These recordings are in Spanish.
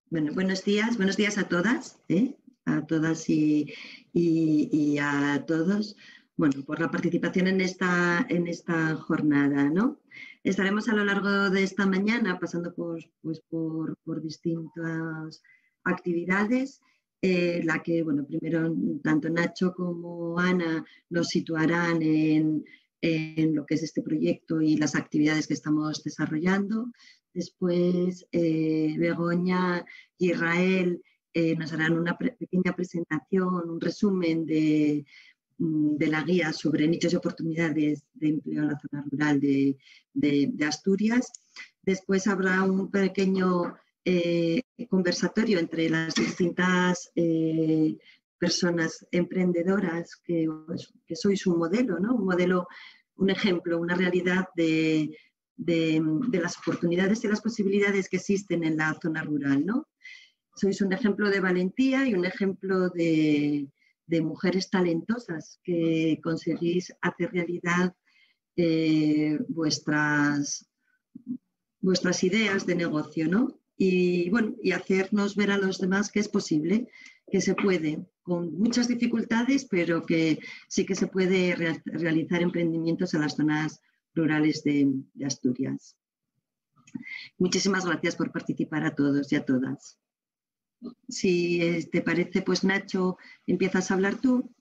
Bueno, buenos días a todas, a todas y a todos, bueno, por la participación en esta jornada, ¿no? Estaremos a lo largo de esta mañana pasando por distintas actividades, la que, bueno, primero tanto Nacho como Ana nos situarán en lo que es este proyecto y las actividades que estamos desarrollando. Después, Begoña y Israel nos harán una pequeña presentación, un resumen de la guía sobre nichos y oportunidades de empleo en la zona rural de Asturias. Después habrá un pequeño conversatorio entre las distintas personas emprendedoras que sois un modelo, ¿no? Un ejemplo, una realidad de las oportunidades y las posibilidades que existen en la zona rural, ¿no? Sois un ejemplo de valentía y un ejemplo de mujeres talentosas que conseguís hacer realidad vuestras ideas de negocio, ¿no? Y bueno, y hacernos ver a los demás que es posible, que se puede, con muchas dificultades, pero que sí que se puede realizar emprendimientos en las zonas rurales de Asturias. Muchísimas gracias por participar a todos y a todas. Si te parece, pues Nacho, empiezas a hablar tú.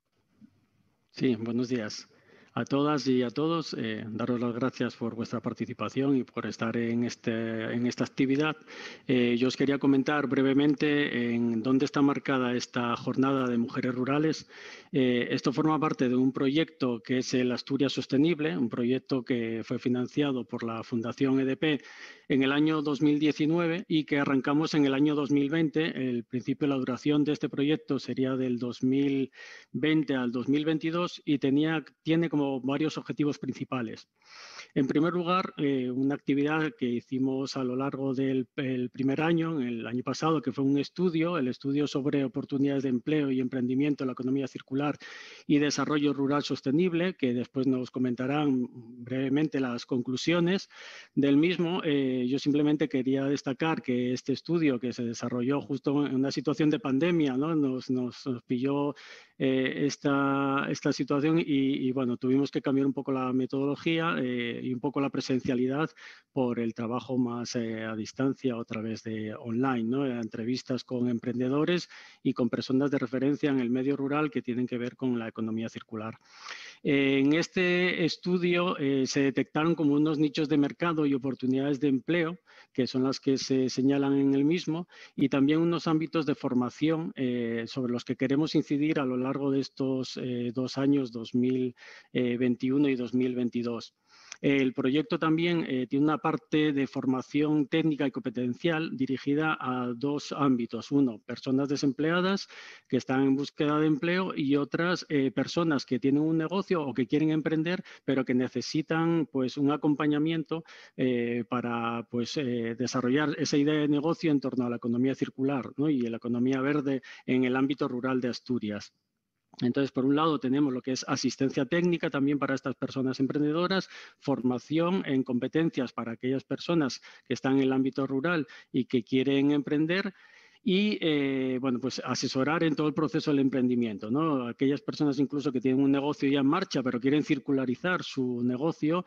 Sí, buenos días a todas y a todos. Daros las gracias por vuestra participación y por estar en esta actividad. Yo os quería comentar brevemente en dónde está marcada esta jornada de mujeres rurales. Esto forma parte de un proyecto que es el Asturias Sostenible, un proyecto que fue financiado por la Fundación EDP en el año 2019 y que arrancamos en el año 2020. El principio de la duración de este proyecto sería del 2020 al 2022 y tiene como varios objetivos principales. En primer lugar, una actividad que hicimos a lo largo del primer año, el año pasado, que fue el estudio sobre oportunidades de empleo y emprendimiento en la economía circular y desarrollo rural sostenible, que después nos comentarán brevemente las conclusiones del mismo. Yo simplemente quería destacar que este estudio, que se desarrolló justo en una situación de pandemia, ¿no? nos pilló esta situación y bueno, tuvimos que cambiar un poco la metodología y un poco la presencialidad por el trabajo más a distancia o a través de online, ¿no? Entrevistas con emprendedores y con personas de referencia en el medio rural que tienen que ver con la economía circular. En este estudio se detectaron como unos nichos de mercado y oportunidades de empleo, que son las que se señalan en el mismo, y también unos ámbitos de formación sobre los que queremos incidir a lo largo de estos 2 años, 2021 y 2022. El proyecto también tiene una parte de formación técnica y competencial dirigida a 2 ámbitos. Uno, personas desempleadas que están en búsqueda de empleo y otras personas que tienen un negocio o que quieren emprender, pero que necesitan pues, un acompañamiento para pues, desarrollar esa idea de negocio en torno a la economía circular, ¿no? Y la economía verde en el ámbito rural de Asturias. Entonces, por un lado, tenemos lo que es asistencia técnica también para estas personas emprendedoras, formación en competencias para aquellas personas que están en el ámbito rural y que quieren emprender, y bueno, pues asesorar en todo el proceso del emprendimiento, ¿no? Aquellas personas incluso que tienen un negocio ya en marcha pero quieren circularizar su negocio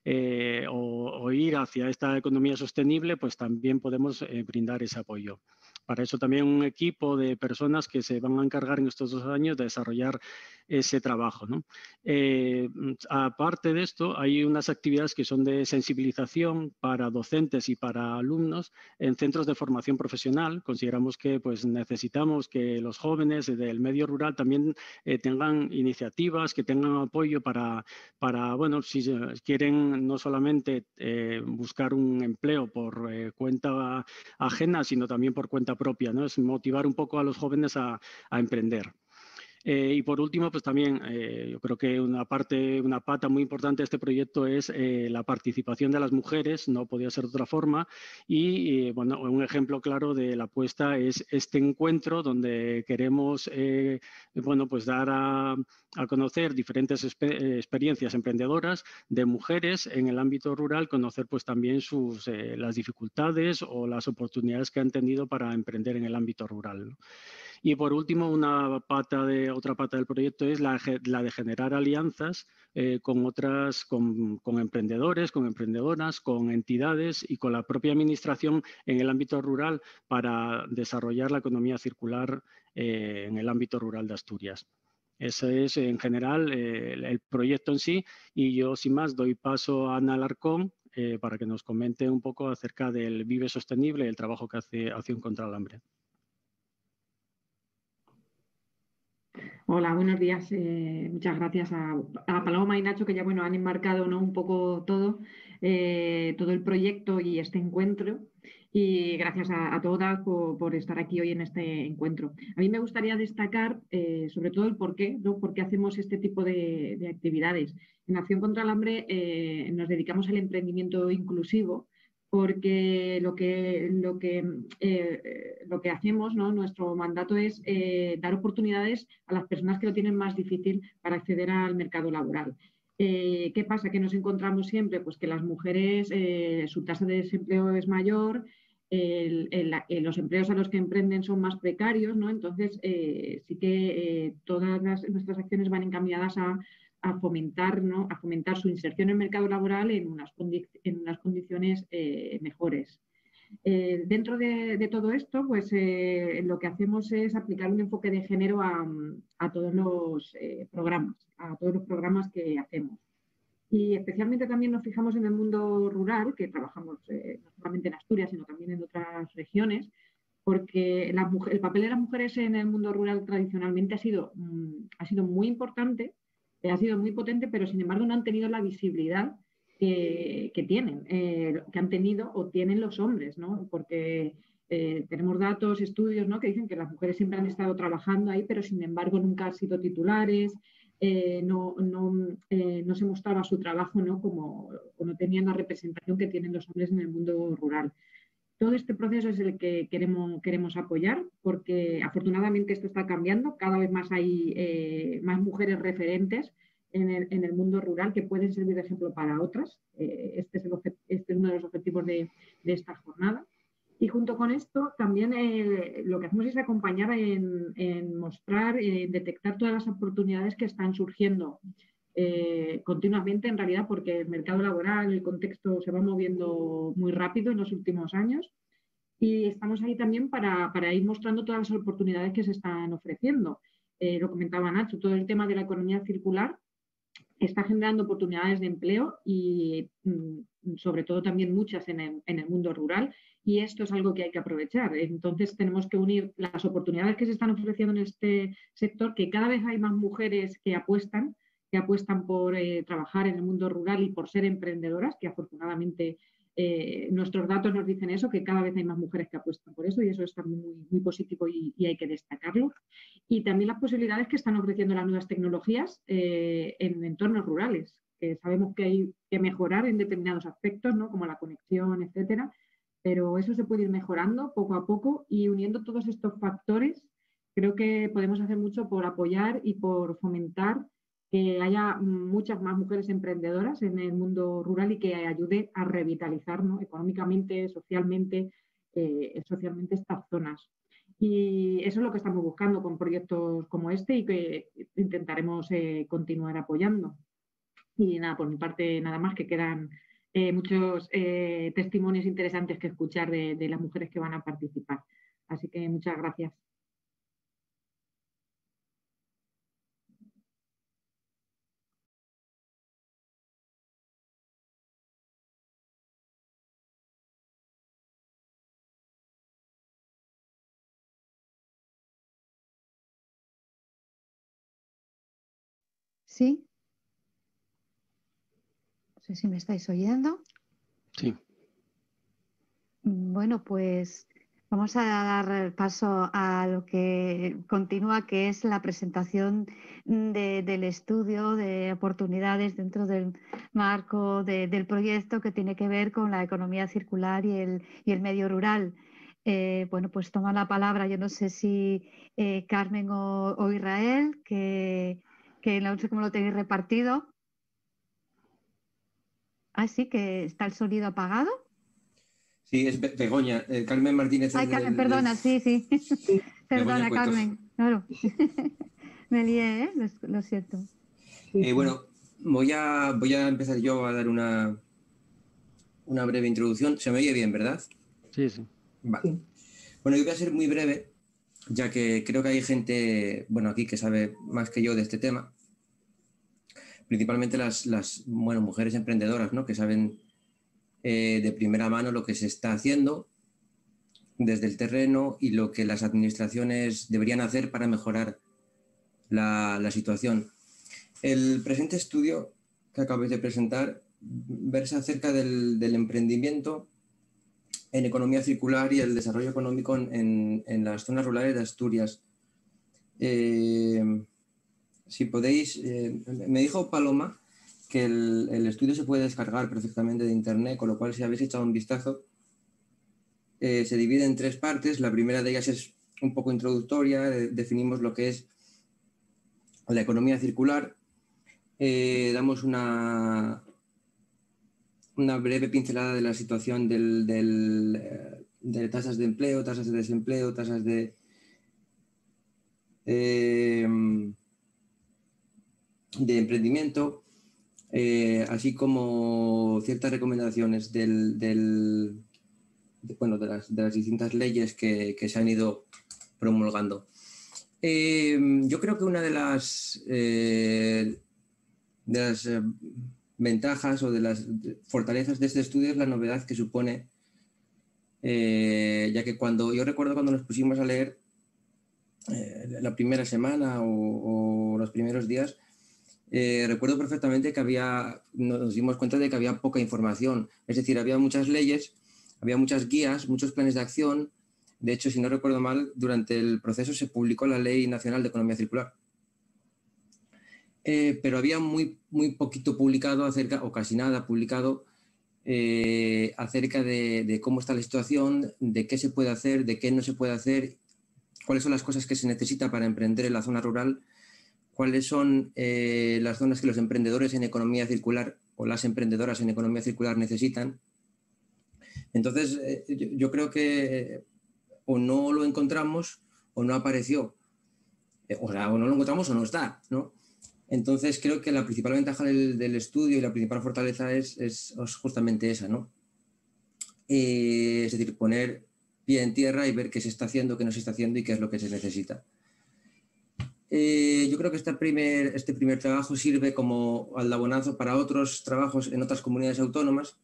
o ir hacia esta economía sostenible, pues también podemos brindar ese apoyo. Para eso también un equipo de personas que se van a encargar en estos 2 años de desarrollar ese trabajo, ¿no? Aparte de esto, hay unas actividades que son de sensibilización para docentes y para alumnos en centros de formación profesional. Consideramos que pues, necesitamos que los jóvenes del medio rural también tengan iniciativas, que tengan apoyo para bueno, si quieren no solamente buscar un empleo por cuenta ajena, sino también por cuenta propia, ¿no? Es motivar un poco a los jóvenes a emprender. Y por último, pues también yo creo que una pata muy importante de este proyecto es la participación de las mujeres, no podía ser de otra forma. Y bueno, un ejemplo claro de la apuesta es este encuentro donde queremos bueno, pues dar a conocer diferentes experiencias emprendedoras de mujeres en el ámbito rural, conocer pues también las dificultades o las oportunidades que han tenido para emprender en el ámbito rural, ¿no? Y por último, otra pata del proyecto es la de generar alianzas con emprendedores, con emprendedoras, con entidades y con la propia administración en el ámbito rural para desarrollar la economía circular en el ámbito rural de Asturias. Ese es en general el proyecto en sí, y yo sin más doy paso a Ana Alarcón para que nos comente un poco acerca del Vive Sostenible y el trabajo que hace Acción contra el Hambre. Hola, buenos días. Muchas gracias a Paloma y Nacho, que ya bueno, han enmarcado, ¿no?, un poco todo el proyecto y este encuentro. Y gracias a todas por estar aquí hoy en este encuentro. A mí me gustaría destacar sobre todo el porqué, ¿no?, por qué hacemos este tipo de actividades. En Acción contra el Hambre nos dedicamos al emprendimiento inclusivo, porque lo que hacemos, ¿no?, nuestro mandato es dar oportunidades a las personas que lo tienen más difícil para acceder al mercado laboral. ¿Qué pasa? Que nos encontramos siempre pues, que las mujeres, su tasa de desempleo es mayor, los empleos a los que emprenden son más precarios, ¿no? Entonces, sí que todas nuestras acciones van encaminadas a fomentar, ¿no?, a fomentar su inserción en el mercado laboral en unas condiciones mejores. Dentro de todo esto, pues lo que hacemos es aplicar un enfoque de género a todos los programas que hacemos. Y especialmente también nos fijamos en el mundo rural, que trabajamos no solamente en Asturias, sino también en otras regiones, porque el papel de las mujeres en el mundo rural tradicionalmente ha sido muy importante, ha sido muy potente, pero sin embargo no han tenido la visibilidad que tienen, que han tenido o tienen los hombres, ¿no? Porque tenemos datos, estudios, ¿no?, que dicen que las mujeres siempre han estado trabajando ahí, pero sin embargo nunca han sido titulares, no se mostraba su trabajo, ¿no?, como no tenían la representación que tienen los hombres en el mundo rural. Todo este proceso es el que queremos apoyar, porque afortunadamente esto está cambiando. Cada vez más hay más mujeres referentes en el mundo rural que pueden servir de ejemplo para otras. Este es uno de los objetivos de esta jornada. Y junto con esto también lo que hacemos es acompañar en mostrar, en detectar todas las oportunidades que están surgiendo continuamente, en realidad, porque el mercado laboral, el contexto se va moviendo muy rápido en los últimos años, y estamos ahí también para ir mostrando todas las oportunidades que se están ofreciendo. Lo comentaba Nacho, todo el tema de la economía circular está generando oportunidades de empleo y sobre todo también muchas en el mundo rural, y esto es algo que hay que aprovechar. Entonces tenemos que unir las oportunidades que se están ofreciendo en este sector, que cada vez hay más mujeres que apuestan por trabajar en el mundo rural y por ser emprendedoras, que afortunadamente nuestros datos nos dicen eso, que cada vez hay más mujeres que apuestan por eso, y eso es también muy, muy positivo y hay que destacarlo. Y también las posibilidades que están ofreciendo las nuevas tecnologías en entornos rurales, que sabemos que hay que mejorar en determinados aspectos, ¿no?, como la conexión, etcétera, pero eso se puede ir mejorando poco a poco, y uniendo todos estos factores creo que podemos hacer mucho por apoyar y por fomentar que haya muchas más mujeres emprendedoras en el mundo rural y que ayude a revitalizar, ¿no?, económicamente, socialmente estas zonas. Y eso es lo que estamos buscando con proyectos como este y que intentaremos continuar apoyando. Y nada, por mi parte nada más, que quedan muchos testimonios interesantes que escuchar de las mujeres que van a participar. Así que muchas gracias. ¿Sí? No sé si me estáis oyendo. Sí. Bueno, pues Vamos a dar paso a lo que continúa, que es la presentación del estudio de oportunidades dentro del marco del proyecto que tiene que ver con la economía circular y el medio rural. Bueno, pues toma la palabra, yo no sé si Carmen o Israel, que no sé cómo lo tenéis repartido. Ah, sí, que está el sonido apagado. Sí, es Begoña. Carmen Martínez. Ay, Carmen, perdona, sí. Perdona, Carmen, claro. Me lié, lo siento. Bueno, voy a empezar yo a dar una breve introducción. Se me oye bien, ¿verdad? Sí, sí. Vale. Bueno, yo voy a ser muy breve, ya que creo que hay gente, bueno, aquí que sabe más que yo de este tema. Principalmente las mujeres emprendedoras, ¿no? Que saben de primera mano lo que se está haciendo desde el terreno y lo que las administraciones deberían hacer para mejorar la situación. El presente estudio que acabáis de presentar versa acerca del emprendimiento en economía circular y el desarrollo económico en las zonas rurales de Asturias. Si podéis, me dijo Paloma que el estudio se puede descargar perfectamente de internet, con lo cual si habéis echado un vistazo, se divide en 3 partes. La primera de ellas es un poco introductoria, definimos lo que es la economía circular, damos una breve pincelada de la situación de tasas de empleo, tasas de desempleo, tasas de emprendimiento, así como ciertas recomendaciones de las distintas leyes que se han ido promulgando. Yo creo que una de las ventajas o de las fortalezas de este estudio es la novedad que supone, ya que yo recuerdo cuando nos pusimos a leer la primera semana o los primeros días, recuerdo perfectamente que nos dimos cuenta de que había poca información, es decir, había muchas leyes, había muchas guías, muchos planes de acción. De hecho, si no recuerdo mal, durante el proceso se publicó la Ley Nacional de Economía Circular. Pero había muy poquito publicado o casi nada publicado acerca de cómo está la situación, de qué se puede hacer, de qué no se puede hacer, cuáles son las cosas que se necesita para emprender en la zona rural, cuáles son las zonas que los emprendedores en economía circular o las emprendedoras en economía circular necesitan. Entonces, yo creo que o no lo encontramos o no apareció, o no lo encontramos o no está, ¿no? Entonces, creo que la principal ventaja del estudio y la principal fortaleza es justamente esa, ¿no? Es decir, poner pie en tierra y ver qué se está haciendo, qué no se está haciendo y qué es lo que se necesita. Yo creo que este primer trabajo sirve como aldabonazo para otros trabajos en otras comunidades autónomas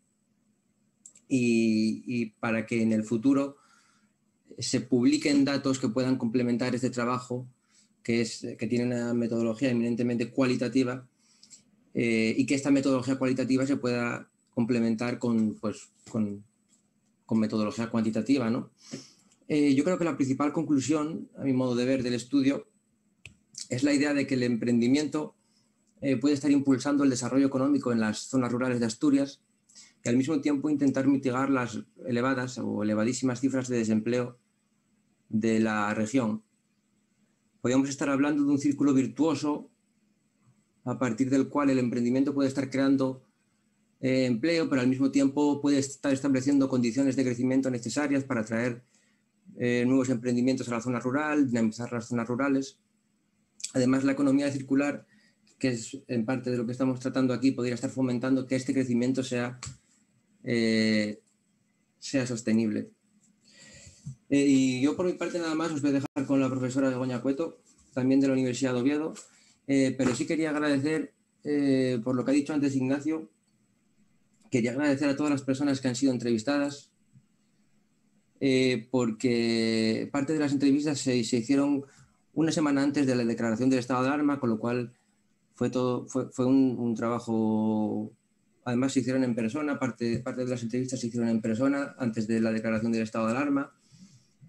y para que en el futuro se publiquen datos que puedan complementar este trabajo, que tiene una metodología eminentemente cualitativa, y que esta metodología cualitativa se pueda complementar con metodología cuantitativa, ¿no? Yo creo que la principal conclusión, a mi modo de ver, del estudio es la idea de que el emprendimiento puede estar impulsando el desarrollo económico en las zonas rurales de Asturias y al mismo tiempo intentar mitigar las elevadas o elevadísimas cifras de desempleo de la región. Podríamos estar hablando de un círculo virtuoso a partir del cual el emprendimiento puede estar creando empleo, pero al mismo tiempo puede estar estableciendo condiciones de crecimiento necesarias para atraer nuevos emprendimientos a la zona rural, dinamizar las zonas rurales. Además, la economía circular, que es en parte de lo que estamos tratando aquí, podría estar fomentando que este crecimiento sea sostenible. Y yo por mi parte nada más os voy a dejar con la profesora Begoña Cueto, también de la Universidad de Oviedo, pero sí quería agradecer, por lo que ha dicho antes Ignacio, quería agradecer a todas las personas que han sido entrevistadas, porque parte de las entrevistas se hicieron una semana antes de la declaración del estado de alarma, con lo cual fue un trabajo. Además se hicieron en persona, parte de las entrevistas se hicieron en persona antes de la declaración del estado de alarma.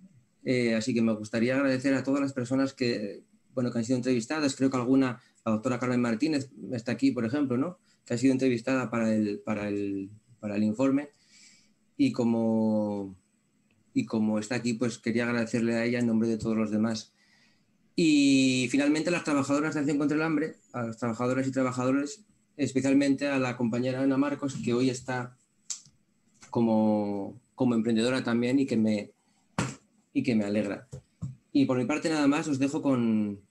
Así que me gustaría agradecer a todas las personas que han sido entrevistadas. Creo que alguna, la doctora Carmen Martínez está aquí, por ejemplo, ¿no? Que ha sido entrevistada para el informe. Y como está aquí, pues quería agradecerle a ella en nombre de todos los demás. Y finalmente a las trabajadoras de Acción contra el Hambre, a las trabajadoras y trabajadores, especialmente a la compañera Ana Marcos, que hoy está como emprendedora también y que me alegra. Y por mi parte nada más, os dejo con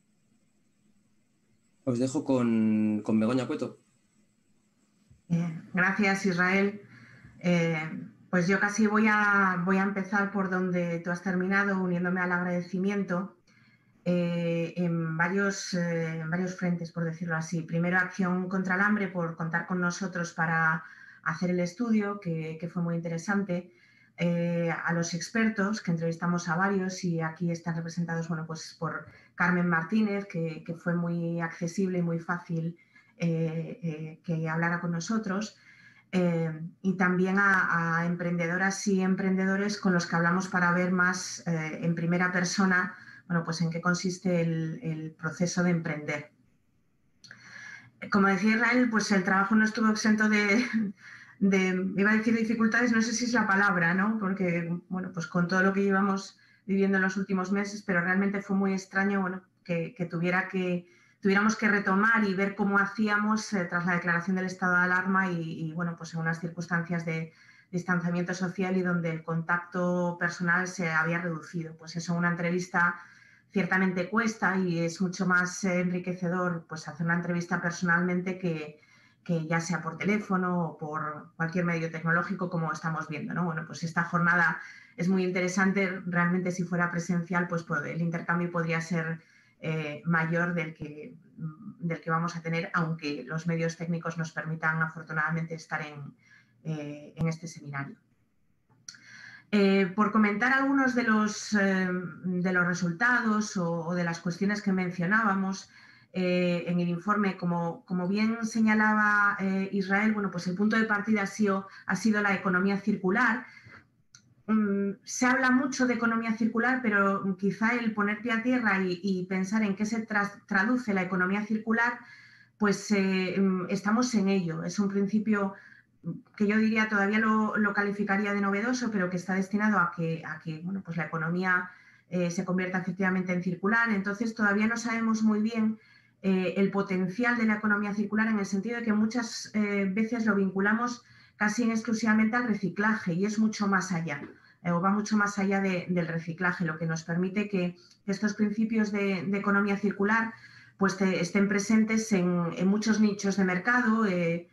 Begoña Cueto. Gracias, Israel. Pues yo casi voy a empezar por donde tú has terminado, uniéndome al agradecimiento en varios frentes, por decirlo así. Primero, Acción contra el Hambre, por contar con nosotros para hacer el estudio, que fue muy interesante. A los expertos, que entrevistamos a varios y aquí están representados pues por Carmen Martínez, que fue muy accesible y muy fácil que hablara con nosotros. Y también a emprendedoras y emprendedores con los que hablamos para ver más en primera persona, pues en qué consiste el proceso de emprender. Como decía Israel, pues el trabajo no estuvo exento de iba a decir dificultades, no sé si es la palabra, ¿no? Porque, pues con todo lo que llevamos viviendo en los últimos meses, pero realmente fue muy extraño, que tuviéramos que retomar y ver cómo hacíamos tras la declaración del estado de alarma y pues en unas circunstancias de distanciamiento social y donde el contacto personal se había reducido. Pues eso, una entrevista ciertamente cuesta y es mucho más enriquecedor pues hacer una entrevista personalmente que ya sea por teléfono o por cualquier medio tecnológico, como estamos viendo, ¿no? Pues esta jornada es muy interesante. Realmente, si fuera presencial, pues el intercambio podría ser mayor del que vamos a tener, aunque los medios técnicos nos permitan afortunadamente estar en este seminario. Por comentar algunos de los resultados o de las cuestiones que mencionábamos en el informe, como bien señalaba Israel, pues el punto de partida ha sido la economía circular. Se habla mucho de economía circular, pero quizá el poner pie a tierra y pensar en qué se traduce la economía circular, pues estamos en ello. Es un principio que yo diría todavía lo calificaría de novedoso, pero que está destinado a que pues la economía se convierta efectivamente en circular. Entonces todavía no sabemos muy bien el potencial de la economía circular, en el sentido de que muchas veces lo vinculamos casi exclusivamente al reciclaje, y es mucho más allá, o va mucho más allá del reciclaje, lo que nos permite que estos principios de economía circular pues estén presentes en muchos nichos de mercado.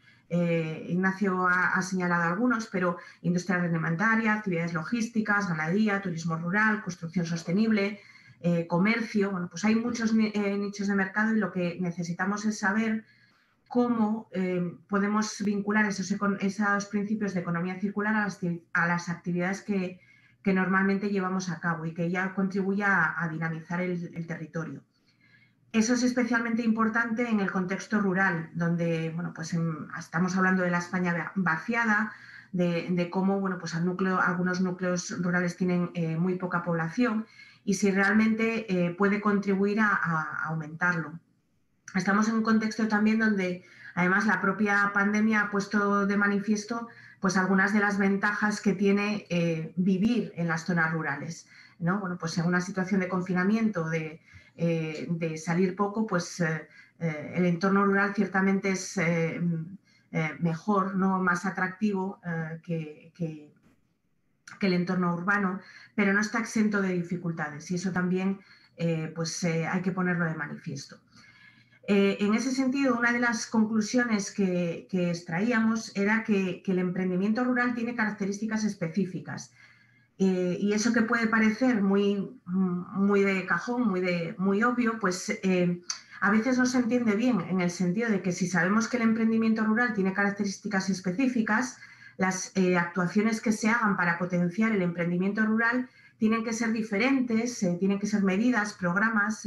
Ignacio ha señalado algunos, pero industria agroalimentaria, actividades logísticas, ganadería, turismo rural, construcción sostenible, comercio. Pues hay muchos nichos de mercado, y lo que necesitamos es saber cómo podemos vincular esos principios de economía circular a las actividades que normalmente llevamos a cabo y que ya contribuya a dinamizar el territorio. Eso es especialmente importante en el contexto rural, donde pues estamos hablando de la España vaciada, de cómo pues algunos núcleos rurales tienen muy poca población, y si realmente puede contribuir a aumentarlo. Estamos en un contexto también donde además la propia pandemia ha puesto de manifiesto pues algunas de las ventajas que tiene vivir en las zonas rurales, ¿no? Pues en una situación de confinamiento, de salir poco, pues el entorno rural ciertamente es mejor, ¿no? Más atractivo que el entorno urbano, pero no está exento de dificultades, y eso también hay que ponerlo de manifiesto. En ese sentido, una de las conclusiones que extraíamos era que el emprendimiento rural tiene características específicas. Y eso, que puede parecer muy de cajón, muy obvio, pues a veces no se entiende bien, en el sentido de que si sabemos que el emprendimiento rural tiene características específicas, las actuaciones que se hagan para potenciar el emprendimiento rural tienen que ser diferentes, tienen que ser medidas, programas,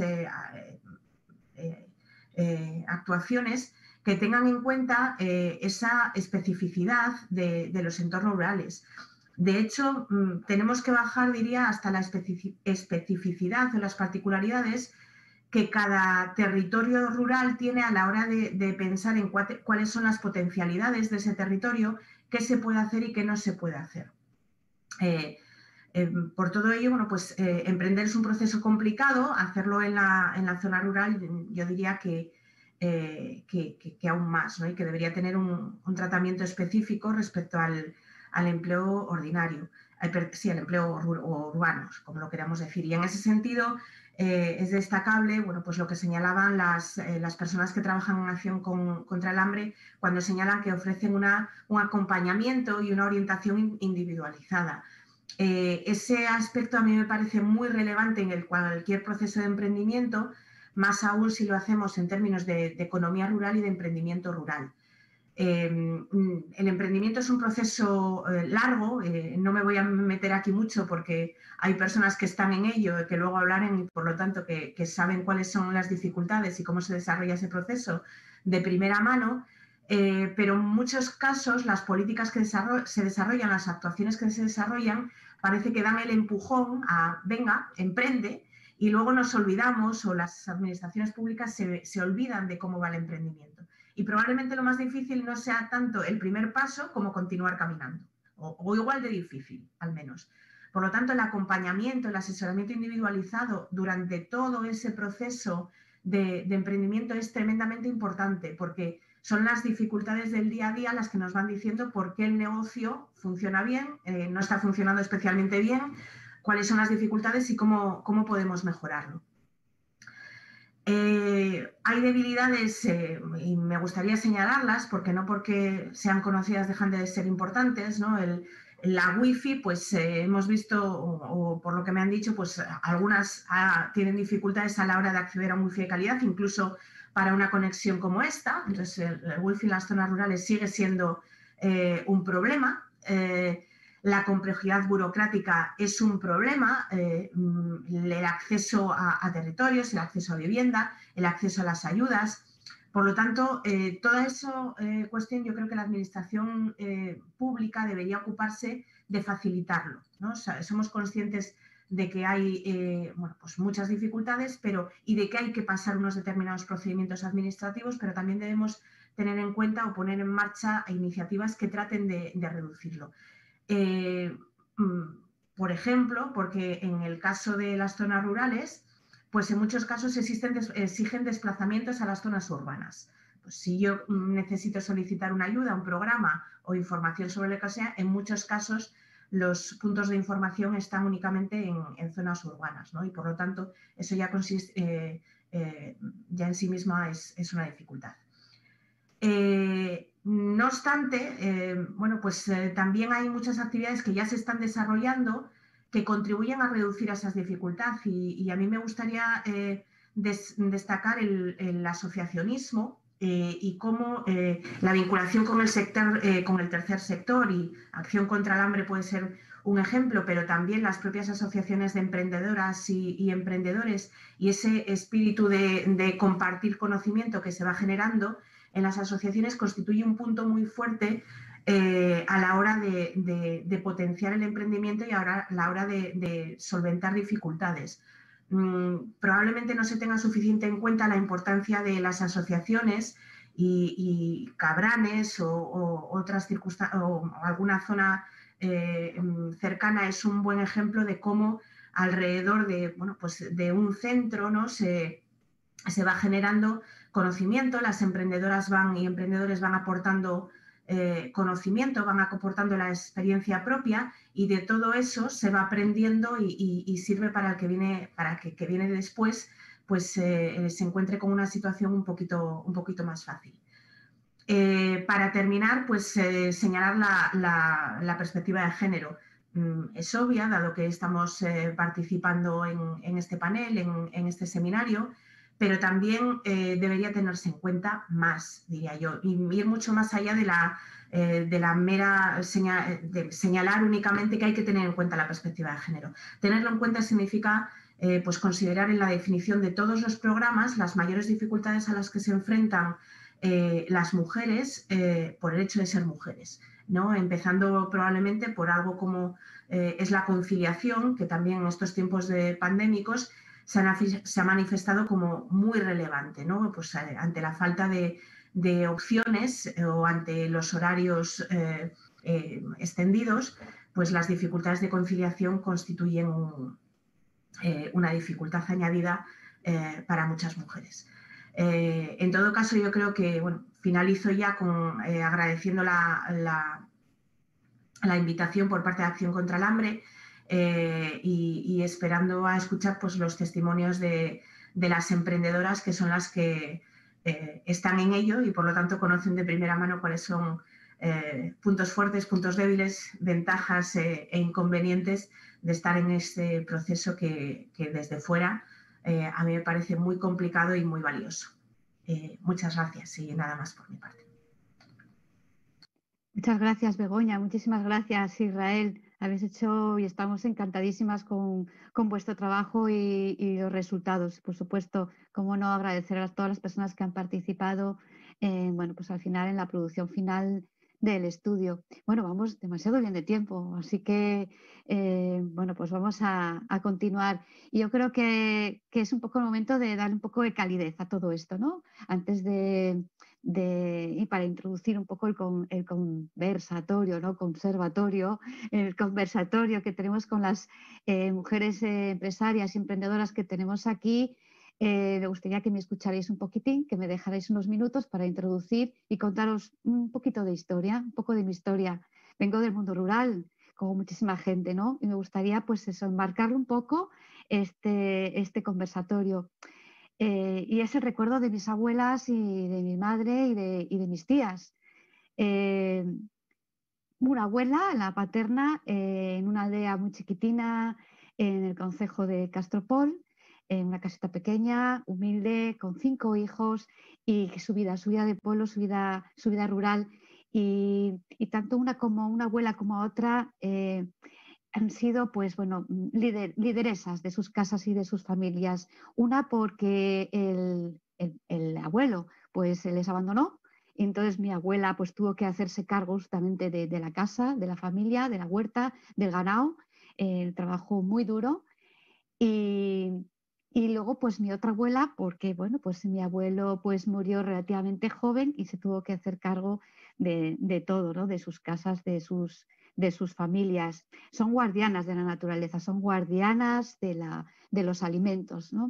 actuaciones que tengan en cuenta esa especificidad de los entornos rurales. De hecho, tenemos que bajar, diría, hasta la especificidad o las particularidades que cada territorio rural tiene a la hora de pensar en cuáles son las potencialidades de ese territorio, qué se puede hacer y qué no se puede hacer. Por todo ello, bueno, pues emprender es un proceso complicado, hacerlo en la zona rural yo diría que aún más, ¿no? Y que debería tener un tratamiento específico respecto al empleo ordinario, sí, al empleo urbano, como lo queramos decir. Y en ese sentido es destacable, bueno, pues lo que señalaban las personas que trabajan en acción contra el hambre, cuando señalan que ofrecen un acompañamiento y una orientación individualizada. Ese aspecto a mí me parece muy relevante en cualquier proceso de emprendimiento, más aún si lo hacemos en términos de economía rural y de emprendimiento rural. El emprendimiento es un proceso largo, no me voy a meter aquí mucho porque hay personas que están en ello, que luego hablarán y por lo tanto que saben cuáles son las dificultades y cómo se desarrolla ese proceso de primera mano, pero en muchos casos las políticas que se desarrollan, las actuaciones que se desarrollan, parece que dan el empujón a, venga, emprende, y luego nos olvidamos o las administraciones públicas se olvidan de cómo va el emprendimiento. Y probablemente lo más difícil no sea tanto el primer paso como continuar caminando, o igual de difícil, al menos. Por lo tanto, el acompañamiento, el asesoramiento individualizado durante todo ese proceso de emprendimiento es tremendamente importante, porque son las dificultades del día a día las que nos van diciendo por qué el negocio funciona bien, no está funcionando especialmente bien, cuáles son las dificultades y cómo podemos mejorarlo. Hay debilidades y me gustaría señalarlas, porque no porque sean conocidas dejan de ser importantes, ¿no? La wifi, pues hemos visto, o por lo que me han dicho, pues algunas tienen dificultades a la hora de acceder a un wifi de calidad, incluso para una conexión como esta. Entonces el wifi en las zonas rurales sigue siendo un problema. La complejidad burocrática es un problema, el acceso a territorios, el acceso a vivienda, el acceso a las ayudas. Por lo tanto, toda esa cuestión yo creo que la administración pública debería ocuparse de facilitarlo, ¿no? O sea, somos conscientes de que hay bueno, pues muchas dificultades y de que hay que pasar unos determinados procedimientos administrativos, pero también debemos tener en cuenta o poner en marcha iniciativas que traten de reducirlo. Por ejemplo, porque en el caso de las zonas rurales, pues en muchos casos exigen desplazamientos a las zonas urbanas. Pues si yo necesito solicitar una ayuda, un programa o información sobre lo que sea, en muchos casos los puntos de información están únicamente en zonas urbanas, ¿no? Y por lo tanto eso ya ya en sí misma es una dificultad. No obstante, bueno, pues también hay muchas actividades que ya se están desarrollando que contribuyen a reducir esas dificultades y a mí me gustaría destacar el asociacionismo y cómo la vinculación con el sector, con el tercer sector y Acción contra el Hambre puede ser un ejemplo, pero también las propias asociaciones de emprendedoras y emprendedores y ese espíritu de compartir conocimiento que se va generando en las asociaciones constituye un punto muy fuerte a la hora de potenciar el emprendimiento y a la hora de solventar dificultades. Probablemente no se tenga suficiente en cuenta la importancia de las asociaciones y Cabranes o otras circunstancias o alguna zona cercana es un buen ejemplo de cómo alrededor bueno, pues de un centro, ¿no? se va generando conocimiento, las emprendedoras y emprendedores van aportando conocimiento, van aportando la experiencia propia y de todo eso se va aprendiendo y sirve para el que viene después, pues se encuentre con una situación un poquito más fácil. Para terminar, pues señalar la perspectiva de género. Es obvia, dado que estamos participando en este panel, en este seminario, pero también debería tenerse en cuenta más, diría yo, y ir mucho más allá de la mera señalar únicamente que hay que tener en cuenta la perspectiva de género. Tenerlo en cuenta significa pues considerar en la definición de todos los programas las mayores dificultades a las que se enfrentan las mujeres por el hecho de ser mujeres. ¿no? Empezando probablemente por algo como es la conciliación, que también en estos tiempos pandémicos se ha manifestado como muy relevante, ¿no? Pues ante la falta de opciones o ante los horarios extendidos, pues las dificultades de conciliación constituyen una dificultad añadida para muchas mujeres. En todo caso, yo creo que, bueno, finalizo ya agradeciendo la invitación por parte de Acción contra el Hambre y esperando a escuchar pues, los testimonios de las emprendedoras, que son las que están en ello y por lo tanto conocen de primera mano cuáles son puntos fuertes, puntos débiles, ventajas e inconvenientes de estar en este proceso que desde fuera a mí me parece muy complicado y muy valioso. Muchas gracias y nada más por mi parte. Muchas gracias, Begoña. Muchísimas gracias, Israel. Habéis hecho y estamos encantadísimas con vuestro trabajo y los resultados. Por supuesto, cómo no agradecer a todas las personas que han participado bueno, pues al final en la producción final del estudio. Bueno, vamos demasiado bien de tiempo, así que bueno, pues vamos a continuar. Y yo creo que es un poco el momento de dar un poco de calidez a todo esto, ¿no? Antes y para introducir un poco el conversatorio, ¿no? El conversatorio que tenemos con las mujeres empresarias y emprendedoras que tenemos aquí, me gustaría que me escucharais un poquitín, que me dejarais unos minutos para introducir y contaros un poquito de historia, un poco de mi historia. Vengo del mundo rural, como muchísima gente, ¿no? Y me gustaría, pues eso, enmarcarlo un poco este conversatorio. Y es el recuerdo de mis abuelas y de mi madre y de mis tías. Una abuela, la paterna, en una aldea muy chiquitina en el concejo de Castropol, en una casita pequeña, humilde, con 5 hijos y su vida de pueblo, su vida rural. Y tanto una abuela como otra han sido, pues bueno, lideresas de sus casas y de sus familias. Una porque el abuelo pues les abandonó, y entonces mi abuela pues tuvo que hacerse cargo justamente de la casa, de la familia, de la huerta, del ganado, trabajó muy duro. Y luego pues mi otra abuela, porque bueno, pues mi abuelo pues murió relativamente joven y se tuvo que hacer cargo de todo, ¿no? De sus casas, de sus familias. Son guardianas de la naturaleza, son guardianas de los alimentos, ¿no?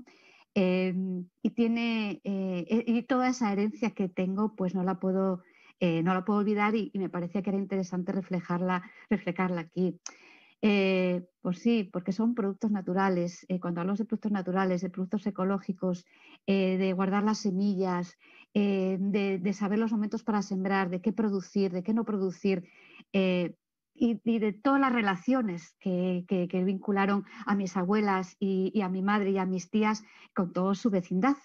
Y toda esa herencia que tengo, pues no la puedo olvidar y me parecía que era interesante reflejarla aquí. Pues sí, porque son productos naturales. Cuando hablamos de productos naturales, de productos ecológicos, de guardar las semillas, de saber los momentos para sembrar, de qué producir, de qué no producir, y de todas las relaciones que vincularon a mis abuelas y a mi madre y a mis tías con toda su vecindad.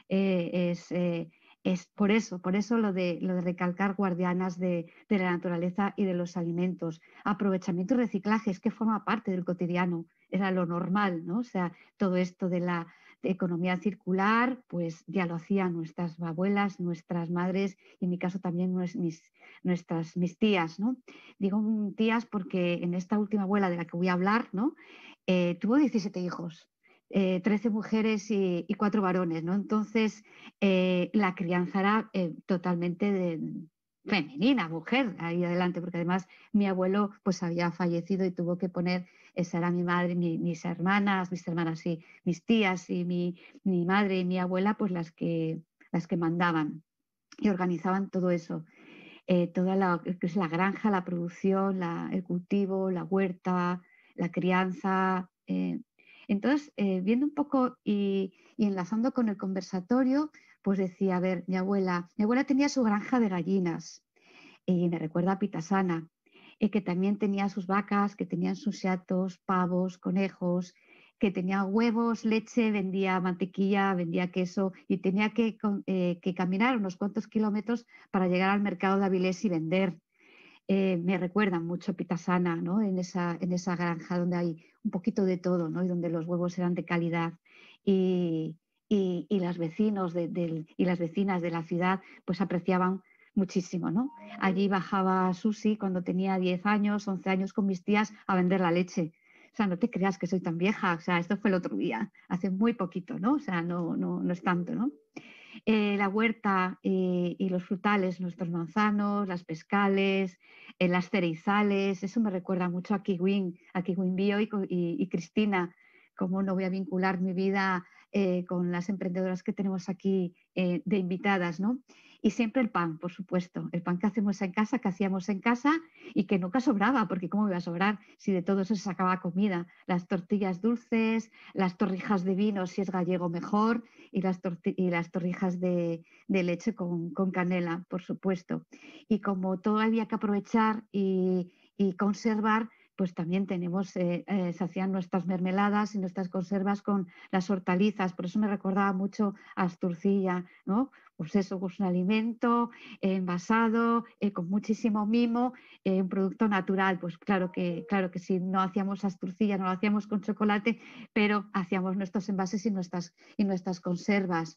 Es por eso lo de recalcar guardianas de la naturaleza y de los alimentos. Aprovechamiento y reciclaje, es que forma parte del cotidiano, era lo normal, ¿no? O sea, todo esto de la economía circular, pues ya lo hacían nuestras abuelas, nuestras madres y en mi caso también mis tías, ¿no? Digo tías porque en esta última abuela de la que voy a hablar, ¿no? Tuvo 17 hijos. 13 mujeres y 4 varones, ¿no? Entonces, la crianza era totalmente femenina, mujer, ahí adelante, porque además mi abuelo pues había fallecido y tuvo que poner, esa era mi madre, mis hermanas sí, mis tías y mi madre y mi abuela, pues las que mandaban y organizaban todo eso. Toda que es la granja, la producción, el cultivo, la huerta, la crianza. Entonces, viendo un poco y enlazando con el conversatorio, pues decía, a ver, mi abuela tenía su granja de gallinas y me recuerda a Pitasana, que también tenía sus vacas, que tenían sus chatos, pavos, conejos, que tenía huevos, leche, vendía mantequilla, vendía queso y tenía que caminar unos cuantos kilómetros para llegar al mercado de Avilés y vender. Me recuerdan mucho a Pitasana, ¿no? En esa granja donde hay un poquito de todo, ¿no? Y donde los huevos eran de calidad y los vecinos y las vecinas de la ciudad pues apreciaban muchísimo, ¿no? Allí bajaba Susi cuando tenía 10 años, 11 años con mis tías a vender la leche. O sea, no te creas que soy tan vieja, o sea, esto fue el otro día, hace muy poquito, ¿no? O sea, no es tanto, ¿no? La huerta y los frutales, nuestros manzanos, las pescales, las cereizales, eso me recuerda mucho a Kiwin Bio y Cristina, cómo no voy a vincular mi vida con las emprendedoras que tenemos aquí de invitadas, ¿no? Y siempre el pan, por supuesto, el pan que hacemos en casa, que hacíamos en casa y que nunca sobraba, porque ¿cómo iba a sobrar si de todo eso se sacaba comida? Las tortillas dulces, las torrijas de vino, si es gallego mejor, y las torrijas de leche con canela, por supuesto. Y como todo había que aprovechar y conservar, pues también tenemos, se hacían nuestras mermeladas y nuestras conservas con las hortalizas, por eso me recordaba mucho a Asturcilla, ¿no? Pues eso, pues un alimento envasado, con muchísimo mimo, un producto natural. Pues claro que sí, no hacíamos Asturcilla, no lo hacíamos con chocolate, pero hacíamos nuestros envases y nuestras conservas.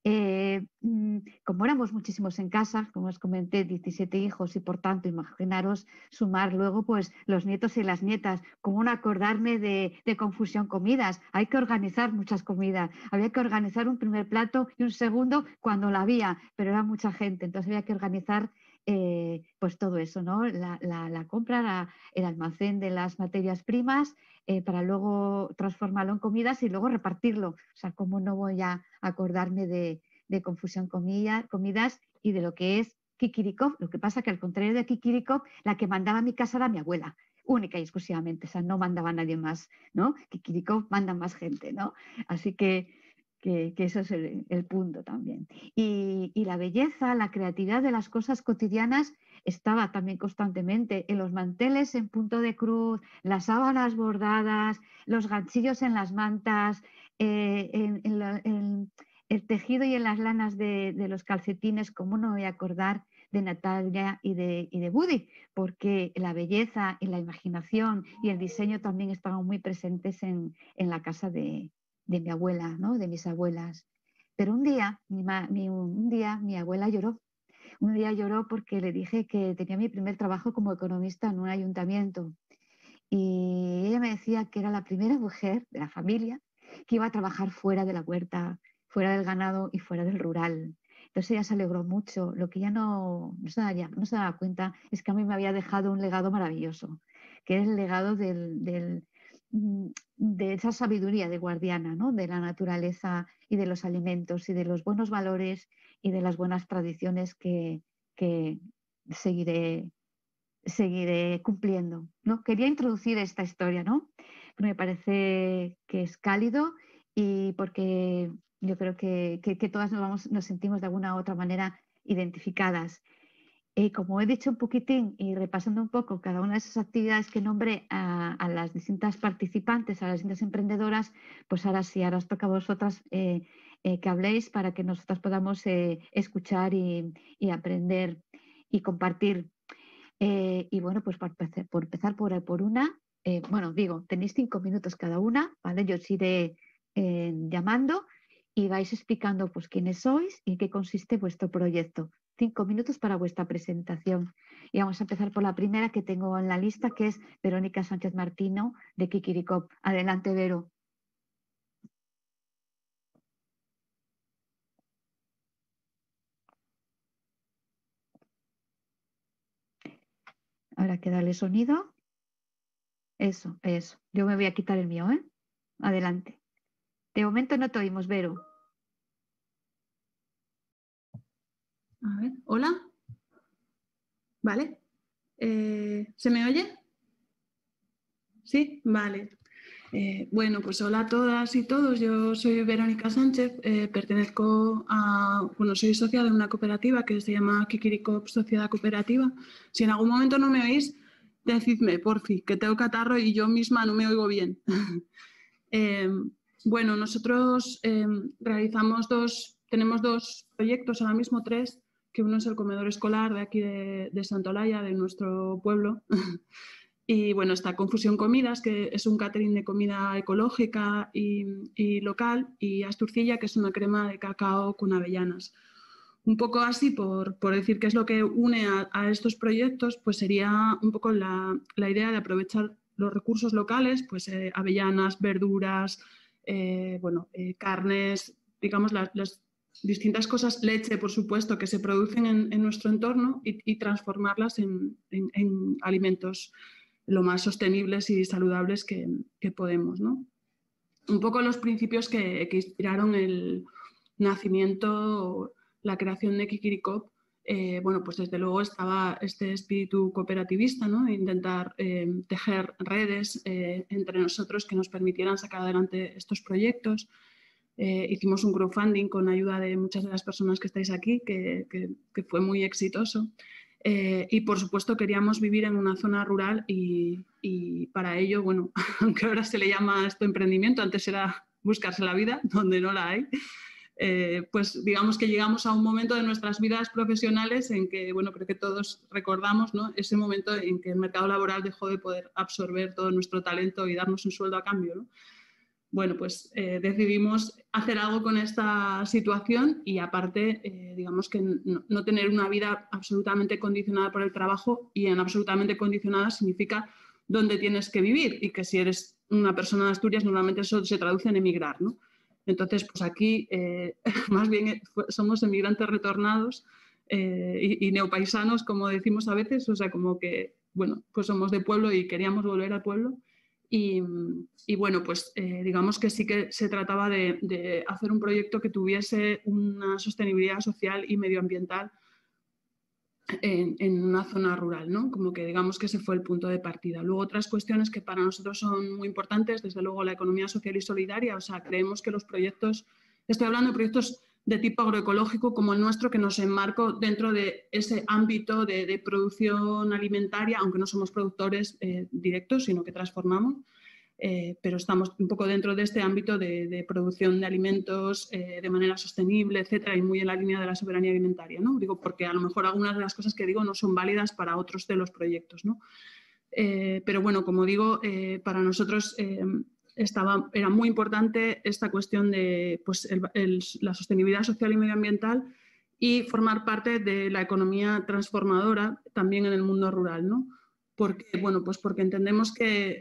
Como éramos muchísimos en casa, como os comenté, 17 hijos y por tanto, imaginaros sumar luego pues los nietos y las nietas, como no acordarme de Confusión Comidas. Hay que organizar muchas comidas, había que organizar un primer plato y un segundo cuando la había, pero era mucha gente, entonces había que organizar pues todo eso, ¿no? La compra, el almacén de las materias primas para luego transformarlo en comidas y luego repartirlo. O sea, ¿cómo no voy a acordarme de Confusión Comidas y de lo que es Kikirikov? Lo que pasa que al contrario de Kikirikov, la que mandaba en mi casa era mi abuela, única y exclusivamente, o sea, no mandaba nadie más, ¿no? Kikirikov manda más gente, ¿no? Así que eso es el punto también. Y la belleza, la creatividad de las cosas cotidianas estaba también constantemente en los manteles en punto de cruz, las sábanas bordadas, los ganchillos en las mantas, en el tejido y en las lanas de los calcetines. ¿Cómo no voy a acordar de Natalia y de Woody? Porque la belleza y la imaginación y el diseño también estaban muy presentes en la casa de mi abuela, ¿no? De mis abuelas. Pero un día mi abuela lloró. Un día lloró porque le dije que tenía mi primer trabajo como economista en un ayuntamiento. Y ella me decía que era la primera mujer de la familia que iba a trabajar fuera de la huerta, fuera del ganado y fuera del rural. Entonces ella se alegró mucho. Lo que ella no se daba cuenta es que a mí me había dejado un legado maravilloso, que es el legado de esa sabiduría de guardiana, ¿no? De la naturaleza y de los alimentos y de los buenos valores y de las buenas tradiciones que seguiré cumpliendo, ¿no? Quería introducir esta historia, ¿no? Pero me parece que es cálido y porque yo creo que todas nos sentimos de alguna u otra manera identificadas. Como he dicho un poquitín y repasando un poco cada una de esas actividades que nombré a las distintas participantes, a las distintas emprendedoras, pues ahora sí, ahora os toca a vosotras que habléis para que nosotras podamos escuchar y aprender y compartir. Y bueno, pues por empezar por una, bueno, digo, tenéis 5 minutos cada una, ¿vale? Yo os iré llamando y vais explicando pues quiénes sois y en qué consiste vuestro proyecto. 5 minutos para vuestra presentación. Y vamos a empezar por la primera que tengo en la lista, que es Verónica Sánchez Martino, de Kikirikov. Adelante, Vero. Ahora hay que darle sonido. Eso. Yo me voy a quitar el mío, ¿eh? Adelante. De momento no te oímos, Vero. A ver, hola. ¿Vale? ¿Se me oye? Sí, vale. Bueno, pues hola a todas y todos. Yo soy Verónica Sánchez, pertenezco soy socia de una cooperativa que se llama Kikirikov Sociedad Cooperativa. Si en algún momento no me oís, decidme, porfi, que tengo catarro y yo misma no me oigo bien. Bueno, nosotros tenemos 2 proyectos, ahora mismo 3, que uno es el comedor escolar de aquí de Santolaya, de nuestro pueblo. Y bueno, está Confusión Comidas, que es un catering de comida ecológica y local, y Asturcilla, que es una crema de cacao con avellanas. Un poco así, por decir qué es lo que une a estos proyectos, pues sería un poco la idea de aprovechar los recursos locales, pues avellanas, verduras, carnes, digamos las distintas cosas, leche, por supuesto, que se producen en nuestro entorno y transformarlas en alimentos lo más sostenibles y saludables que podemos, ¿no? Un poco los principios que inspiraron el nacimiento, la creación de Kikirikop, pues desde luego estaba este espíritu cooperativista, ¿no? Intentar tejer redes entre nosotros que nos permitieran sacar adelante estos proyectos. Hicimos un crowdfunding con ayuda de muchas de las personas que estáis aquí, que fue muy exitoso. Y por supuesto queríamos vivir en una zona rural y para ello, bueno, aunque ahora se le llama esto emprendimiento, antes era buscarse la vida donde no la hay, pues digamos que llegamos a un momento de nuestras vidas profesionales en que, bueno, creo que todos recordamos, ¿no? Ese momento en que el mercado laboral dejó de poder absorber todo nuestro talento y darnos un sueldo a cambio, ¿no? Bueno, pues decidimos hacer algo con esta situación y aparte, digamos que no tener una vida absolutamente condicionada por el trabajo, y en absolutamente condicionada significa dónde tienes que vivir, y que si eres una persona de Asturias normalmente eso se traduce en emigrar, ¿no? Entonces, pues aquí más bien somos emigrantes retornados y neopaisanos, como decimos a veces, o sea, como que, bueno, pues somos de pueblo y queríamos volver al pueblo. Y bueno, pues digamos que sí que se trataba de hacer un proyecto que tuviese una sostenibilidad social y medioambiental en una zona rural, ¿no? Como que digamos que ese fue el punto de partida. Luego otras cuestiones que para nosotros son muy importantes, desde luego la economía social y solidaria, o sea, creemos que los proyectos, estoy hablando de proyectos de tipo agroecológico como el nuestro, que nos enmarco dentro de ese ámbito de producción alimentaria, aunque no somos productores directos, sino que transformamos, pero estamos un poco dentro de este ámbito de producción de alimentos de manera sostenible, etcétera, y muy en la línea de la soberanía alimentaria, ¿no? Digo, porque a lo mejor algunas de las cosas que digo no son válidas para otros de los proyectos, ¿no? Pero bueno, como digo, para nosotros era muy importante esta cuestión de pues, la sostenibilidad social y medioambiental y formar parte de la economía transformadora también en el mundo rural, ¿no? Porque, bueno, pues porque entendemos que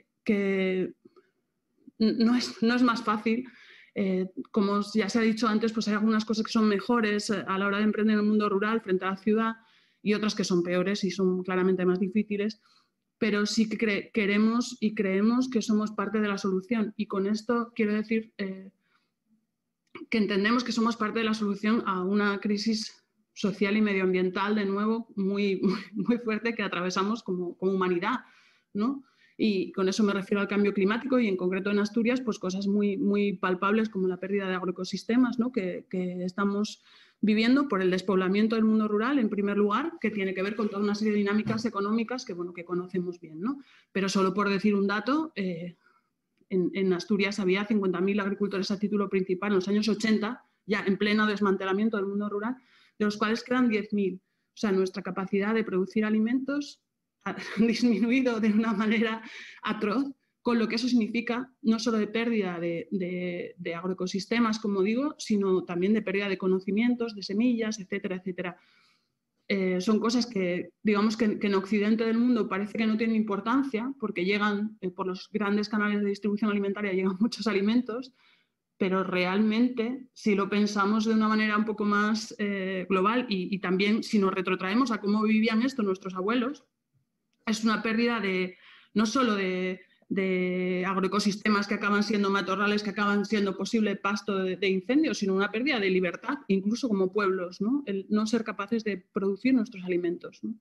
no es más fácil. Como ya se ha dicho antes, pues hay algunas cosas que son mejores a la hora de emprender en el mundo rural frente a la ciudad y otras que son peores y son claramente más difíciles. Pero sí que queremos y creemos que somos parte de la solución. Y con esto quiero decir que entendemos que somos parte de la solución a una crisis social y medioambiental, de nuevo, muy, muy, muy fuerte que atravesamos como humanidad, ¿no? Y con eso me refiero al cambio climático y en concreto en Asturias, pues cosas muy, muy palpables como la pérdida de agroecosistemas, ¿no? que estamos viviendo por el despoblamiento del mundo rural, en primer lugar, que tiene que ver con toda una serie de dinámicas económicas que, bueno, que conocemos bien, ¿no? Pero solo por decir un dato, en Asturias había 50.000 agricultores a título principal en los años 80, ya en pleno desmantelamiento del mundo rural, de los cuales quedan 10.000. O sea, nuestra capacidad de producir alimentos ha disminuido de una manera atroz, con lo que eso significa no solo de pérdida de agroecosistemas, como digo, sino también de pérdida de conocimientos, de semillas, etcétera, etcétera. Son cosas que, digamos que en Occidente del mundo parece que no tienen importancia, porque llegan por los grandes canales de distribución alimentaria, llegan muchos alimentos, pero realmente, si lo pensamos de una manera un poco más global y también si nos retrotraemos a cómo vivían esto nuestros abuelos, es una pérdida no solo de agroecosistemas que acaban siendo matorrales, que acaban siendo posible pasto de incendios, sino una pérdida de libertad, incluso como pueblos, ¿no? El no ser capaces de producir nuestros alimentos, ¿no?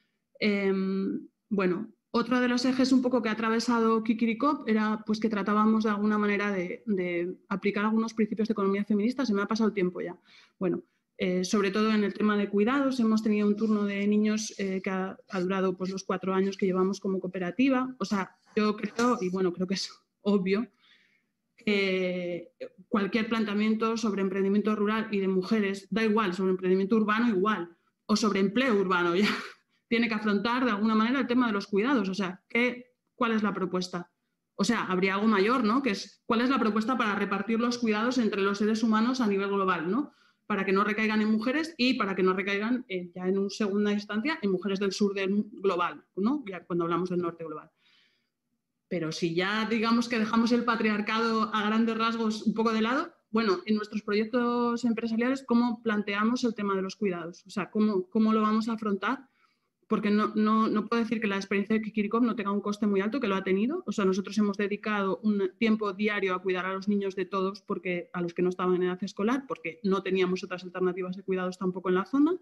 Bueno, otro de los ejes un poco que ha atravesado Kikirikop era pues, que tratábamos de alguna manera de aplicar algunos principios de economía feminista. Se me ha pasado el tiempo ya. Bueno, sobre todo en el tema de cuidados, hemos tenido un turno de niños que ha durado pues, los 4 años que llevamos como cooperativa. O sea, yo creo, y bueno, creo que es obvio, que cualquier planteamiento sobre emprendimiento rural y de mujeres, da igual, sobre emprendimiento urbano igual, o sobre empleo urbano, ya tiene que afrontar de alguna manera el tema de los cuidados. O sea, ¿cuál es la propuesta? O sea, habría algo mayor, ¿no? Que es, ¿cuál es la propuesta para repartir los cuidados entre los seres humanos a nivel global, ¿no? para que no recaigan en mujeres y para que no recaigan ya en una segunda instancia en mujeres del sur del global, ¿no? Ya cuando hablamos del norte global. Pero si ya digamos que dejamos el patriarcado a grandes rasgos un poco de lado, bueno, en nuestros proyectos empresariales, ¿cómo planteamos el tema de los cuidados? O sea, ¿cómo lo vamos a afrontar? Porque no puedo decir que la experiencia de Kikirikop no tenga un coste muy alto, que lo ha tenido. O sea, nosotros hemos dedicado un tiempo diario a cuidar a los niños de todos, porque a los que no estaban en edad escolar, porque no teníamos otras alternativas de cuidados tampoco en la zona.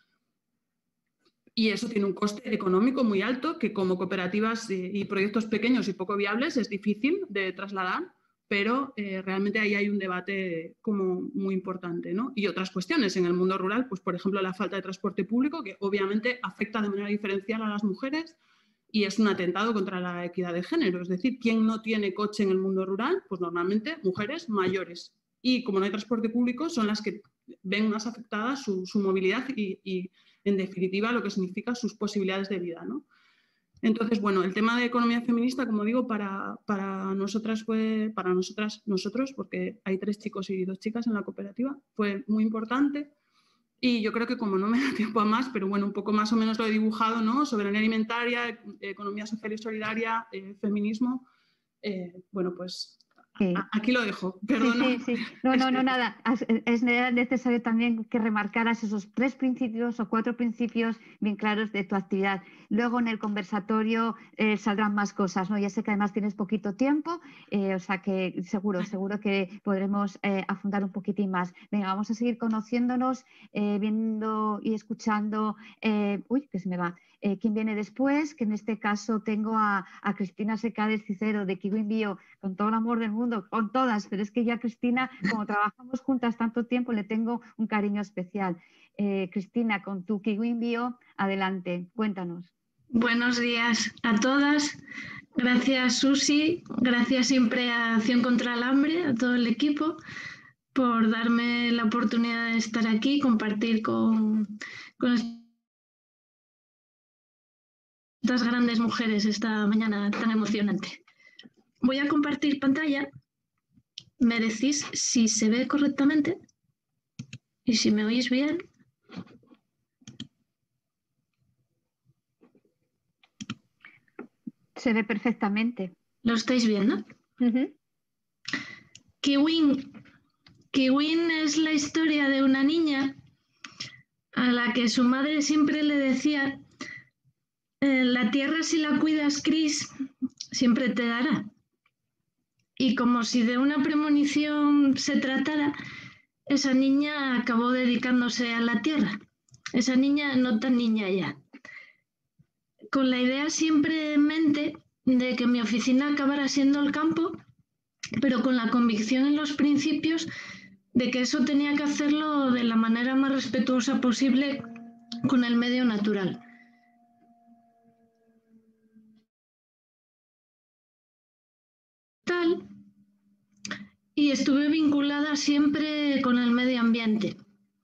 Y eso tiene un coste económico muy alto que como cooperativas y proyectos pequeños y poco viables es difícil de trasladar, pero realmente ahí hay un debate como muy importante, ¿no? Y otras cuestiones en el mundo rural, pues por ejemplo la falta de transporte público, que obviamente afecta de manera diferencial a las mujeres y es un atentado contra la equidad de género. Es decir, ¿quién no tiene coche en el mundo rural? Pues normalmente mujeres mayores. Y como no hay transporte público, son las que ven más afectada su movilidad y en definitiva lo que significa sus posibilidades de vida, ¿no? Entonces, bueno, el tema de economía feminista, como digo, para nosotras fue, para nosotros, porque hay 3 chicos y 2 chicas en la cooperativa, fue muy importante. Y yo creo que como no me da tiempo a más, pero bueno, un poco más o menos lo he dibujado, ¿no? Soberanía alimentaria, economía social y solidaria, feminismo, bueno, pues Sí. Aquí lo dejo, perdona. Sí. No, nada. Es necesario también que remarcaras esos 3 principios o 4 principios bien claros de tu actividad. Luego en el conversatorio saldrán más cosas, ¿no? Ya sé que además tienes poquito tiempo, o sea que seguro que podremos afundar un poquitín más. Venga, vamos a seguir conociéndonos, viendo y escuchando. Que se me va. ¿Quién viene después? Que en este caso tengo a Cristina Secades Cicero de Kiwin Bio, con todo el amor del mundo, con todas, pero es que ya Cristina, como trabajamos juntas tanto tiempo, le tengo un cariño especial. Cristina, con tu Kiwin Bio, adelante, cuéntanos. Buenos días a todas. Gracias, Susi. Gracias siempre a Acción contra el Hambre, a todo el equipo, por darme la oportunidad de estar aquí, compartir con estas grandes mujeres esta mañana tan emocionante. Voy a compartir pantalla. Me decís si se ve correctamente y si me oís bien. Se ve perfectamente. ¿Lo estáis viendo? Kiwin es la historia de una niña a la que su madre siempre le decía: la tierra, si la cuidas, Cris, siempre te dará. Y como si de una premonición se tratara, esa niña acabó dedicándose a la tierra. Esa niña no tan niña ya. Con la idea siempre en mente de que mi oficina acabara siendo el campo, pero con la convicción en los principios de que eso tenía que hacerlo de la manera más respetuosa posible con el medio natural. Y estuve vinculada siempre con el medio ambiente.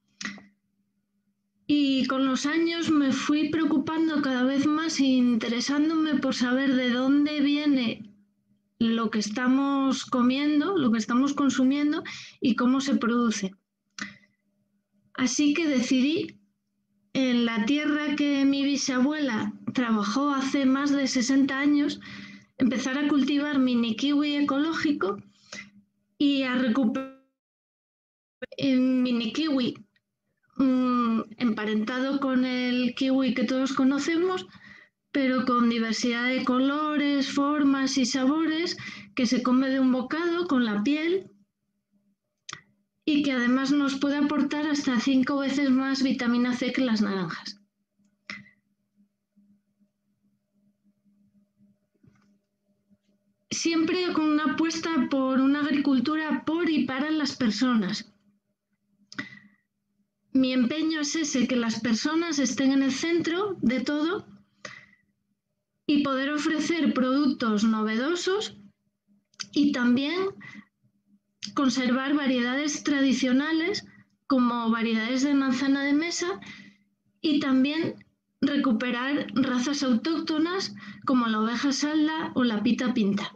Y con los años me fui preocupando cada vez más e interesándome por saber de dónde viene lo que estamos comiendo, lo que estamos consumiendo y cómo se produce. Así que decidí, en la tierra que mi bisabuela trabajó hace más de 60 años, empezar a cultivar mini kiwi ecológico y a recuperar mini kiwi emparentado con el kiwi que todos conocemos, pero con diversidad de colores, formas y sabores, que se come de un bocado con la piel y que además nos puede aportar hasta 5 veces más vitamina C que las naranjas. Siempre con una apuesta por una agricultura por y para las personas. Mi empeño es ese, que las personas estén en el centro de todo y poder ofrecer productos novedosos y también conservar variedades tradicionales como variedades de manzana de mesa y también recuperar razas autóctonas como la oveja salda o la pita pinta.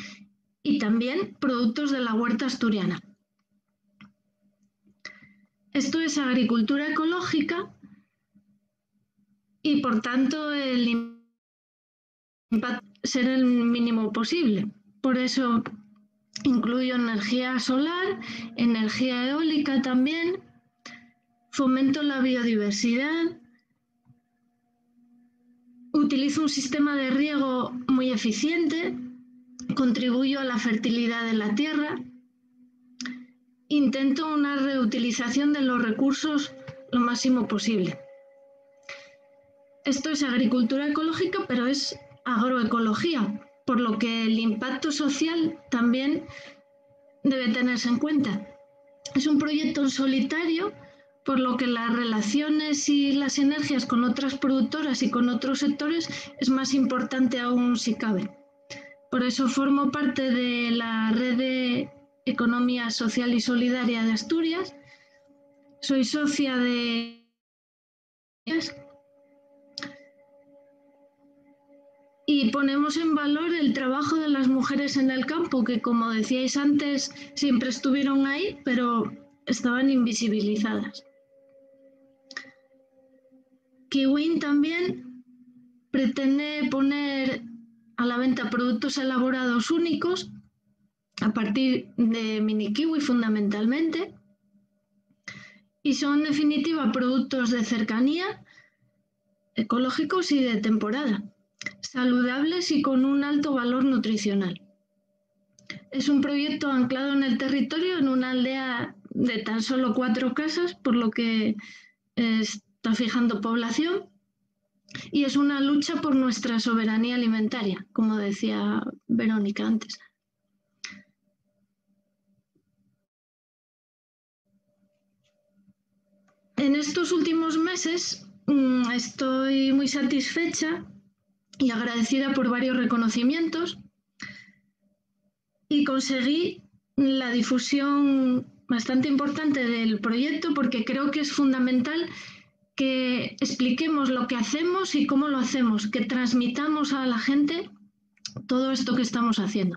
Y también productos de la huerta asturiana. Esto es agricultura ecológica y por tanto el impacto ser el mínimo posible. Por eso incluyo energía solar, energía eólica también, fomento la biodiversidad, utilizo un sistema de riego muy eficiente, contribuyo a la fertilidad de la tierra, intento una reutilización de los recursos lo máximo posible. Esto es agricultura ecológica, pero es agroecología, por lo que el impacto social también debe tenerse en cuenta. Es un proyecto en solitario, por lo que las relaciones y las sinergias con otras productoras y con otros sectores es más importante aún si cabe. Por eso formo parte de la Red de Economía Social y Solidaria de Asturias. Soy socia de y ponemos en valor el trabajo de las mujeres en el campo, que como decíais antes, siempre estuvieron ahí, pero estaban invisibilizadas. Kiwin también pretende poner a la venta productos elaborados únicos a partir de mini kiwi fundamentalmente, y son en definitiva productos de cercanía, ecológicos y de temporada, saludables y con un alto valor nutricional. Es un proyecto anclado en el territorio, en una aldea de tan solo 4 casas, por lo que está fijando población, y es una lucha por nuestra soberanía alimentaria, como decía Verónica antes. En estos últimos meses estoy muy satisfecha y agradecida por varios reconocimientos y conseguí la difusión bastante importante del proyecto, porque creo que es fundamental que expliquemos lo que hacemos y cómo lo hacemos, que transmitamos a la gente todo esto que estamos haciendo.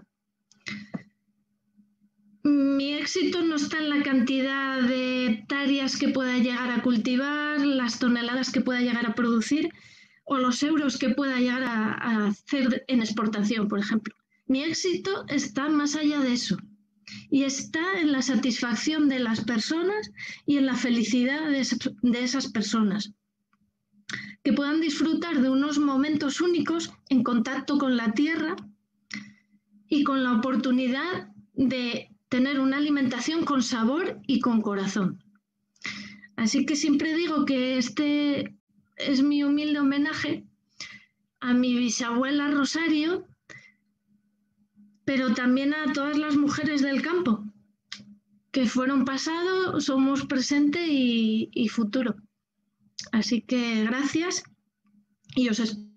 Mi éxito no está en la cantidad de hectáreas que pueda llegar a cultivar, las toneladas que pueda llegar a producir o los euros que pueda llegar a hacer en exportación, por ejemplo. Mi éxito está más allá de eso y está en la satisfacción de las personas y en la felicidad de esas personas, que puedan disfrutar de unos momentos únicos en contacto con la tierra y con la oportunidad de tener una alimentación con sabor y con corazón. Así que siempre digo que este es mi humilde homenaje a mi bisabuela Rosario, pero también a todas las mujeres del campo, que fueron pasado, somos presente y futuro. Así que gracias y os espero.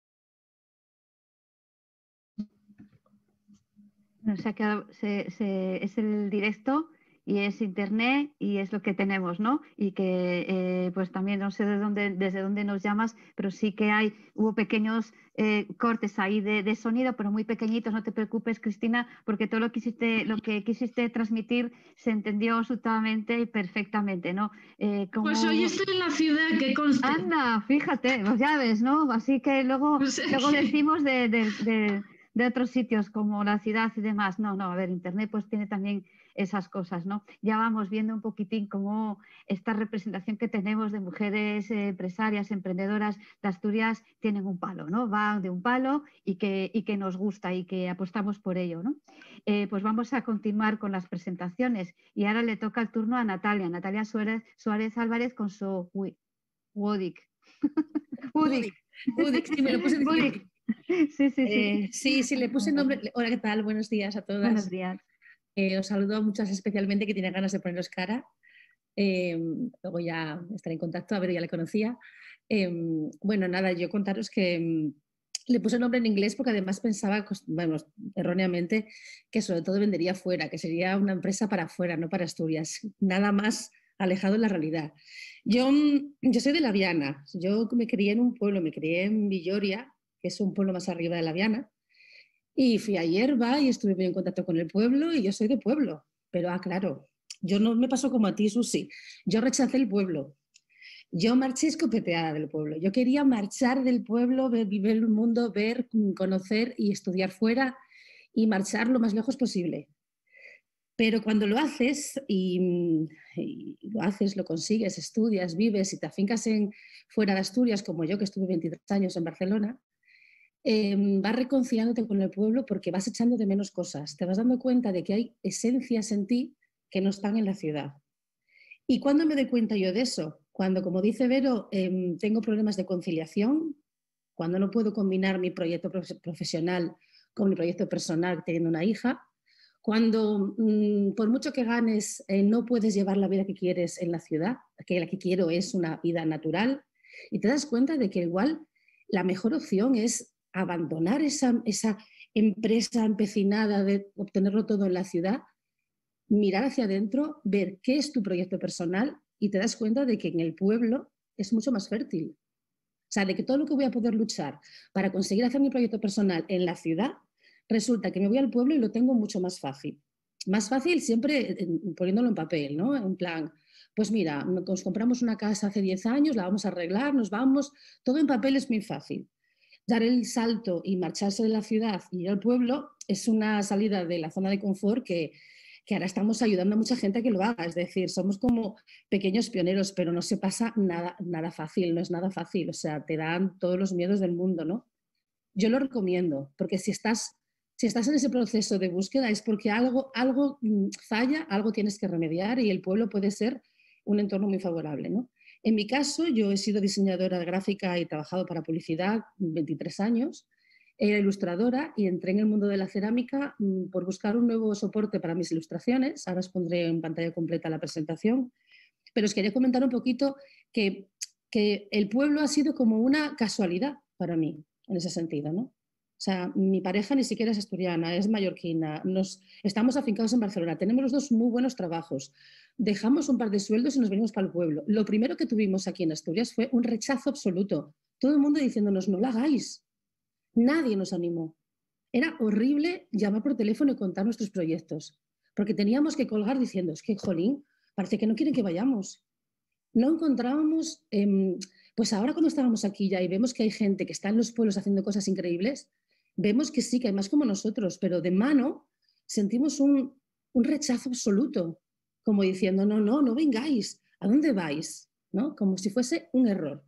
Se ha quedado, es el directo y es internet y es lo que tenemos, ¿no? Y que pues también no sé desde dónde nos llamas, pero sí que hubo pequeños cortes ahí de sonido, pero muy pequeñitos, no te preocupes, Cristina, porque todo lo que quisiste transmitir se entendió absolutamente y perfectamente, ¿no? Pues hoy estoy en la ciudad, que conste. Anda, fíjate, pues ya ves, ¿no? Así que luego decimos de otros sitios como la ciudad y demás. No, a ver, Internet pues tiene también esas cosas, ¿no? Ya vamos viendo un poquitín cómo esta representación que tenemos de mujeres empresarias, emprendedoras de Asturias tienen un palo, ¿no? Van de un palo y que nos gusta y que apostamos por ello, ¿no? Pues vamos a continuar con las presentaciones y ahora le toca el turno a Natalia Suárez Álvarez con su Wodik. Wodik, sí, me lo puse difícil. Sí, le puse nombre. Hola, ¿qué tal? Buenos días a todas. Buenos días. Os saludo a muchas especialmente que tienen ganas de poneros cara. Luego ya estaré en contacto, a ver, ya le conocía. Bueno, nada, yo contaros que le puse el nombre en inglés porque además pensaba, bueno, erróneamente, que sobre todo vendería fuera, que sería una empresa para afuera, no para Asturias. Nada más alejado de la realidad. Yo soy de La Viana. Yo me crié en un pueblo, me crié en Villoria, que es un pueblo más arriba de La Viana, y fui a Hierba y estuve muy en contacto con el pueblo y yo soy de pueblo, pero claro, Yo no me pasó como a ti, Susi. Yo rechacé el pueblo. Yo marché escopeteada del pueblo. Yo quería marchar del pueblo, vivir el mundo, ver, conocer y estudiar fuera y marchar lo más lejos posible. Pero cuando lo haces y lo consigues, estudias, vives y te afincas fuera de Asturias, como yo que estuve 23 años en Barcelona, vas reconciliándote con el pueblo porque vas echando de menos cosas. Te vas dando cuenta de que hay esencias en ti que no están en la ciudad. ¿Y cuándo me doy cuenta yo de eso? Cuando, como dice Vero, tengo problemas de conciliación, cuando no puedo combinar mi proyecto profesional con mi proyecto personal teniendo una hija, cuando por mucho que ganes no puedes llevar la vida que quieres en la ciudad, que la que quiero es una vida natural, y te das cuenta de que igual la mejor opción es abandonar esa empresa empecinada de obtenerlo todo en la ciudad, mirar hacia adentro, ver qué es tu proyecto personal y te das cuenta de que en el pueblo es mucho más fértil. O sea, de que todo lo que voy a poder luchar para conseguir hacer mi proyecto personal en la ciudad, resulta que me voy al pueblo y lo tengo mucho más fácil. Más fácil siempre poniéndolo en papel, ¿no? En plan, pues mira, nos compramos una casa hace 10 años, la vamos a arreglar, nos vamos, todo en papel es muy fácil. Dar el salto y marcharse de la ciudad y ir al pueblo es una salida de la zona de confort que ahora estamos ayudando a mucha gente a que lo haga. Es decir, somos como pequeños pioneros, pero no se pasa nada fácil, no es nada fácil. O sea, te dan todos los miedos del mundo, ¿no? Yo lo recomiendo, porque si estás en ese proceso de búsqueda es porque algo falla, algo tienes que remediar y el pueblo puede ser un entorno muy favorable, ¿no? En mi caso, yo he sido diseñadora gráfica y he trabajado para publicidad 23 años. Era ilustradora y entré en el mundo de la cerámica por buscar un nuevo soporte para mis ilustraciones. Ahora os pondré en pantalla completa la presentación. Pero os quería comentar un poquito que el pueblo ha sido como una casualidad para mí, en ese sentido, ¿no? O sea, mi pareja ni siquiera es asturiana, es mallorquina. Estamos afincados en Barcelona, tenemos los dos muy buenos trabajos. Dejamos un par de sueldos y nos venimos para el pueblo. Lo primero que tuvimos aquí en Asturias fue un rechazo absoluto. Todo el mundo diciéndonos, no lo hagáis. Nadie nos animó. Era horrible llamar por teléfono y contar nuestros proyectos, porque teníamos que colgar diciendo, es que, jolín, parece que no quieren que vayamos. No encontrábamos, pues ahora cuando estábamos aquí ya y vemos que hay gente que está en los pueblos haciendo cosas increíbles, vemos que sí, que hay más como nosotros, pero de mano sentimos un rechazo absoluto, como diciendo, no vengáis, ¿a dónde vais? ¿No? Como si fuese un error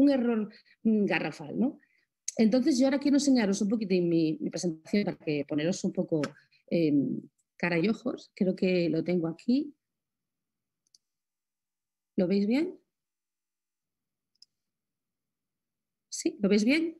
garrafal, ¿no? Entonces yo ahora quiero enseñaros un poquito en mi presentación para que poneros un poco cara y ojos. Creo que lo tengo aquí. ¿Lo veis bien? ¿Sí? ¿Lo veis bien?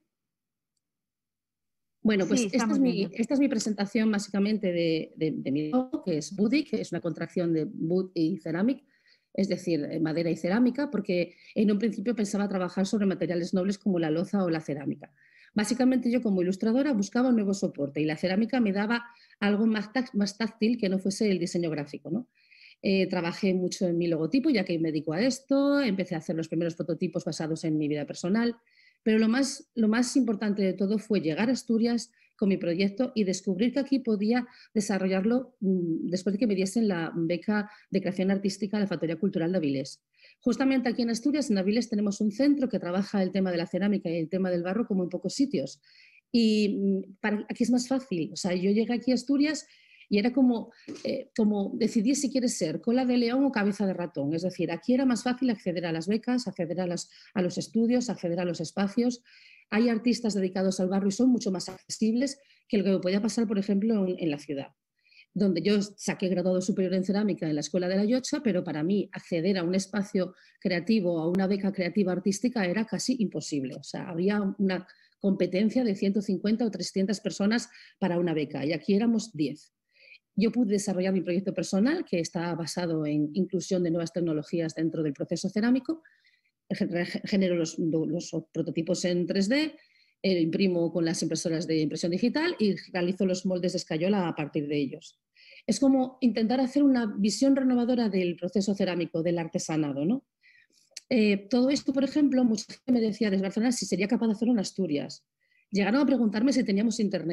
Bueno, pues sí, esta es mi presentación básicamente de mi logo, que es Budic, que es una contracción de Wood y Ceramic, es decir, madera y cerámica, porque en un principio pensaba trabajar sobre materiales nobles como la loza o la cerámica. Básicamente yo como ilustradora buscaba un nuevo soporte y la cerámica me daba algo más táctil que no fuese el diseño gráfico, ¿no? Trabajé mucho en mi logotipo, ya que me dedico a esto, empecé a hacer los primeros prototipos basados en mi vida personal, pero lo más importante de todo fue llegar a Asturias con mi proyecto y descubrir que aquí podía desarrollarlo después de que me diesen la beca de creación artística de la Factoría Cultural de Avilés. Justamente aquí en Asturias, en Avilés, tenemos un centro que trabaja el tema de la cerámica y el tema del barro como en pocos sitios. Y aquí es más fácil. O sea, yo llegué aquí a Asturias y era como decidir si quieres ser cola de león o cabeza de ratón. Es decir, aquí era más fácil acceder a las becas, acceder a los estudios, acceder a los espacios. Hay artistas dedicados al barro y son mucho más accesibles que lo que me podía pasar, por ejemplo, en la ciudad, donde yo saqué graduado superior en cerámica en la Escuela de la Llotja, pero para mí acceder a un espacio creativo, a una beca creativa artística era casi imposible. O sea, había una competencia de 150 o 300 personas para una beca y aquí éramos 10. Yo pude desarrollar mi proyecto personal, que está basado en inclusión de nuevas tecnologías dentro del proceso cerámico. Genero los prototipos en 3D, imprimo con las impresoras de impresión digital y realizo los moldes de escayola a partir de ellos. Es como intentar hacer una visión renovadora del proceso cerámico, del artesanado, ¿no? Todo esto, por ejemplo, mucha gente me decía desde Barcelona si sería capaz de hacerlo en Asturias. Llegaron a preguntarme si teníamos internet.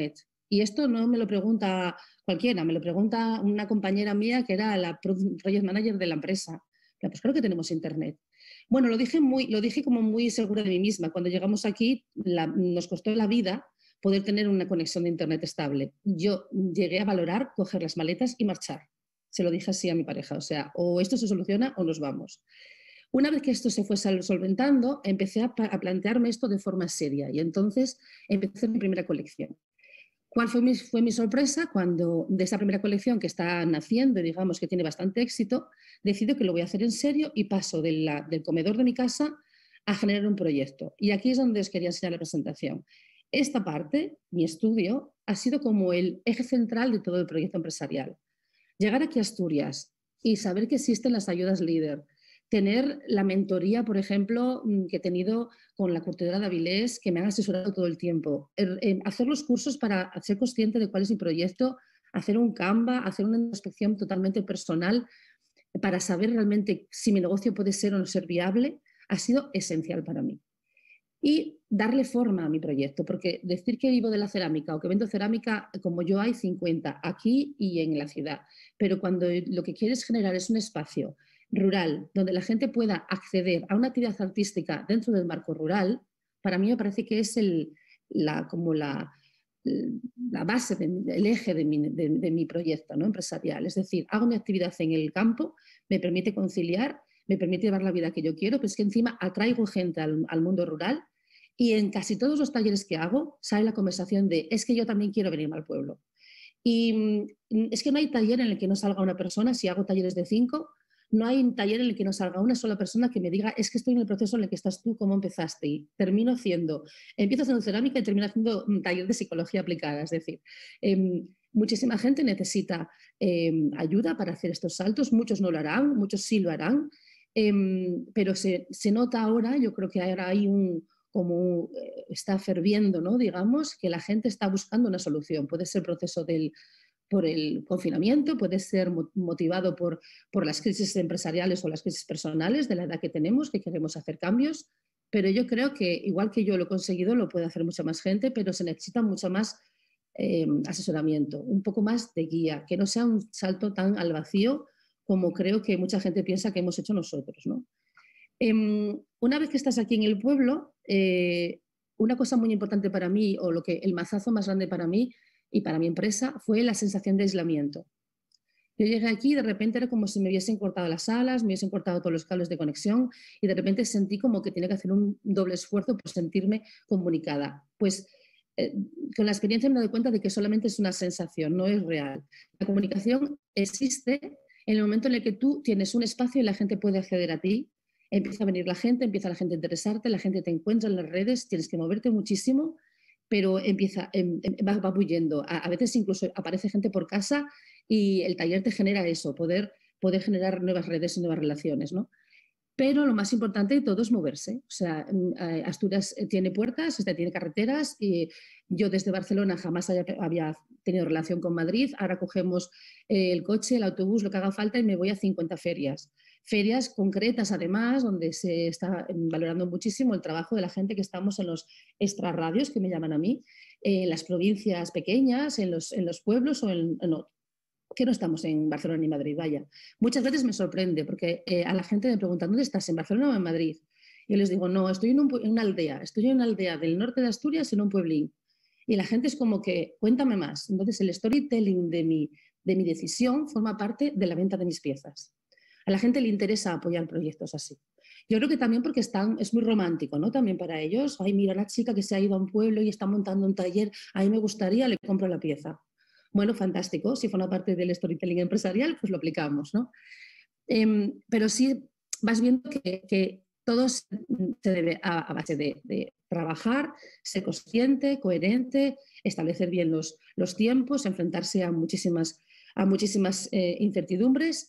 Y esto no me lo pregunta cualquiera, me lo pregunta una compañera mía que era la project manager de la empresa. Pues claro que tenemos internet. Bueno, lo dije como muy segura de mí misma. Cuando llegamos aquí nos costó la vida poder tener una conexión de internet estable. Yo llegué a valorar coger las maletas y marchar. Se lo dije así a mi pareja, o sea, o esto se soluciona o nos vamos. Una vez que esto se fue solventando, empecé a plantearme esto de forma seria y entonces empecé mi primera colección. ¿Cuál fue mi sorpresa cuando de esa primera colección que está naciendo, digamos que tiene bastante éxito, decido que lo voy a hacer en serio y paso del comedor de mi casa a generar un proyecto? Y aquí es donde os quería enseñar la presentación. Esta parte, mi estudio, ha sido como el eje central de todo el proyecto empresarial. Llegar aquí a Asturias y saber que existen las ayudas líder, tener la mentoría, por ejemplo, que he tenido con la curtidora de Avilés, que me han asesorado todo el tiempo, hacer los cursos para ser consciente de cuál es mi proyecto, hacer un Canva, hacer una introspección totalmente personal para saber realmente si mi negocio puede ser o no ser viable, ha sido esencial para mí. Y darle forma a mi proyecto, porque decir que vivo de la cerámica o que vendo cerámica, como yo hay 50 aquí y en la ciudad, pero cuando lo que quieres generar es un espacio rural donde la gente pueda acceder a una actividad artística dentro del marco rural, para mí me parece que es la base, el eje de mi proyecto, ¿no?, empresarial. Es decir, hago mi actividad en el campo, me permite conciliar, me permite llevar la vida que yo quiero, pero es que encima atraigo gente al mundo rural y en casi todos los talleres que hago sale la conversación de es que yo también quiero venirme al pueblo. Y es que no hay taller en el que no salga una persona, si hago talleres de 5, no hay un taller en el que no salga una sola persona que me diga es que estoy en el proceso en el que estás tú, cómo empezaste. Y empiezo haciendo cerámica y termino haciendo un taller de psicología aplicada. Es decir, muchísima gente necesita ayuda para hacer estos saltos, muchos no lo harán, muchos sí lo harán, pero se nota ahora, yo creo que ahora hay está ferviendo, ¿no?, digamos, que la gente está buscando una solución. Puede ser el proceso por el confinamiento, puede ser motivado por las crisis empresariales o las crisis personales de la edad que tenemos, que queremos hacer cambios, pero yo creo que igual que yo lo he conseguido, lo puede hacer mucha más gente, pero se necesita mucho más asesoramiento, un poco más de guía, que no sea un salto tan al vacío como creo que mucha gente piensa que hemos hecho nosotros, ¿no? Una vez que estás aquí en el pueblo, una cosa muy importante para mí, o el mazazo más grande para mí y para mi empresa, fue la sensación de aislamiento. Yo llegué aquí y de repente era como si me hubiesen cortado las alas, me hubiesen cortado todos los cables de conexión y de repente sentí como que tenía que hacer un doble esfuerzo por sentirme comunicada. Pues con la experiencia me doy cuenta de que solamente es una sensación, no es real. La comunicación existe en el momento en el que tú tienes un espacio y la gente puede acceder a ti. Empieza a venir la gente, empieza la gente a interesarte, la gente te encuentra en las redes, tienes que moverte muchísimo, pero va huyendo. A veces incluso aparece gente por casa y el taller te genera eso, poder generar nuevas redes y nuevas relaciones, ¿no? Pero lo más importante de todo es moverse. O sea, Asturias tiene puertas, tiene carreteras y yo desde Barcelona jamás había tenido relación con Madrid. Ahora cogemos el coche, el autobús, lo que haga falta y me voy a 50 ferias. Ferias concretas, además, donde se está valorando muchísimo el trabajo de la gente que estamos en los extrarradios, que me llaman a mí, en las provincias pequeñas, en los pueblos o que no estamos en Barcelona ni Madrid, vaya. Muchas veces me sorprende porque a la gente me pregunta, ¿dónde estás? ¿En Barcelona o en Madrid? Y yo les digo, no, estoy en una aldea. Estoy en una aldea del norte de Asturias, en un pueblín. Y la gente es como que, cuéntame más. Entonces, el storytelling de mi decisión forma parte de la venta de mis piezas. A la gente le interesa apoyar proyectos así. Yo creo que también porque es muy romántico, ¿no? También para ellos. Ay, mira, la chica que se ha ido a un pueblo y está montando un taller, a mí me gustaría, le compro la pieza. Bueno, fantástico. Si forma parte del storytelling empresarial, pues lo aplicamos, ¿no? Pero sí vas viendo que todo se debe a base de trabajar, ser consciente, coherente, establecer bien los tiempos, enfrentarse a muchísimas incertidumbres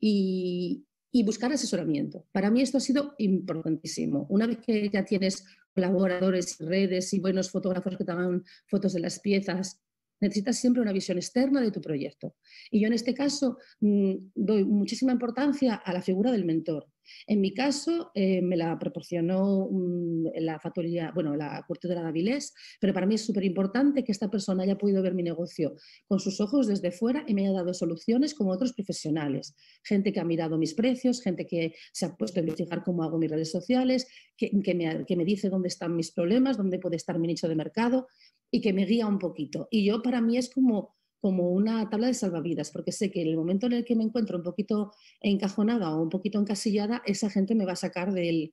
y buscar asesoramiento. Para mí esto ha sido importantísimo. Una vez que ya tienes colaboradores, redes y buenos fotógrafos que te hagan fotos de las piezas necesitas siempre una visión externa de tu proyecto. Y yo en este caso doy muchísima importancia a la figura del mentor. En mi caso me la proporcionó la factoría, bueno, la curtidora de Avilés, pero para mí es súper importante que esta persona haya podido ver mi negocio con sus ojos desde fuera y me haya dado soluciones como otros profesionales. Gente que ha mirado mis precios, gente que se ha puesto a investigar cómo hago mis redes sociales, que me dice dónde están mis problemas, dónde puede estar mi nicho de mercado y que me guía un poquito. Y yo para mí es como una tabla de salvavidas, porque sé que en el momento en el que me encuentro un poquito encajonada o un poquito encasillada, esa gente me va a sacar del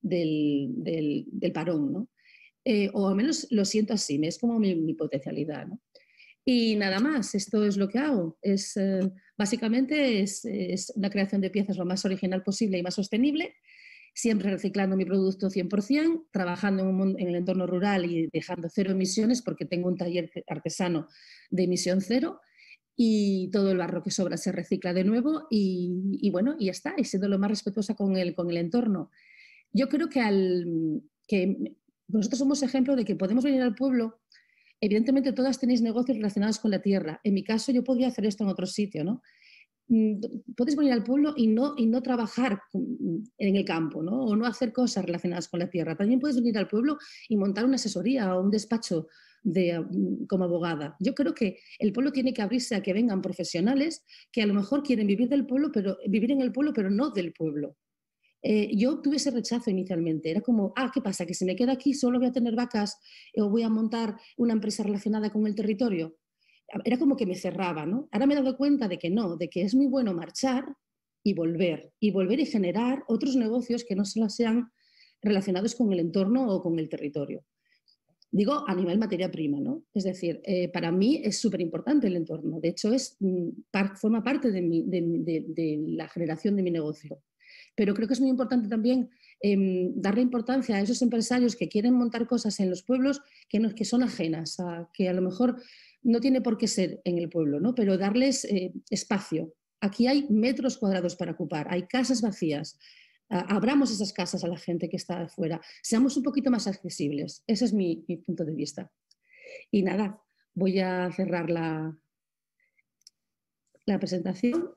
parón, ¿no? O al menos lo siento así, es como mi potencialidad, ¿no? Y nada más, esto es lo que hago. Básicamente es la creación de piezas lo más original posible y más sostenible, siempre reciclando mi producto 100%, trabajando en el entorno rural y dejando 0 emisiones porque tengo un taller artesano de emisión 0 y todo el barro que sobra se recicla de nuevo y bueno, y ya está, y siendo lo más respetuosa con el entorno. Yo creo que nosotros somos ejemplo de que podemos venir al pueblo. Evidentemente todas tenéis negocios relacionados con la tierra. En mi caso yo podría hacer esto en otro sitio, ¿no? Puedes venir al pueblo y no trabajar en el campo, ¿no? O no hacer cosas relacionadas con la tierra. También puedes venir al pueblo y montar una asesoría o un despacho como abogada. Yo creo que el pueblo tiene que abrirse a que vengan profesionales que a lo mejor quieren vivir en el pueblo, pero no del pueblo. Yo tuve ese rechazo inicialmente. Era como, ¿qué pasa? ¿Que si me quedo aquí solo voy a tener vacas o voy a montar una empresa relacionada con el territorio? Era como que me cerraba, ¿no? Ahora me he dado cuenta de que no, de que es muy bueno marchar y volver y generar otros negocios que no solo sean relacionados con el entorno o con el territorio. Digo, a nivel materia prima, ¿no? Es decir, para mí es súper importante el entorno. De hecho, forma parte de la generación de mi negocio. Pero creo que es muy importante también darle importancia a esos empresarios que quieren montar cosas en los pueblos que son ajenas, que a lo mejor no tiene por qué ser en el pueblo, ¿no? Pero darles espacio. Aquí hay metros cuadrados para ocupar, hay casas vacías. Abramos esas casas a la gente que está afuera. Seamos un poquito más accesibles. Ese es mi punto de vista. Y nada, voy a cerrar la presentación.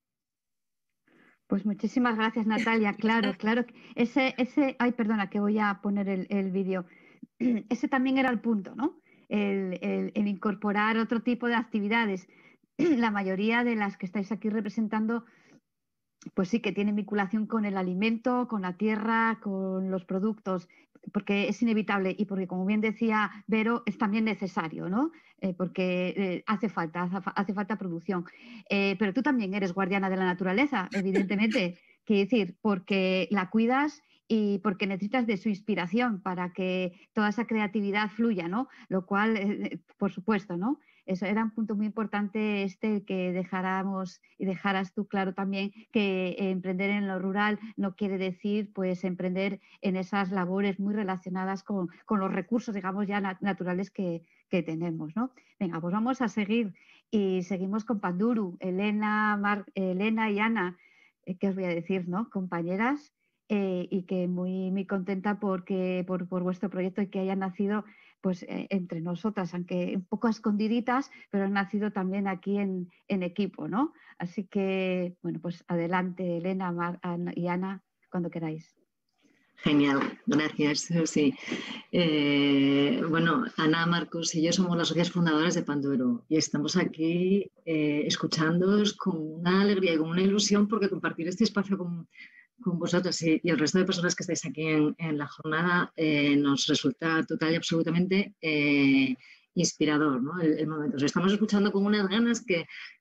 Pues muchísimas gracias, Natalia. Claro. Ay, perdona, que voy a poner el vídeo. Ese también era el punto, ¿no? El incorporar otro tipo de actividades. La mayoría de las que estáis aquí representando, pues sí que tienen vinculación con el alimento, con la tierra, con los productos, porque es inevitable y porque, como bien decía Vero, es también necesario, ¿no? Porque hace falta producción. Pero tú también eres guardiana de la naturaleza, evidentemente. Quiero decir, porque la cuidas y porque necesitas de su inspiración para que toda esa creatividad fluya, ¿no? Lo cual, por supuesto, ¿no? Eso era un punto muy importante que dejaras tú claro también, que emprender en lo rural no quiere decir pues emprender en esas labores muy relacionadas con los recursos, digamos, ya naturales que tenemos, ¿no? Venga, pues vamos a seguir y seguimos con Panduru, Elena y Ana, ¿qué os voy a decir, no? Compañeras, y que muy contenta por vuestro proyecto y que haya nacido pues entre nosotras, aunque un poco escondiditas, pero han nacido también aquí en equipo, ¿no? Así que, bueno, pues adelante, Elena y Ana, cuando queráis. Genial, gracias. Sí. Bueno, Ana, Marcos y yo somos las socias fundadoras de Panduru y estamos aquí escuchándoos con una alegría y con una ilusión porque compartir este espacio con vosotros y el resto de personas que estáis aquí en la jornada nos resulta total y absolutamente inspirador, ¿no? El momento. Os estamos escuchando con unas ganas que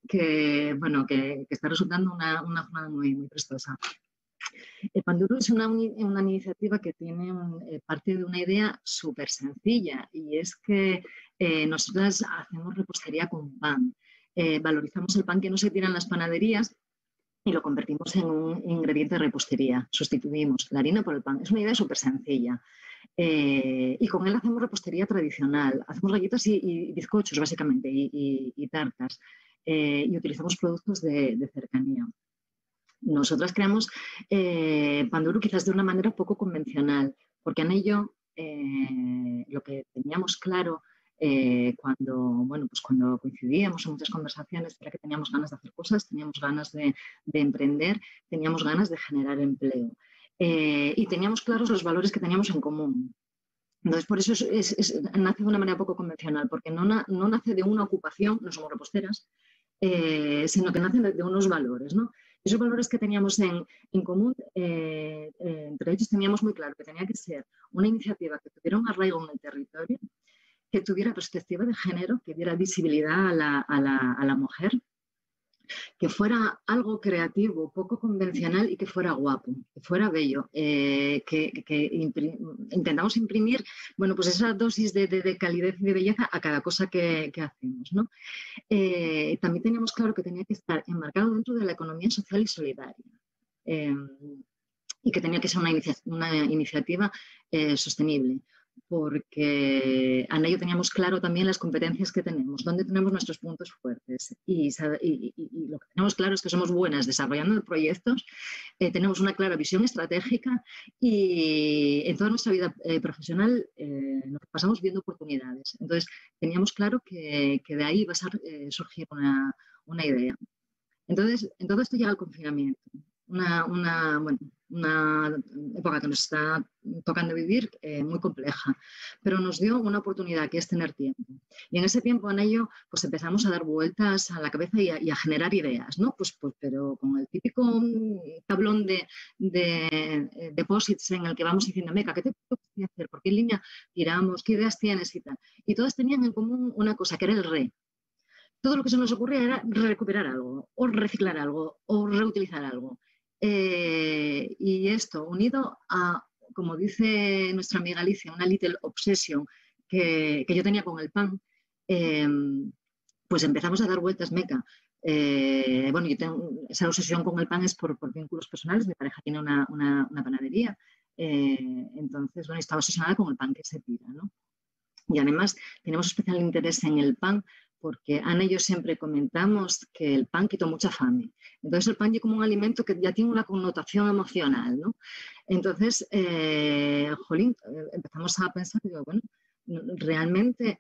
está resultando una jornada muy, muy prestosa. Panduru es una iniciativa que tiene parte de una idea súper sencilla y es que nosotras hacemos repostería con pan. Valorizamos el pan que no se tira en las panaderías y lo convertimos en un ingrediente de repostería. Sustituimos la harina por el pan. Es una idea súper sencilla. Y con él hacemos repostería tradicional. Hacemos galletas y bizcochos, básicamente, y tartas. Y utilizamos productos de cercanía. Nosotras creamos Panduru quizás de una manera poco convencional, porque en ello lo que teníamos claro cuando coincidíamos en muchas conversaciones, era que teníamos ganas de hacer cosas, teníamos ganas de emprender, teníamos ganas de generar empleo. Y teníamos claros los valores que teníamos en común. Entonces, por eso nace de una manera poco convencional, porque no nace de una ocupación, no somos reposteras, sino que nace de unos valores, ¿no? Esos valores que teníamos en común, entre ellos teníamos muy claro que tenía que ser una iniciativa que tuviera un arraigo en el territorio, que tuviera perspectiva de género, que diera visibilidad a la mujer, que fuera algo creativo, poco convencional y que fuera guapo, que fuera bello, intentamos imprimir, bueno, pues esa dosis de calidez y de belleza a cada cosa que hacemos, ¿no? También teníamos claro que tenía que estar enmarcado dentro de la economía social y solidaria. Y que tenía que ser una iniciativa sostenible, porque en ello teníamos claro también las competencias que tenemos, dónde tenemos nuestros puntos fuertes y lo que tenemos claro es que somos buenas desarrollando proyectos, tenemos una clara visión estratégica y en toda nuestra vida profesional nos pasamos viendo oportunidades. Entonces teníamos claro que de ahí iba a surgir una idea. Entonces, en todo esto llega el confinamiento, una época que nos está tocando vivir muy compleja, pero nos dio una oportunidad que es tener tiempo. Y en ese tiempo en ello pues empezamos a dar vueltas a la cabeza y a generar ideas, ¿no? Pero con el típico tablón de deposits en el que vamos diciendo, Meca, ¿qué te puedo hacer? ¿Por qué línea tiramos? ¿Qué ideas tienes? Y tal. Y todas tenían en común una cosa, que era el re. Todo lo que se nos ocurría era recuperar algo, o reciclar algo, o reutilizar algo. Y esto, unido a, como dice nuestra amiga Alicia, una little obsession que yo tenía con el pan, pues empezamos a dar vueltas, Meca. Bueno, yo tengo esa obsesión con el pan es por vínculos personales. Mi pareja tiene una panadería. Entonces, bueno, estaba obsesionada con el pan que se tira, ¿no? Y además tenemos especial interés en el pan porque Ana y yo siempre comentamos que el pan quitó mucha fame. Entonces el pan es como un alimento que ya tiene una connotación emocional, ¿no? Entonces, empezamos a pensar, digo, bueno, realmente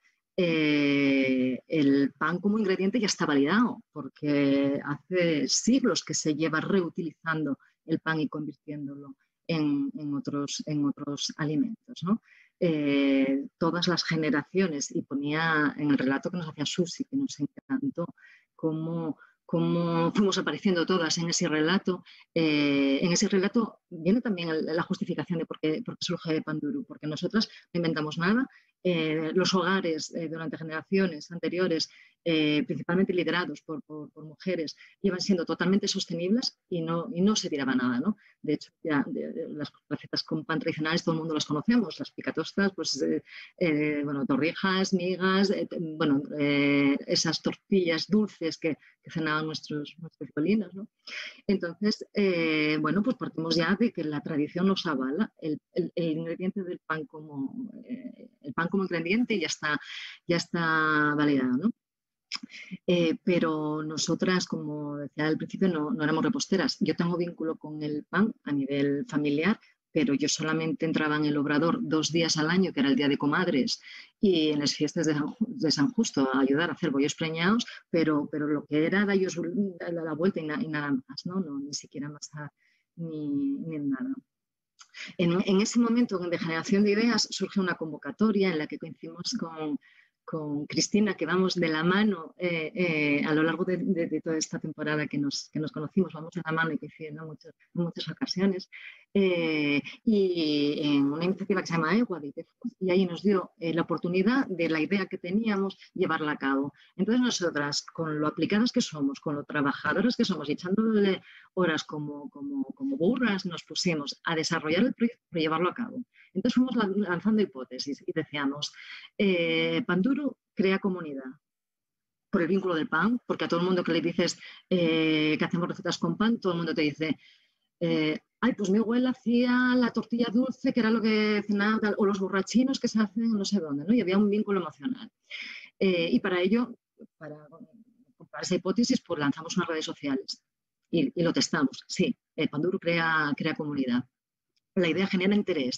el pan como ingrediente ya está validado, porque hace siglos que se lleva reutilizando el pan y convirtiéndolo en otros alimentos, ¿no? Todas las generaciones, y ponía en el relato que nos hacía Susi, que nos encantó, cómo fuimos apareciendo todas en ese relato. En ese relato viene también la justificación de por qué surge Panduru, porque nosotras no inventamos nada. Los hogares durante generaciones anteriores, principalmente liderados por mujeres, iban siendo totalmente sostenibles y no se tiraba nada, ¿no? De hecho, ya las recetas con pan tradicionales todo el mundo las conocemos, las picatostas, pues, torrijas, migas, esas tortillas dulces que cenaban nuestros violinos, ¿no? Entonces, pues partimos ya de que la tradición nos avala, el ingrediente del pan como ingrediente ya está validado, ¿no? Pero nosotras, como decía al principio, no éramos reposteras. Yo tengo vínculo con el pan a nivel familiar, pero yo solamente entraba en el obrador 2 días al año, que era el Día de Comadres, y en las fiestas de San Justo a ayudar a hacer bollos preñados, pero lo que era darles la vuelta y nada más, ¿no? Ni siquiera más ni nada. En ese momento de generación de ideas surge una convocatoria en la que coincidimos con Cristina, que vamos de la mano a lo largo de toda esta temporada que nos conocimos, vamos de la mano y coincidiendo en muchas ocasiones, y en una iniciativa que se llama EWA, y ahí nos dio la oportunidad de la idea que teníamos llevarla a cabo. Entonces nosotras, con lo aplicadas que somos, con lo trabajadoras que somos, y echándole horas como burras, nos pusimos a desarrollar el proyecto para llevarlo a cabo. Entonces fuimos lanzando hipótesis y decíamos, Panduru crea comunidad por el vínculo del pan, porque a todo el mundo que le dices que hacemos recetas con pan, todo el mundo te dice, pues mi abuela hacía la tortilla dulce, que era lo que cenaba, o los borrachinos que se hacen no sé dónde, ¿no? Y había un vínculo emocional. Y para ello, para esa hipótesis, pues lanzamos unas redes sociales y lo testamos. Sí, Panduru crea comunidad. La idea genera interés.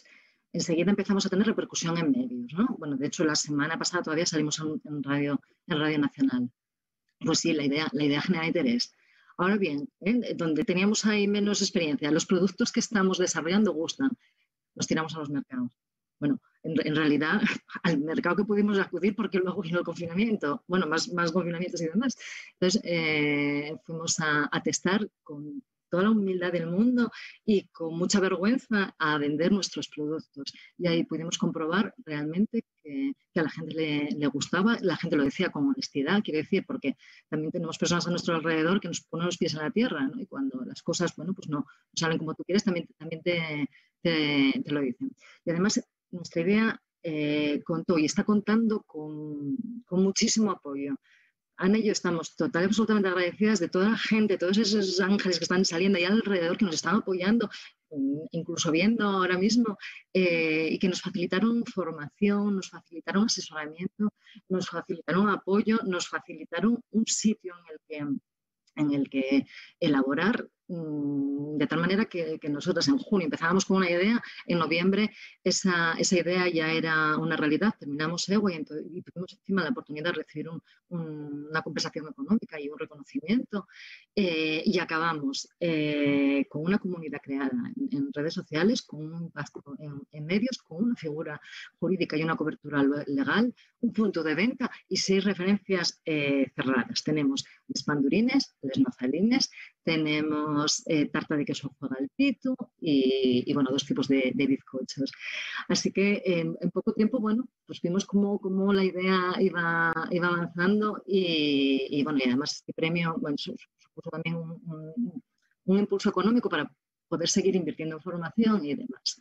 enseguida empezamos a tener repercusión en medios, ¿no? Bueno, de hecho, la semana pasada todavía salimos en Radio Nacional. Pues sí, la idea genera interés. Ahora bien, donde teníamos ahí menos experiencia, los productos que estamos desarrollando gustan, los tiramos a los mercados. Bueno, en realidad al mercado que pudimos acudir porque luego vino el confinamiento, bueno, más confinamientos y demás. Entonces fuimos a testar con toda la humildad del mundo y con mucha vergüenza a vender nuestros productos. Y ahí pudimos comprobar realmente que a la gente le gustaba, la gente lo decía con honestidad, quiero decir, porque también tenemos personas a nuestro alrededor que nos ponen los pies en la tierra, ¿no? Y cuando las cosas, bueno, pues no salen como tú quieres, también te lo dicen. Y además, nuestra idea contó y está contando con muchísimo apoyo. Ana y yo estamos total y absolutamente agradecidas de toda la gente, todos esos ángeles que están saliendo ahí alrededor, que nos están apoyando, incluso viendo ahora mismo, y que nos facilitaron formación, nos facilitaron asesoramiento, nos facilitaron apoyo, nos facilitaron un sitio en el que elaborar, de tal manera que nosotros en junio empezábamos con una idea, en noviembre esa idea ya era una realidad, terminamos EWA y tuvimos encima la oportunidad de recibir una compensación económica y un reconocimiento, y acabamos con una comunidad creada en redes sociales, con un impacto en medios, con una figura jurídica y una cobertura legal, un punto de venta y 6 referencias cerradas. Tenemos les pandurines, les mazalines, tenemos tarta de queso juega al pito y bueno, 2 tipos de bizcochos. Así que en poco tiempo, bueno, pues vimos cómo la idea iba avanzando y bueno, y además este premio, bueno, supuso también un impulso económico para poder seguir invirtiendo en formación y demás.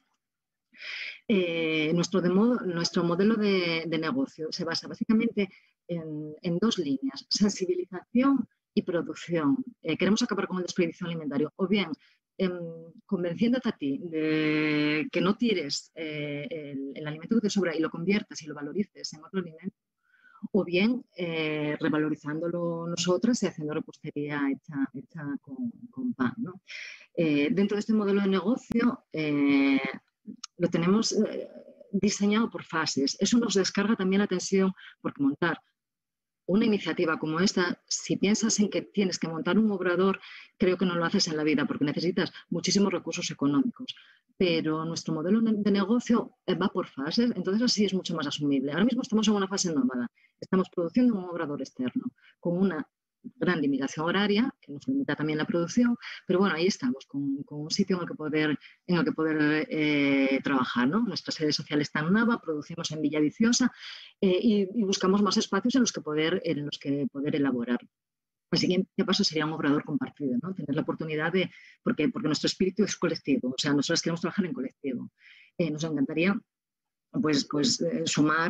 Nuestro modelo de negocio se basa básicamente en 2 líneas, sensibilización y producción. Queremos acabar con el desperdicio alimentario, o bien convenciéndote a ti de que no tires el alimento que te sobra y lo conviertas y lo valorices en otro alimento, o bien revalorizándolo nosotras y haciendo repostería hecha con pan, ¿no? Dentro de este modelo de negocio lo tenemos diseñado por fases. Eso nos descarga también la tensión porque montar una iniciativa como esta, si piensas en que tienes que montar un obrador, creo que no lo haces en la vida porque necesitas muchísimos recursos económicos. Pero nuestro modelo de negocio va por fases, entonces así es mucho más asumible. Ahora mismo estamos en una fase nómada. Estamos produciendo un obrador externo con una gran limitación horaria, que nos limita también la producción, pero bueno, ahí estamos, con un sitio en el que poder trabajar, ¿no? Nuestra sede social está en Nava, producimos en Villaviciosa y buscamos más espacios en los que poder elaborar. El siguiente paso sería un obrador compartido, ¿no? Tener la oportunidad porque nuestro espíritu es colectivo, o sea, nosotros queremos trabajar en colectivo. Nos encantaría pues sumar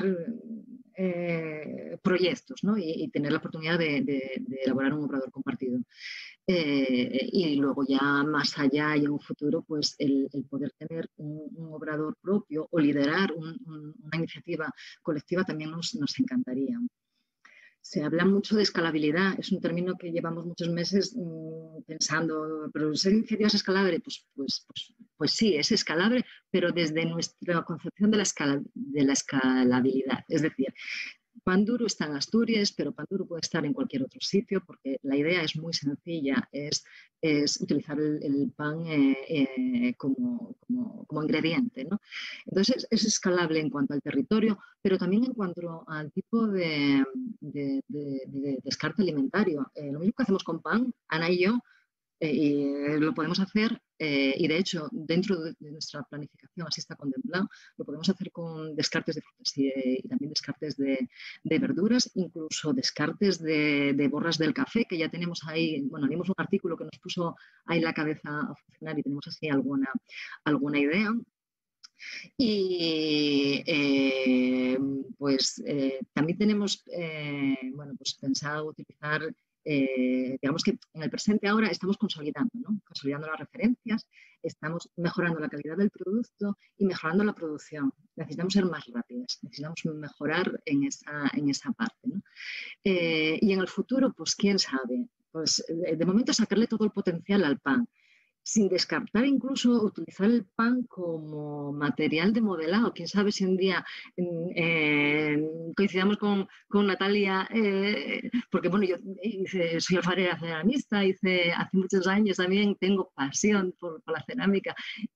proyectos, ¿no? y tener la oportunidad de elaborar un obrador compartido. Y luego ya más allá y en un futuro, pues el poder tener un obrador propio o liderar una iniciativa colectiva también nos encantaría. Se habla mucho de escalabilidad, es un término que llevamos muchos meses pensando, pero ¿ser iniciativa es escalable? Pues sí, es escalable, pero desde nuestra concepción de la escalabilidad. Es decir, Panduro está en Asturias, pero Panduro puede estar en cualquier otro sitio porque la idea es muy sencilla, es utilizar el pan como ingrediente, ¿no? Entonces es escalable en cuanto al territorio, pero también en cuanto al tipo de descarte alimentario. Lo mismo que hacemos con pan, Ana y yo, y lo podemos hacer, y de hecho dentro de nuestra planificación así está contemplado, lo podemos hacer con descartes de frutas y también descartes de verduras, incluso descartes de borras del café, que ya tenemos ahí, bueno, leímos un artículo que nos puso ahí la cabeza a funcionar y tenemos así alguna idea. Y también tenemos pensado utilizar, digamos que en el presente ahora estamos consolidando, ¿no? Consolidando las referencias, estamos mejorando la calidad del producto y mejorando la producción. Necesitamos ser más rápidas, necesitamos mejorar en esa parte, ¿no? Y en el futuro, pues quién sabe, pues de momento sacarle todo el potencial al pan. sin descartar incluso utilizar el pan como material de modelado. Quién sabe si un día coincidamos con Natalia, porque bueno, yo soy alfarera ceramista, hace muchos años también tengo pasión por la cerámica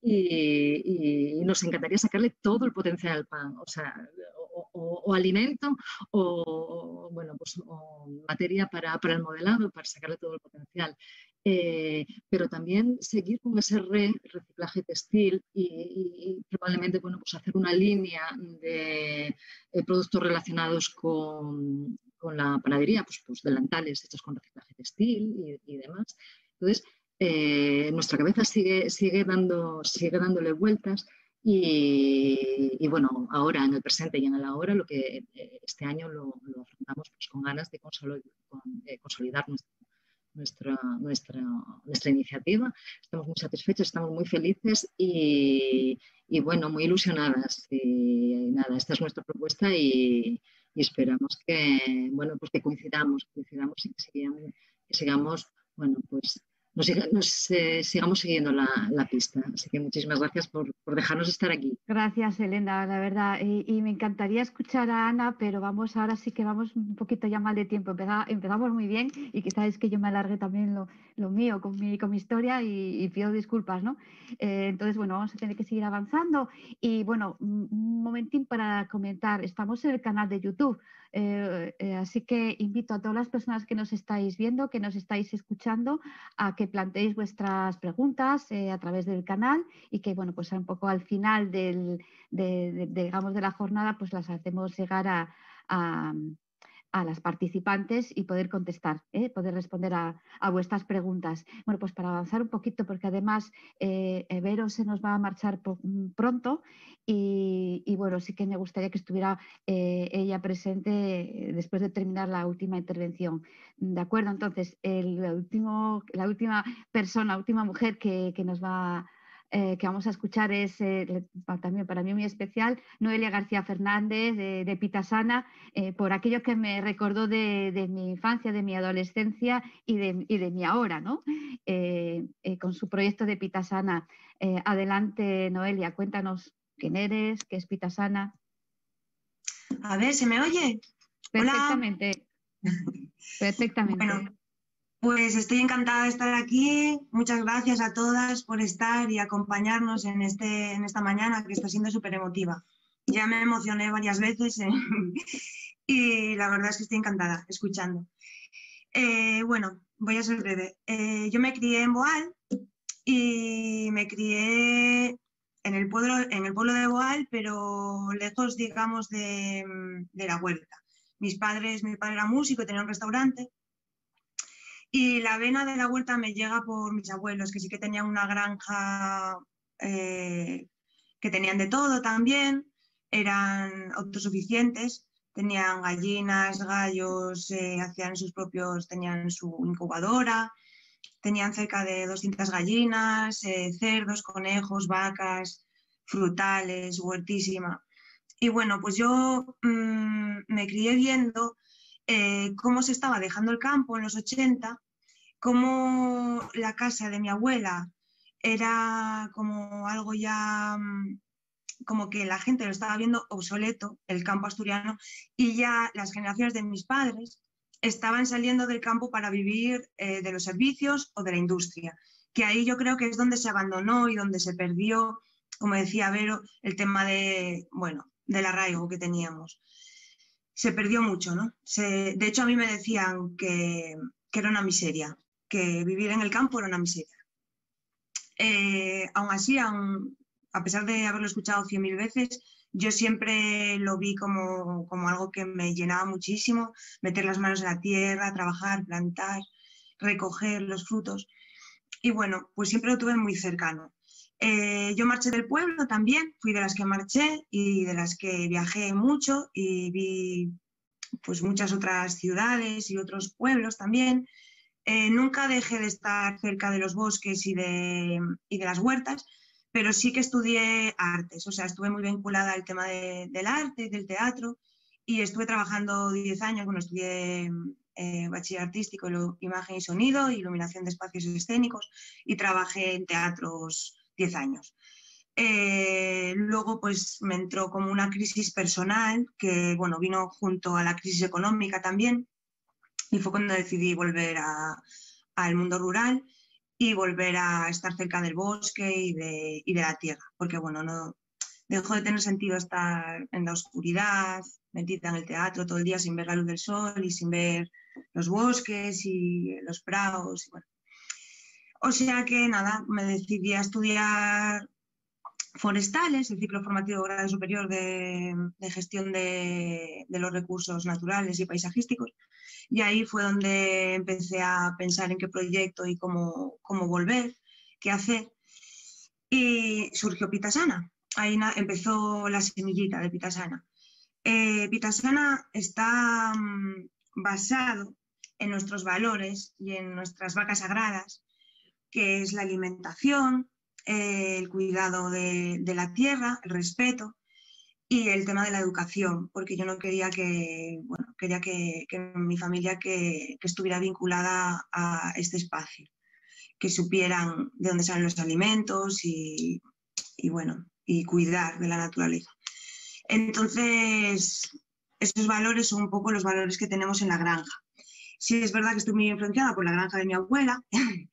y nos encantaría sacarle todo el potencial al pan, o sea, o alimento o, bueno, pues, o materia para el modelado, para sacarle todo el potencial. Pero también seguir con ese reciclaje textil y probablemente, bueno, pues hacer una línea de productos relacionados con la panadería, pues delantales hechos con reciclaje textil y demás. Entonces, nuestra cabeza sigue dándole vueltas y bueno, ahora en el presente y en el ahora, lo que este año lo afrontamos pues, con ganas de consolidar nuestra iniciativa. Estamos muy satisfechos, estamos muy felices y bueno, muy ilusionadas. Y nada, esta es nuestra propuesta y esperamos que, bueno, pues que coincidamos y que sigamos, bueno, pues sigamos siguiendo la pista. Así que muchísimas gracias por dejarnos estar aquí. Gracias, Elena, la verdad. Y me encantaría escuchar a Ana, pero ahora sí que vamos un poquito ya mal de tiempo. Empezamos muy bien y quizás es que yo me alargué también lo mío con mi historia y pido disculpas, ¿no? Entonces, bueno, vamos a tener que seguir avanzando. Y bueno, un momentín para comentar. Estamos en el canal de YouTube. Así que invito a todas las personas que nos estáis viendo, que nos estáis escuchando, a que planteéis vuestras preguntas a través del canal y que, bueno, pues un poco al final digamos, de la jornada, pues las hacemos llegar a las participantes y poder contestar, poder responder a vuestras preguntas. Bueno, pues para avanzar un poquito, porque además Vero se nos va a marchar pronto y bueno, sí que me gustaría que estuviera ella presente después de terminar la última intervención. ¿De acuerdo? Entonces, la última mujer que nos va que vamos a escuchar es también para mí muy especial, Noelia García Fernández de Pitasana, por aquello que me recordó de mi infancia, de mi adolescencia y de mi ahora, ¿no? Con su proyecto de Pitasana. Adelante, Noelia, cuéntanos quién eres, qué es Pitasana. A ver, ¿se me oye? Perfectamente. Hola. Perfectamente. Bueno, pues estoy encantada de estar aquí. Muchas gracias a todas por estar y acompañarnos en esta mañana que está siendo súper emotiva. Ya me emocioné varias veces y la verdad es que estoy encantada escuchando. Bueno, voy a ser breve. Yo me crié en Boal y me crié en el pueblo de Boal, pero lejos, digamos, de la huerta. Mi padre era músico y tenía un restaurante. Y la vena de la huerta me llega por mis abuelos, que sí que tenían una granja que tenían de todo también, eran autosuficientes, tenían gallinas, gallos, tenían su incubadora, tenían cerca de 200 gallinas, cerdos, conejos, vacas, frutales, huertísima. Y bueno, pues yo me crié viendo cómo se estaba dejando el campo en los 80, cómo la casa de mi abuela era como algo ya, como que la gente lo estaba viendo obsoleto, el campo asturiano, y ya las generaciones de mis padres estaban saliendo del campo para vivir de los servicios o de la industria, que ahí yo creo que es donde se abandonó y donde se perdió, como decía Vero, el tema del arraigo que teníamos. Se perdió mucho, ¿no? De hecho, a mí me decían que era una miseria, que vivir en el campo era una miseria. Aún así, a pesar de haberlo escuchado 100.000 veces, yo siempre lo vi como algo que me llenaba muchísimo, meter las manos en la tierra, trabajar, plantar, recoger los frutos. Y bueno, pues siempre lo tuve muy cercano. Yo marché del pueblo también, fui de las que marché y de las que viajé mucho y vi pues muchas otras ciudades y otros pueblos también. Nunca dejé de estar cerca de los bosques y de las huertas, pero sí que estudié artes, o sea, estuve muy vinculada al tema del arte y del teatro y estuve trabajando 10 años, bueno, estudié bachiller artístico, imagen y sonido, iluminación de espacios escénicos, y trabajé en teatros 10 años. Luego pues me entró como una crisis personal que bueno, vino junto a la crisis económica también, y fue cuando decidí volver al mundo rural y volver a estar cerca del bosque y de la tierra, porque bueno, no dejó de tener sentido estar en la oscuridad, metida en el teatro todo el día sin ver la luz del sol y sin ver los bosques y los prados. Y bueno. O sea que nada, me decidí a estudiar forestales, el ciclo formativo grado superior de gestión de los recursos naturales y paisajísticos, y ahí fue donde empecé a pensar en qué proyecto y cómo volver, qué hacer, y surgió Pitasana. Ahí empezó la semillita de Pitasana. Pitasana está basado en nuestros valores y en nuestras vacas sagradas, que es la alimentación, el cuidado de la tierra, el respeto y el tema de la educación, porque yo no quería quería que mi familia que estuviera vinculada a este espacio, que supieran de dónde salen los alimentos y cuidar de la naturaleza. Entonces, esos valores son un poco los valores que tenemos en la granja. Sí, es verdad que estoy muy influenciada por la granja de mi abuela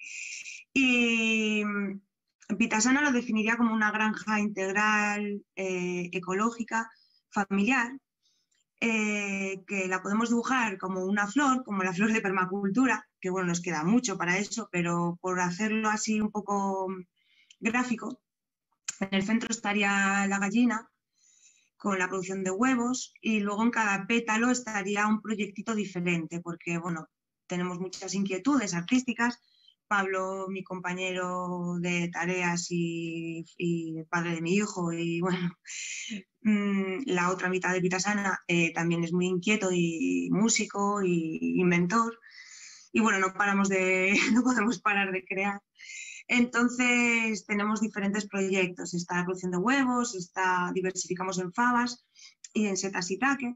y Pitasana lo definiría como una granja integral, ecológica, familiar, que la podemos dibujar como una flor, como la flor de permacultura, que bueno, nos queda mucho para eso, pero por hacerlo así un poco gráfico, en el centro estaría la gallina con la producción de huevos y luego en cada pétalo estaría un proyectito diferente, porque bueno, tenemos muchas inquietudes artísticas. Pablo, mi compañero de tareas y el padre de mi hijo, y bueno, la otra mitad de Pitasana también es muy inquieto y músico y inventor, y bueno, no podemos parar de crear. Entonces tenemos diferentes proyectos, está la producción de huevos, diversificamos en fabas y en setas y taque,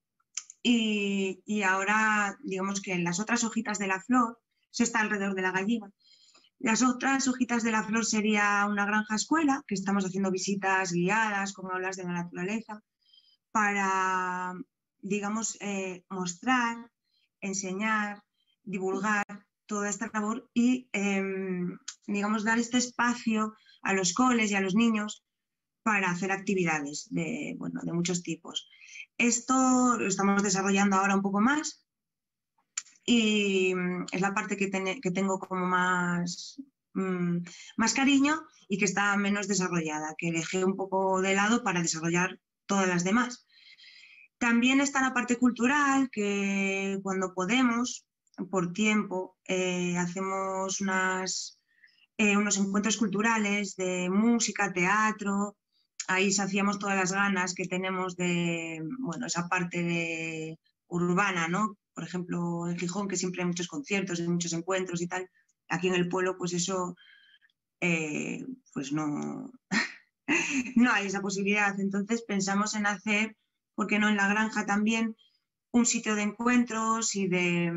y ahora digamos que en las otras hojitas de la flor, eso está alrededor de la gallina. Las otras hojitas de la flor sería una granja escuela, que estamos haciendo visitas guiadas con aulas de la naturaleza, para, digamos, mostrar, enseñar, divulgar toda esta labor y, digamos, dar este espacio a los coles y a los niños para hacer actividades de muchos tipos. Esto lo estamos desarrollando ahora un poco más, y es la parte que tengo como más cariño y que está menos desarrollada, que dejé un poco de lado para desarrollar todas las demás. También está la parte cultural, que cuando podemos, por tiempo, hacemos unos encuentros culturales de música, teatro. Ahí saciamos todas las ganas que tenemos de esa parte urbana, ¿no? Por ejemplo, en Gijón, que siempre hay muchos conciertos y muchos encuentros y tal. Aquí en el pueblo, pues eso, pues no, no hay esa posibilidad. Entonces pensamos en hacer, ¿por qué no en la granja también, un sitio de encuentros y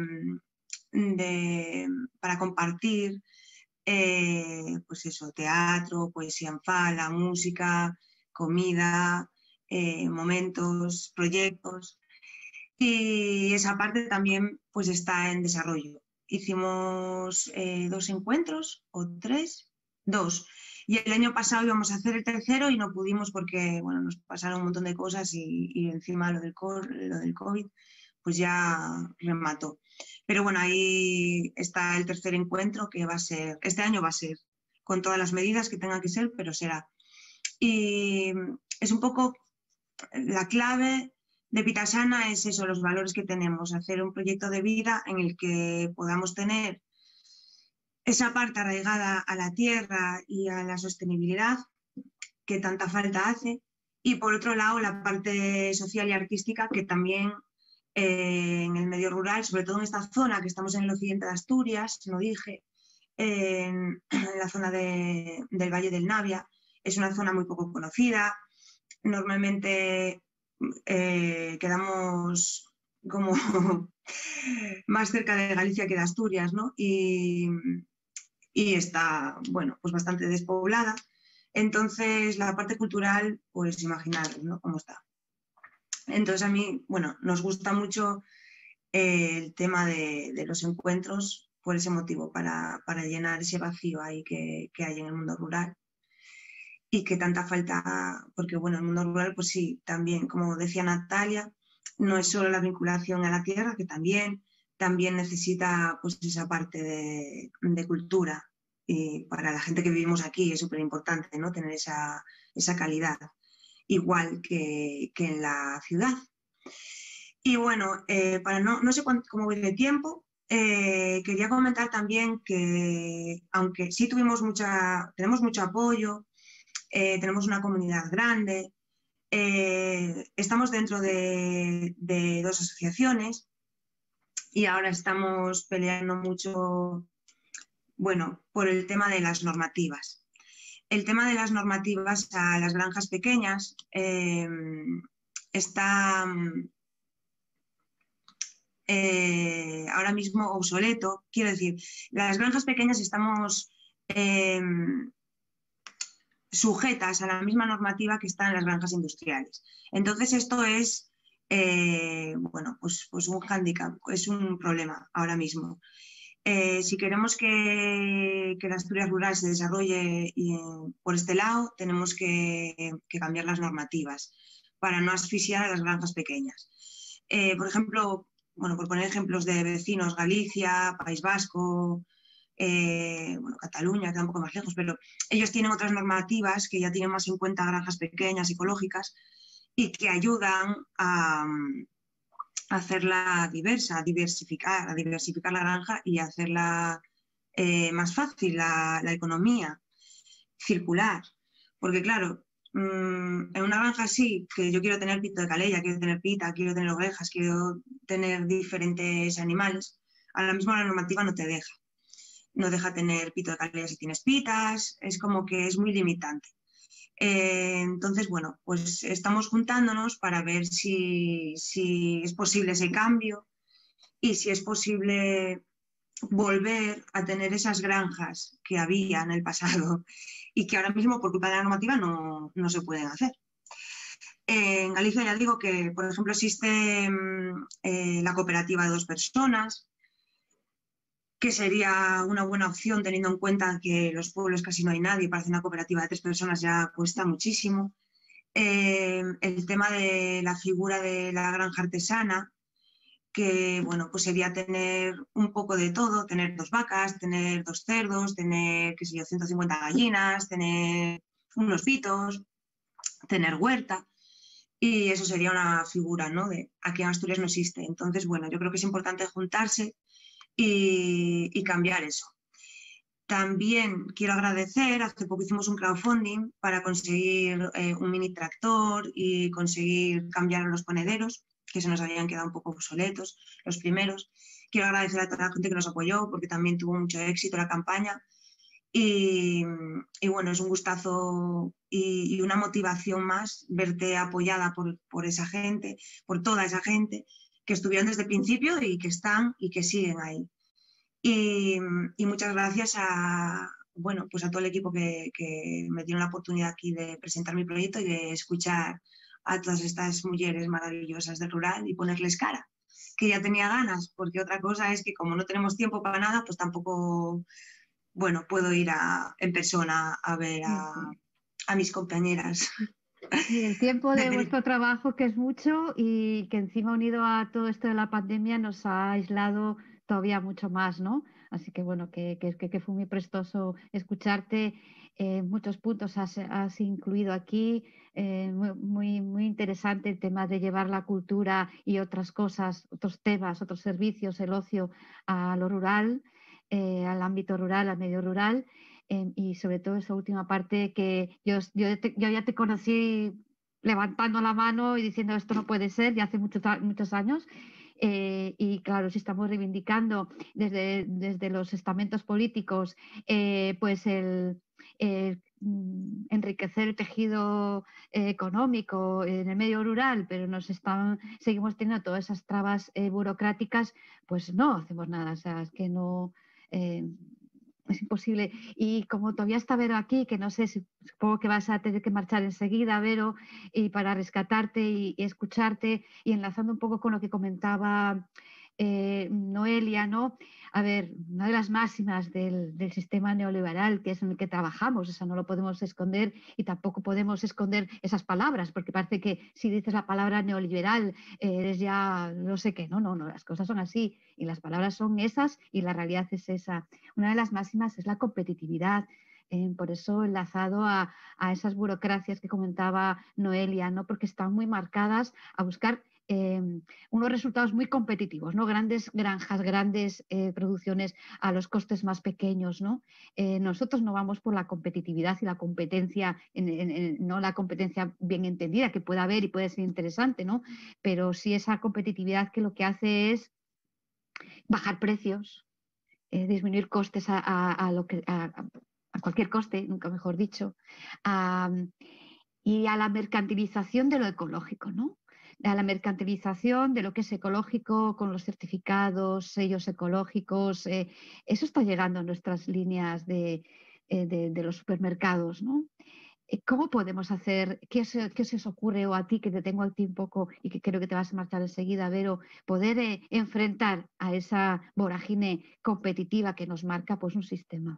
para compartir, pues eso, teatro, poesía en fala, música, comida, momentos, proyectos. Y esa parte también pues está en desarrollo. Hicimos 2 encuentros, o 3, 2. Y el año pasado íbamos a hacer el tercero y no pudimos porque bueno, nos pasaron un montón de cosas y encima lo del COVID pues ya remató. Pero bueno, ahí está el tercer encuentro que va a ser, este año va a ser, con todas las medidas que tengan que ser, pero será. Y es un poco la clave de Pitasana, es eso, los valores que tenemos, hacer un proyecto de vida en el que podamos tener esa parte arraigada a la tierra y a la sostenibilidad que tanta falta hace, y por otro lado la parte social y artística que también en el medio rural, sobre todo en esta zona que estamos en el occidente de Asturias, lo dije, en la zona del Valle del Navia, es una zona muy poco conocida. Normalmente quedamos como más cerca de Galicia que de Asturias, ¿no? Y está, bueno, pues bastante despoblada. Entonces, la parte cultural, pues imaginaros, ¿no? Cómo está. Entonces, a mí, bueno, nos gusta mucho el tema de los encuentros por ese motivo, para llenar ese vacío ahí que hay en el mundo rural y que tanta falta, porque bueno, el mundo rural, pues sí, también, como decía Natalia, no es solo la vinculación a la tierra, que también necesita pues esa parte de cultura, y para la gente que vivimos aquí es súper importante, ¿no? Tener esa calidad, igual que en la ciudad. Y bueno, para no sé cómo voy de tiempo, quería comentar también que aunque sí tenemos mucho apoyo, tenemos una comunidad grande, estamos dentro de 2 asociaciones y ahora estamos peleando mucho, bueno, por el tema de las normativas. El tema de las normativas a las granjas pequeñas está ahora mismo obsoleto. Quiero decir, las granjas pequeñas estamos sujetas a la misma normativa que están las granjas industriales. Entonces esto es bueno, pues un hándicap, es un problema ahora mismo. Si queremos que la Asturias rural se desarrolle por este lado, tenemos que cambiar las normativas para no asfixiar a las granjas pequeñas. Por ejemplo, bueno, por poner ejemplos de vecinos, Galicia, País Vasco, bueno, Cataluña, que está un poco más lejos, pero ellos tienen otras normativas que ya tienen más en cuenta granjas pequeñas, ecológicas, y que ayudan a hacerla diversa, a diversificar la granja y a hacerla más fácil, la economía circular. Porque claro, en una granja así, que yo quiero tener pito de calella, quiero tener pita, quiero tener ovejas, quiero tener diferentes animales, ahora mismo la normativa no te deja. No deja tener pito de calella si tienes pitas, es como que es muy limitante. Entonces, bueno, pues estamos juntándonos para ver si es posible ese cambio y si es posible volver a tener esas granjas que había en el pasado y que ahora mismo por culpa de la normativa no se pueden hacer. En Galicia ya digo que, por ejemplo, existe la cooperativa de 2 personas, que sería una buena opción teniendo en cuenta que en los pueblos casi no hay nadie, para hacer una cooperativa de 3 personas ya cuesta muchísimo. El tema de la figura de la granja artesana, que bueno, pues sería tener un poco de todo, tener 2 vacas, tener 2 cerdos, tener, qué sé yo, 150 gallinas, tener unos pitos, tener huerta, y eso sería una figura, ¿no? Aquí en Asturias no existe. Entonces, bueno, yo creo que es importante juntarse y cambiar eso. También quiero agradecer, hace poco hicimos un crowdfunding para conseguir un mini tractor y conseguir cambiar los ponederos, que se nos habían quedado un poco obsoletos, los primeros. Quiero agradecer a toda la gente que nos apoyó, porque también tuvo mucho éxito la campaña. Y bueno, es un gustazo y una motivación más verte apoyada por esa gente, por toda esa gente que estuvieron desde el principio y que están y que siguen ahí. Y muchas gracias bueno, pues a todo el equipo que me dio la oportunidad aquí de presentar mi proyecto y de escuchar a todas estas mujeres maravillosas del rural y ponerles cara, que ya tenía ganas, porque otra cosa es que como no tenemos tiempo para nada, pues tampoco, bueno, puedo ir en persona a ver a mis compañeras. Y el tiempo de vuestro trabajo, que es mucho y que encima unido a todo esto de la pandemia nos ha aislado todavía mucho más, ¿no? Así que bueno, que fue muy prestoso escucharte. Muchos puntos has incluido aquí. Muy interesante el tema de llevar la cultura y otras cosas, otros temas, otros servicios, el ocio a lo rural, al ámbito rural, al medio rural. Y sobre todo esa última parte que yo ya te conocí levantando la mano y diciendo esto no puede ser, ya hace muchos años. Y claro, si estamos reivindicando desde los estamentos políticos pues enriquecer el tejido económico en el medio rural, pero seguimos teniendo todas esas trabas burocráticas, pues no hacemos nada. O sea, es que no... es imposible. Y como todavía está Vero aquí, que no sé, supongo que vas a tener que marchar enseguida, Vero, y para rescatarte y escucharte, y enlazando un poco con lo que comentaba Noelia, ¿no? A ver, una de las máximas del sistema neoliberal, que es en el que trabajamos, esa no lo podemos esconder, y tampoco podemos esconder esas palabras, porque parece que si dices la palabra neoliberal eres ya no sé qué. No, las cosas son así, y las palabras son esas, y la realidad es esa. Una de las máximas es la competitividad. Por eso enlazado a esas burocracias que comentaba Noelia, ¿no? Porque están muy marcadas a buscar unos resultados muy competitivos, ¿no? Grandes granjas, grandes producciones a los costes más pequeños, ¿no? Nosotros no vamos por la competitividad y la competencia, no la competencia bien entendida, que puede haber y puede ser interesante, ¿no? Pero sí esa competitividad que lo que hace es bajar precios, disminuir costes a cualquier coste, nunca mejor dicho, y a la mercantilización de lo ecológico, ¿no? A la mercantilización de lo que es ecológico con los certificados, sellos ecológicos. Eso está llegando a nuestras líneas de los supermercados, ¿no? ¿Cómo podemos hacer? ¿Qué se os ocurre, o a ti, que te tengo aquí un poco y que creo que te vas a marchar enseguida, Vero, poder enfrentar a esa vorágine competitiva que nos marca pues un sistema?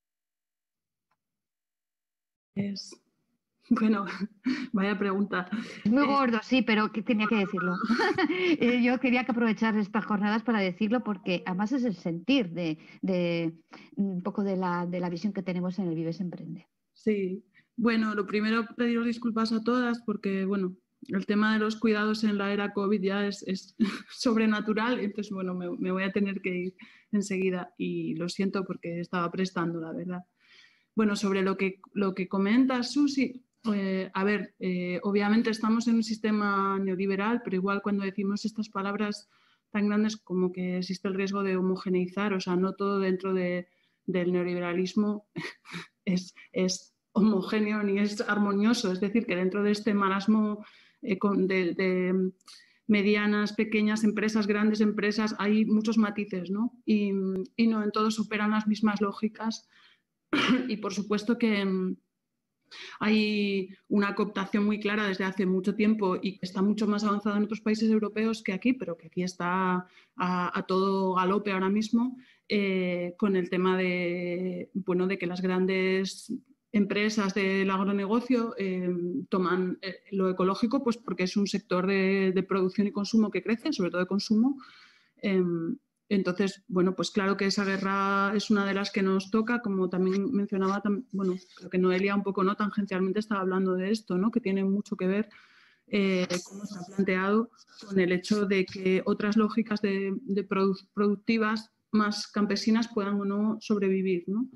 Bueno, vaya pregunta. Muy gordo, sí, pero que tenía que decirlo. Yo quería que aprovechar estas jornadas para decirlo, porque además es el sentir de un poco de la visión que tenemos en el Vives Emprende. Sí, bueno, lo primero, pediros disculpas a todas porque, bueno, el tema de los cuidados en la era COVID ya es sobrenatural, entonces, bueno, me voy a tener que ir enseguida y lo siento porque estaba prestando, la verdad. Bueno, sobre lo que comentas, Susi, a ver, obviamente estamos en un sistema neoliberal, pero igual cuando decimos estas palabras tan grandes como que existe el riesgo de homogeneizar, o sea, no todo dentro del neoliberalismo es homogéneo ni es armonioso, es decir, que dentro de este marasmo de medianas, pequeñas empresas, grandes empresas, hay muchos matices, ¿no? Y no en todos operan las mismas lógicas. Y por supuesto que hay una cooptación muy clara desde hace mucho tiempo y que está mucho más avanzada en otros países europeos que aquí, pero que aquí está a todo galope ahora mismo, con el tema de que las grandes empresas del agronegocio toman lo ecológico, pues porque es un sector de producción y consumo que crece, sobre todo de consumo. Entonces, bueno, pues claro que esa guerra es una de las que nos toca, como también mencionaba, bueno, creo que Noelia un poco no tangencialmente estaba hablando de esto, ¿no? Que tiene mucho que ver, como se ha planteado, con el hecho de que otras lógicas productivas más campesinas puedan o no sobrevivir, ¿no?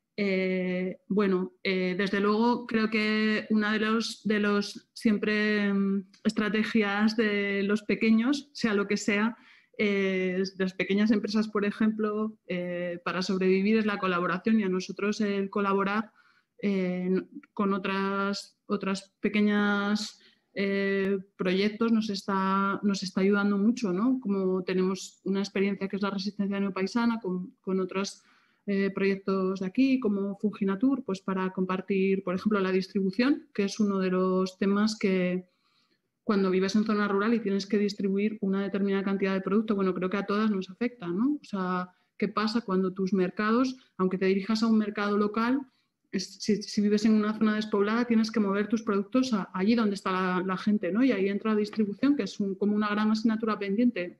Desde luego creo que una de los siempre estrategias de los pequeños, sea lo que sea, de las pequeñas empresas, por ejemplo, para sobrevivir es la colaboración, y a nosotros el colaborar con otras pequeñas proyectos nos está ayudando mucho, ¿no? Como tenemos una experiencia que es la resistencia neopaisana con otros proyectos de aquí, como Funginatur, pues para compartir, por ejemplo, la distribución, que es uno de los temas que cuando vives en zona rural y tienes que distribuir una determinada cantidad de producto, bueno, creo que a todas nos afecta, ¿no? O sea, ¿qué pasa cuando tus mercados, aunque te dirijas a un mercado local, si vives en una zona despoblada, tienes que mover tus productos allí donde está la gente, ¿no? Y ahí entra la distribución, que es como una gran asignatura pendiente.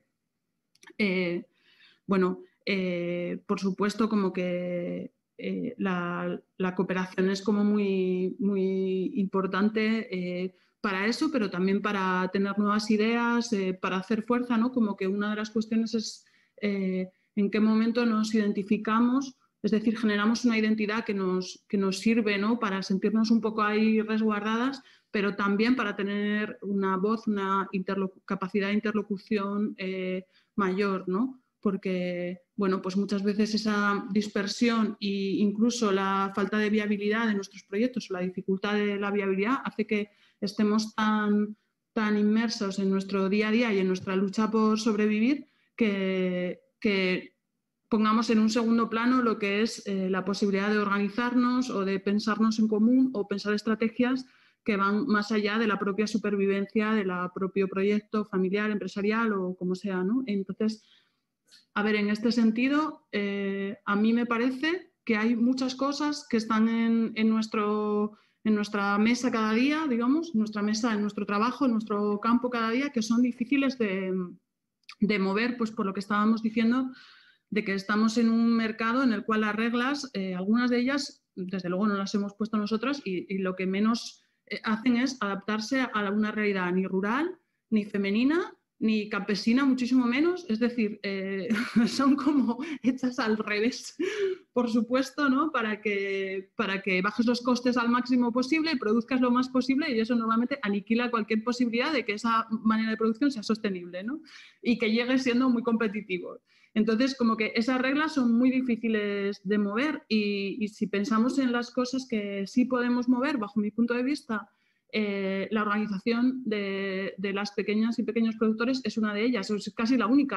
Por supuesto, como que la cooperación es como muy, muy importante para eso, pero también para tener nuevas ideas, para hacer fuerza, ¿no? Como que una de las cuestiones es en qué momento nos identificamos, es decir, generamos una identidad que nos sirve, ¿no? Para sentirnos un poco ahí resguardadas, pero también para tener una voz, una capacidad de interlocución mayor, ¿no? Porque bueno, pues muchas veces esa dispersión e incluso la falta de viabilidad de nuestros proyectos o la dificultad de la viabilidad hace que estemos tan inmersos en nuestro día a día y en nuestra lucha por sobrevivir que pongamos en un segundo plano lo que es la posibilidad de organizarnos o de pensarnos en común o pensar estrategias que van más allá de la propia supervivencia del propio proyecto familiar, empresarial o como sea, ¿no? Entonces, a ver, en este sentido, a mí me parece que hay muchas cosas que están en nuestra mesa cada día, digamos, nuestra mesa, en nuestro trabajo, en nuestro campo cada día, que son difíciles de mover, pues por lo que estábamos diciendo, de que estamos en un mercado en el cual las reglas, algunas de ellas, desde luego no las hemos puesto nosotros y lo que menos hacen es adaptarse a una realidad ni rural, ni femenina, ni campesina, muchísimo menos. Es decir, son como hechas al revés, por supuesto, ¿no? Para que bajes los costes al máximo posible y produzcas lo más posible, y eso normalmente aniquila cualquier posibilidad de que esa manera de producción sea sostenible, ¿no? Y que llegue siendo muy competitivo. Entonces, como que esas reglas son muy difíciles de mover y si pensamos en las cosas que sí podemos mover, bajo mi punto de vista, la organización de las pequeñas y pequeños productores es una de ellas, es casi la única.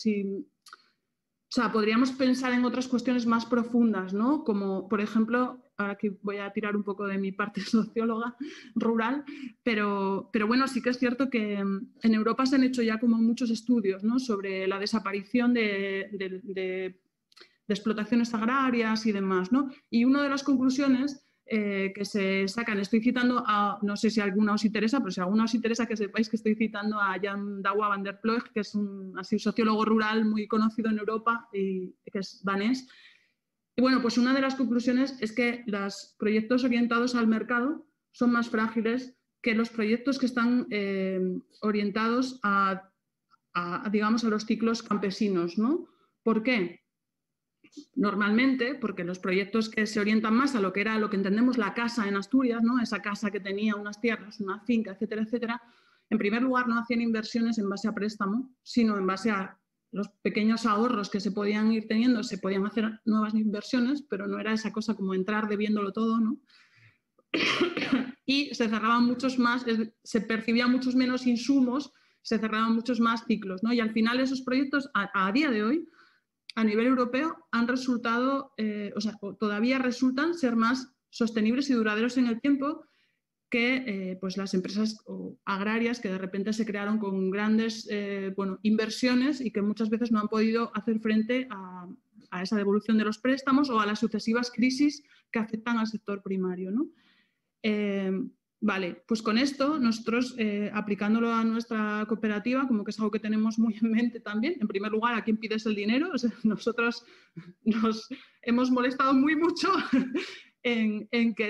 O sea, podríamos pensar en otras cuestiones más profundas, ¿no? Como, por ejemplo, ahora aquí voy a tirar un poco de mi parte socióloga rural, pero bueno, sí que es cierto que en Europa se han hecho ya como muchos estudios, ¿no? Sobre la desaparición de explotaciones agrarias y demás, ¿no? Y una de las conclusiones que se sacan, estoy citando a, no sé si alguna os interesa, pero si alguna os interesa que sepáis que estoy citando a Jan Douwe van der Ploeg, que es un sociólogo rural muy conocido en Europa y que es danés. Y bueno, pues una de las conclusiones es que los proyectos orientados al mercado son más frágiles que los proyectos que están orientados digamos, a los ciclos campesinos, ¿no? ¿Por qué? Normalmente, porque los proyectos que se orientan más a lo que era lo que entendemos la casa en Asturias, ¿no? Esa casa que tenía unas tierras, una finca, etcétera, etcétera, en primer lugar no hacían inversiones en base a préstamo, sino en base a los pequeños ahorros que se podían ir teniendo, se podían hacer nuevas inversiones, pero no era esa cosa como entrar debiéndolo todo, ¿no? Y se cerraban muchos más, se percibían muchos menos insumos, se cerraban muchos más ciclos, ¿no? Y al final esos proyectos, a día de hoy, a nivel europeo, han resultado, todavía resultan ser más sostenibles y duraderos en el tiempo que pues las empresas agrarias que de repente se crearon con grandes inversiones y que muchas veces no han podido hacer frente a esa devolución de los préstamos o a las sucesivas crisis que afectan al sector primario, ¿no? Vale, pues con esto nosotros aplicándolo a nuestra cooperativa, como que es algo que tenemos muy en mente también, en primer lugar, ¿a quién pides el dinero? O sea, nosotros nos hemos molestado muy mucho en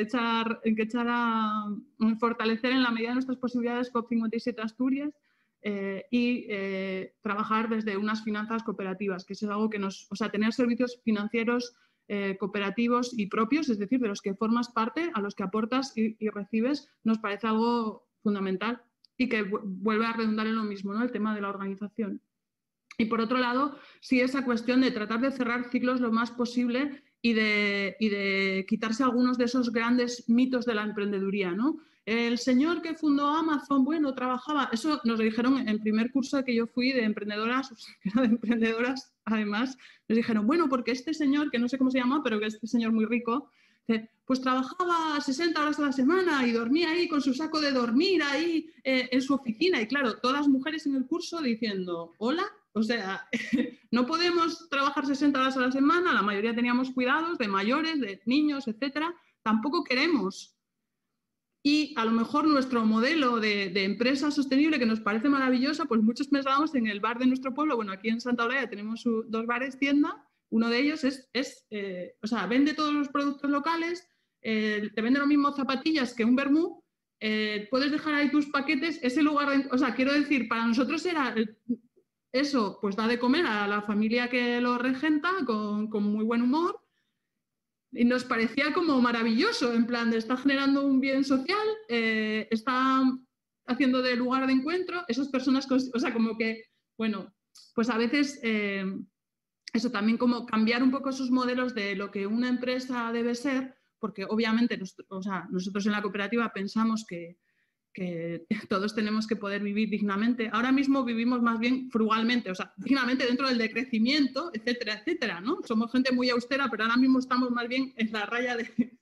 fortalecer en la medida de nuestras posibilidades COP57 Asturias y trabajar desde unas finanzas cooperativas, que eso es algo que tener servicios financieros cooperativos y propios, es decir, de los que formas parte, a los que aportas y recibes, nos parece algo fundamental y que vuelve a redundar en lo mismo, ¿no? El tema de la organización. Y por otro lado, sí esa cuestión de tratar de cerrar ciclos lo más posible y de quitarse algunos de esos grandes mitos de la emprendeduría, ¿no? El señor que fundó Amazon, bueno, trabajaba, eso nos lo dijeron en el primer curso que yo fui de emprendedoras, además, nos dijeron, bueno, porque este señor, que no sé cómo se llama, pero que este señor muy rico, pues trabajaba 60 horas a la semana y dormía ahí con su saco de dormir ahí en su oficina. Y claro, todas mujeres en el curso diciendo, hola, o sea, no podemos trabajar 60 horas a la semana, la mayoría teníamos cuidados de mayores, de niños, etcétera, tampoco queremos. Y a lo mejor nuestro modelo de empresa sostenible, que nos parece maravillosa, pues muchos pensábamos en el bar de nuestro pueblo. Bueno, aquí en Santa Olaya tenemos 2 bares tienda. Uno de ellos vende todos los productos locales, te vende lo mismo zapatillas que un vermú, puedes dejar ahí tus paquetes, ese lugar, quiero decir, para nosotros era eso, pues da de comer a la familia que lo regenta con muy buen humor. Y nos parecía como maravilloso, en plan de está generando un bien social, está haciendo de lugar de encuentro, esas personas, como que, bueno, pues a veces eso también como cambiar un poco esos modelos de lo que una empresa debe ser, porque obviamente nosotros en la cooperativa pensamos que todos tenemos que poder vivir dignamente. Ahora mismo vivimos más bien frugalmente, o sea, dignamente dentro del decrecimiento, etcétera, etcétera, ¿no? Somos gente muy austera, pero ahora mismo estamos más bien en la raya de...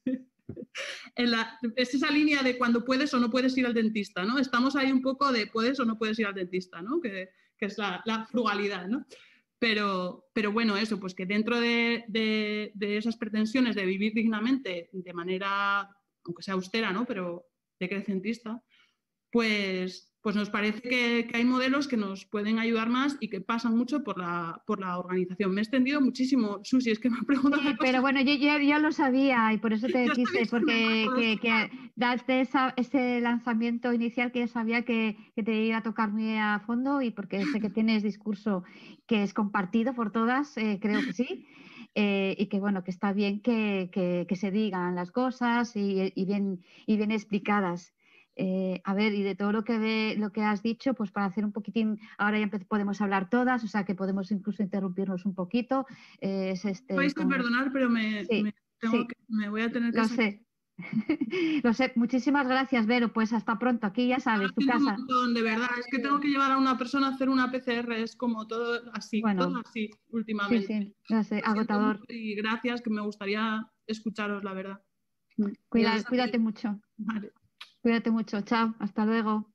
es esa línea de cuando puedes o no puedes ir al dentista, ¿no? Estamos ahí un poco de puedes o no puedes ir al dentista, ¿no? Que es la frugalidad, ¿no? Pero bueno, eso, pues que dentro de esas pretensiones de vivir dignamente de manera, aunque sea austera, ¿no? Pero decrecentista, pues nos parece que hay modelos que nos pueden ayudar más y que pasan mucho por la organización. Me he extendido muchísimo, Susi, es que me ha preguntado. Sí, pero bueno, yo lo sabía y por eso te quise, porque que darte ese lanzamiento inicial que ya sabía que te iba a tocar muy a fondo y porque sé que tienes discurso que es compartido por todas, creo que sí. Y que bueno, que está bien que se digan las cosas y bien explicadas. A ver, y de todo lo que has dicho, pues para hacer un poquitín, ahora ya podemos hablar todas, o sea que podemos incluso interrumpirnos un poquito. Vais a perdonar, pero me voy a tener que... Lo sé. Lo sé. Muchísimas gracias, Vero. Pues hasta pronto. Aquí ya sabes, tu casa. De verdad, es que tengo que llevar a una persona a hacer una PCR, es como todo así, bueno, todo así últimamente. Sí, ya sé, agotador. Y gracias, que me gustaría escucharos, la verdad. Cuídate mucho. Vale. Cuídate mucho, chao, hasta luego.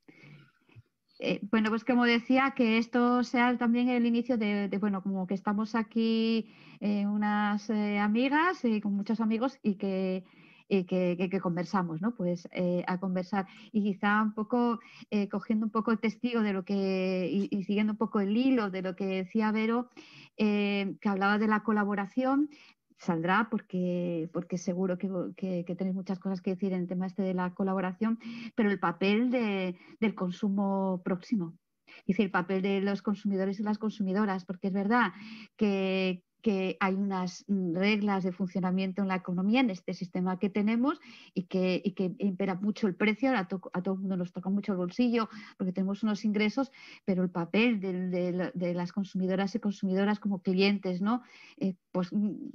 Bueno, pues como decía, que esto sea también el inicio de bueno, como que estamos aquí unas amigas con muchos amigos y que conversamos, ¿no? Pues a conversar y quizá un poco cogiendo un poco el testigo de lo que y siguiendo un poco el hilo de lo que decía Vero, que hablaba de la colaboración. Saldrá porque seguro que tenéis muchas cosas que decir en el tema de la colaboración, pero el papel del consumo próximo, es decir, el papel de los consumidores y las consumidoras, porque es verdad que hay unas reglas de funcionamiento en la economía, en este sistema que tenemos, y que impera mucho el precio, a todo el mundo nos toca mucho el bolsillo porque tenemos unos ingresos, pero el papel de las consumidoras y consumidoras como clientes, ¿no? Pues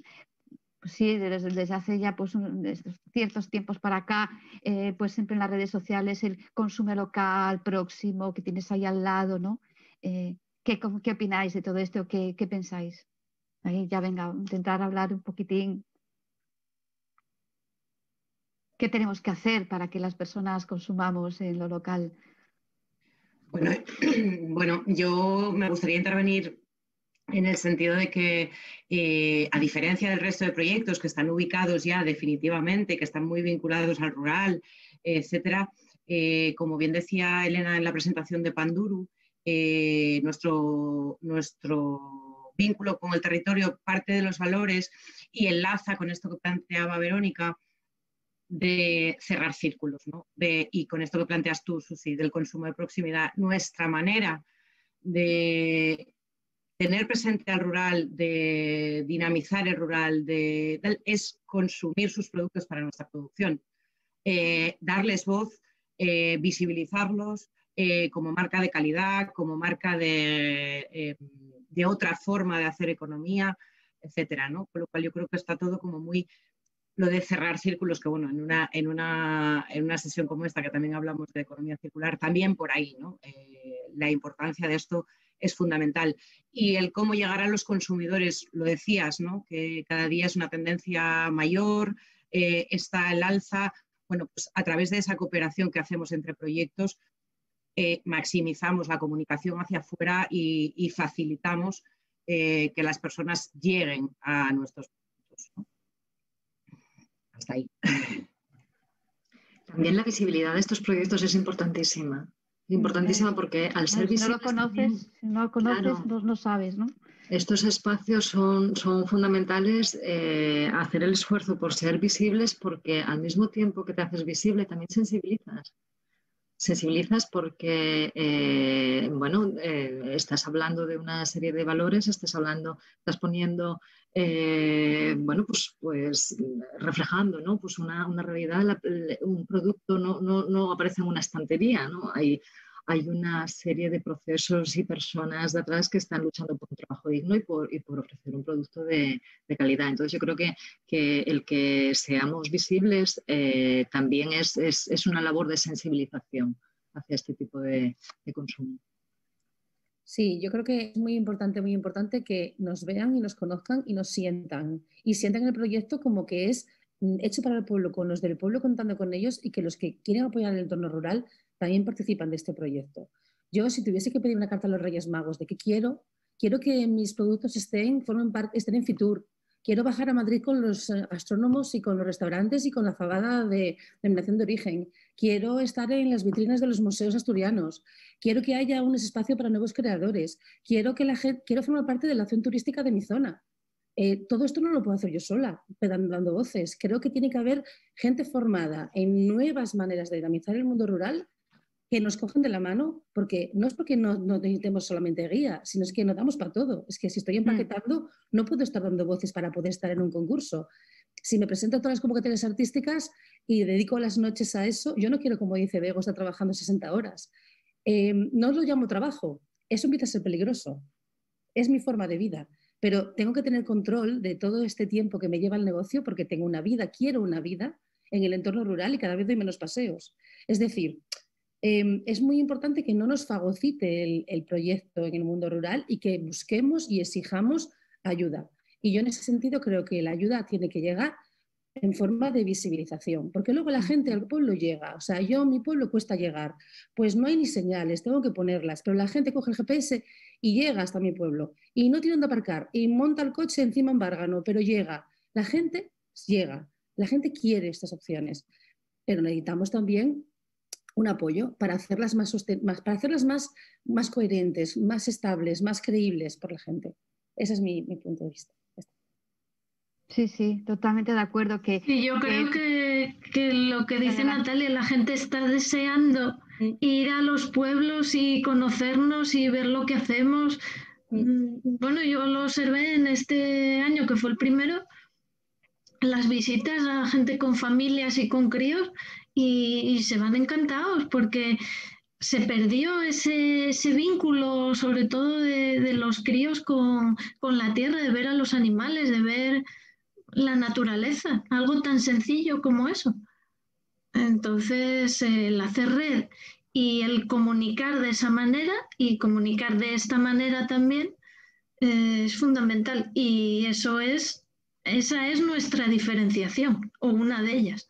sí, desde hace ya pues, ciertos tiempos para acá, pues siempre en las redes sociales el consumo local, próximo, que tienes ahí al lado, ¿no? ¿Qué opináis de todo esto? ¿Qué pensáis? Ahí ya venga, intentar hablar un poquitín. ¿Qué tenemos que hacer para que las personas consumamos en lo local? Bueno, yo me gustaría intervenir en el sentido de que, a diferencia del resto de proyectos que están ubicados ya definitivamente, que están muy vinculados al rural, etcétera, como bien decía Elena en la presentación de Panduru, nuestro vínculo con el territorio parte de los valores y enlaza con esto que planteaba Verónica, de cerrar círculos, ¿no? Y con esto que planteas tú, Susi, del consumo de proximidad, nuestra manera de tener presente al rural, de dinamizar el rural, es consumir sus productos para nuestra producción, darles voz, visibilizarlos como marca de calidad, como marca de otra forma de hacer economía, etcétera, ¿no? Con lo cual yo creo que está todo como muy... Lo de cerrar círculos, que bueno, en una sesión como esta, que también hablamos de economía circular, también por ahí, ¿no? La importancia de esto es fundamental. Y el cómo llegar a los consumidores, lo decías, ¿no? Que cada día es una tendencia mayor, está el alza. Bueno, pues a través de esa cooperación que hacemos entre proyectos, maximizamos la comunicación hacia afuera y facilitamos que las personas lleguen a nuestros productos, ¿no? Hasta ahí. También la visibilidad de estos proyectos es importantísima. Importantísima porque al ser visibles... Si no lo conoces, claro, no sabes, ¿no? Estos espacios son fundamentales, hacer el esfuerzo por ser visibles, porque al mismo tiempo que te haces visible también sensibilizas. Sensibilizas porque, estás hablando de una serie de valores, estás poniendo, pues reflejando, ¿no? Pues una realidad, un producto no aparece en una estantería, ¿no? hay una serie de procesos y personas detrás que están luchando por un trabajo digno y por ofrecer un producto de calidad. Entonces yo creo que el que seamos visibles también es una labor de sensibilización hacia este tipo de consumo. Sí, yo creo que es muy importante que nos vean y nos conozcan y nos sientan. Y sientan el proyecto como que es hecho para el pueblo, con los del pueblo contando con ellos y que los que quieren apoyar el entorno rural también participan de este proyecto. Yo, si tuviese que pedir una carta a los Reyes Magos de qué quiero que mis productos estén en Fitur. Quiero bajar a Madrid con los gastrónomos y con los restaurantes y con la fabada de denominación de origen. Quiero estar en las vitrinas de los museos asturianos. Quiero que haya un espacio para nuevos creadores. Quiero formar parte de la acción turística de mi zona. Todo esto no lo puedo hacer yo sola, dando voces. Creo que tiene que haber gente formada en nuevas maneras de dinamizar el mundo rural que nos cogen de la mano, porque no es porque no necesitemos solamente guía, sino es que nos damos para todo. Es que si estoy empaquetando, no puedo estar dando voces para poder estar en un concurso. Si me presento a todas las convocatorias artísticas y dedico las noches a eso, yo no quiero, como dice Bego, estar trabajando 60 horas. No lo llamo trabajo, eso empieza a ser peligroso. Es mi forma de vida, pero tengo que tener control de todo este tiempo que me lleva el negocio porque tengo una vida, quiero una vida en el entorno rural y cada vez doy menos paseos. Es decir, es muy importante que no nos fagocite el proyecto en el mundo rural y que busquemos y exijamos ayuda. Y yo en ese sentido creo que la ayuda tiene que llegar en forma de visibilización, porque luego la gente al pueblo llega, o sea, mi pueblo cuesta llegar, pues no hay ni señales, tengo que ponerlas, pero la gente coge el GPS y llega hasta mi pueblo y no tiene dónde aparcar y monta el coche encima en Bárgano, pero llega, la gente quiere estas opciones, pero necesitamos también un apoyo para hacerlas más coherentes, más estables, más creíbles por la gente. Ese es mi punto de vista. Sí, sí, totalmente de acuerdo. Y yo creo que lo que dice Natalia, la gente está deseando ir a los pueblos y conocernos y ver lo que hacemos. Bueno, yo lo observé en este año, que fue el primero, las visitas a gente con familias y con críos, y se van encantados porque se perdió ese vínculo, sobre todo de los críos con la tierra, de ver a los animales, de ver la naturaleza, algo tan sencillo como eso. Entonces, el hacer red y el comunicar de esa manera y comunicar de esta manera también es fundamental, y esa es nuestra diferenciación, o una de ellas.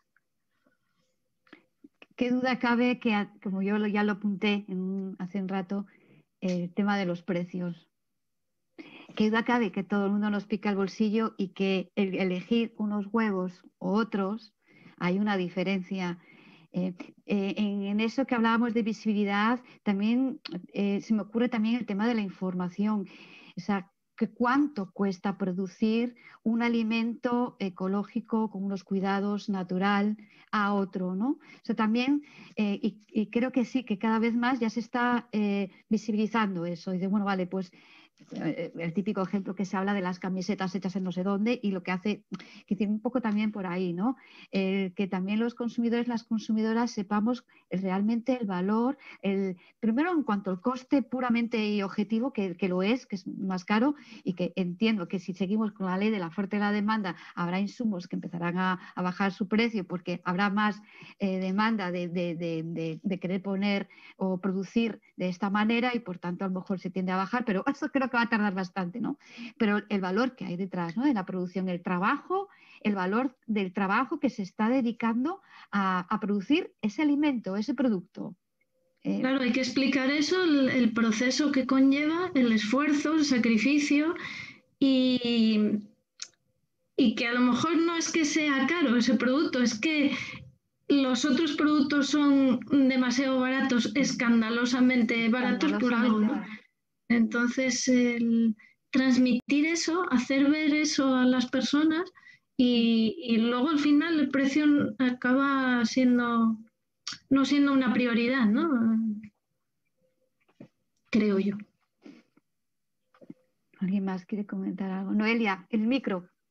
Qué duda cabe que, como yo ya lo apunté hace un rato, el tema de los precios. Qué duda cabe que todo el mundo nos pica el bolsillo y que elegir unos huevos u otros hay una diferencia. En eso que hablábamos de visibilidad, también se me ocurre también el tema de la información. O sea, que cuánto cuesta producir un alimento ecológico con unos cuidados natural a otro, ¿no? O sea, también, y creo que sí, que cada vez más ya se está visibilizando eso. Y de, bueno, vale, pues el típico ejemplo que se habla de las camisetas hechas en no sé dónde, y lo que hace, que tiene un poco también por ahí, ¿no? Que también los consumidores, las consumidoras sepamos realmente el valor, primero en cuanto al coste puramente y objetivo, que lo es, que es más caro, y que entiendo que si seguimos con la ley de la oferta y la demanda, habrá insumos que empezarán a bajar su precio porque habrá más demanda de querer poner o producir de esta manera, y por tanto a lo mejor se tiende a bajar, pero eso creo que va a tardar bastante, ¿no? Pero el valor que hay detrás, ¿no?, de la producción, el trabajo, el valor del trabajo que se está dedicando a producir ese alimento, ese producto. Claro, hay que explicar eso, el proceso que conlleva, el esfuerzo, el sacrificio, y que a lo mejor no es que sea caro ese producto, es que los otros productos son demasiado baratos, escandalosamente baratos por algo, ¿no? Entonces, el transmitir eso, hacer ver eso a las personas, y luego al final el precio acaba no siendo una prioridad, ¿no? Creo yo. ¿Alguien más quiere comentar algo? Noelia, el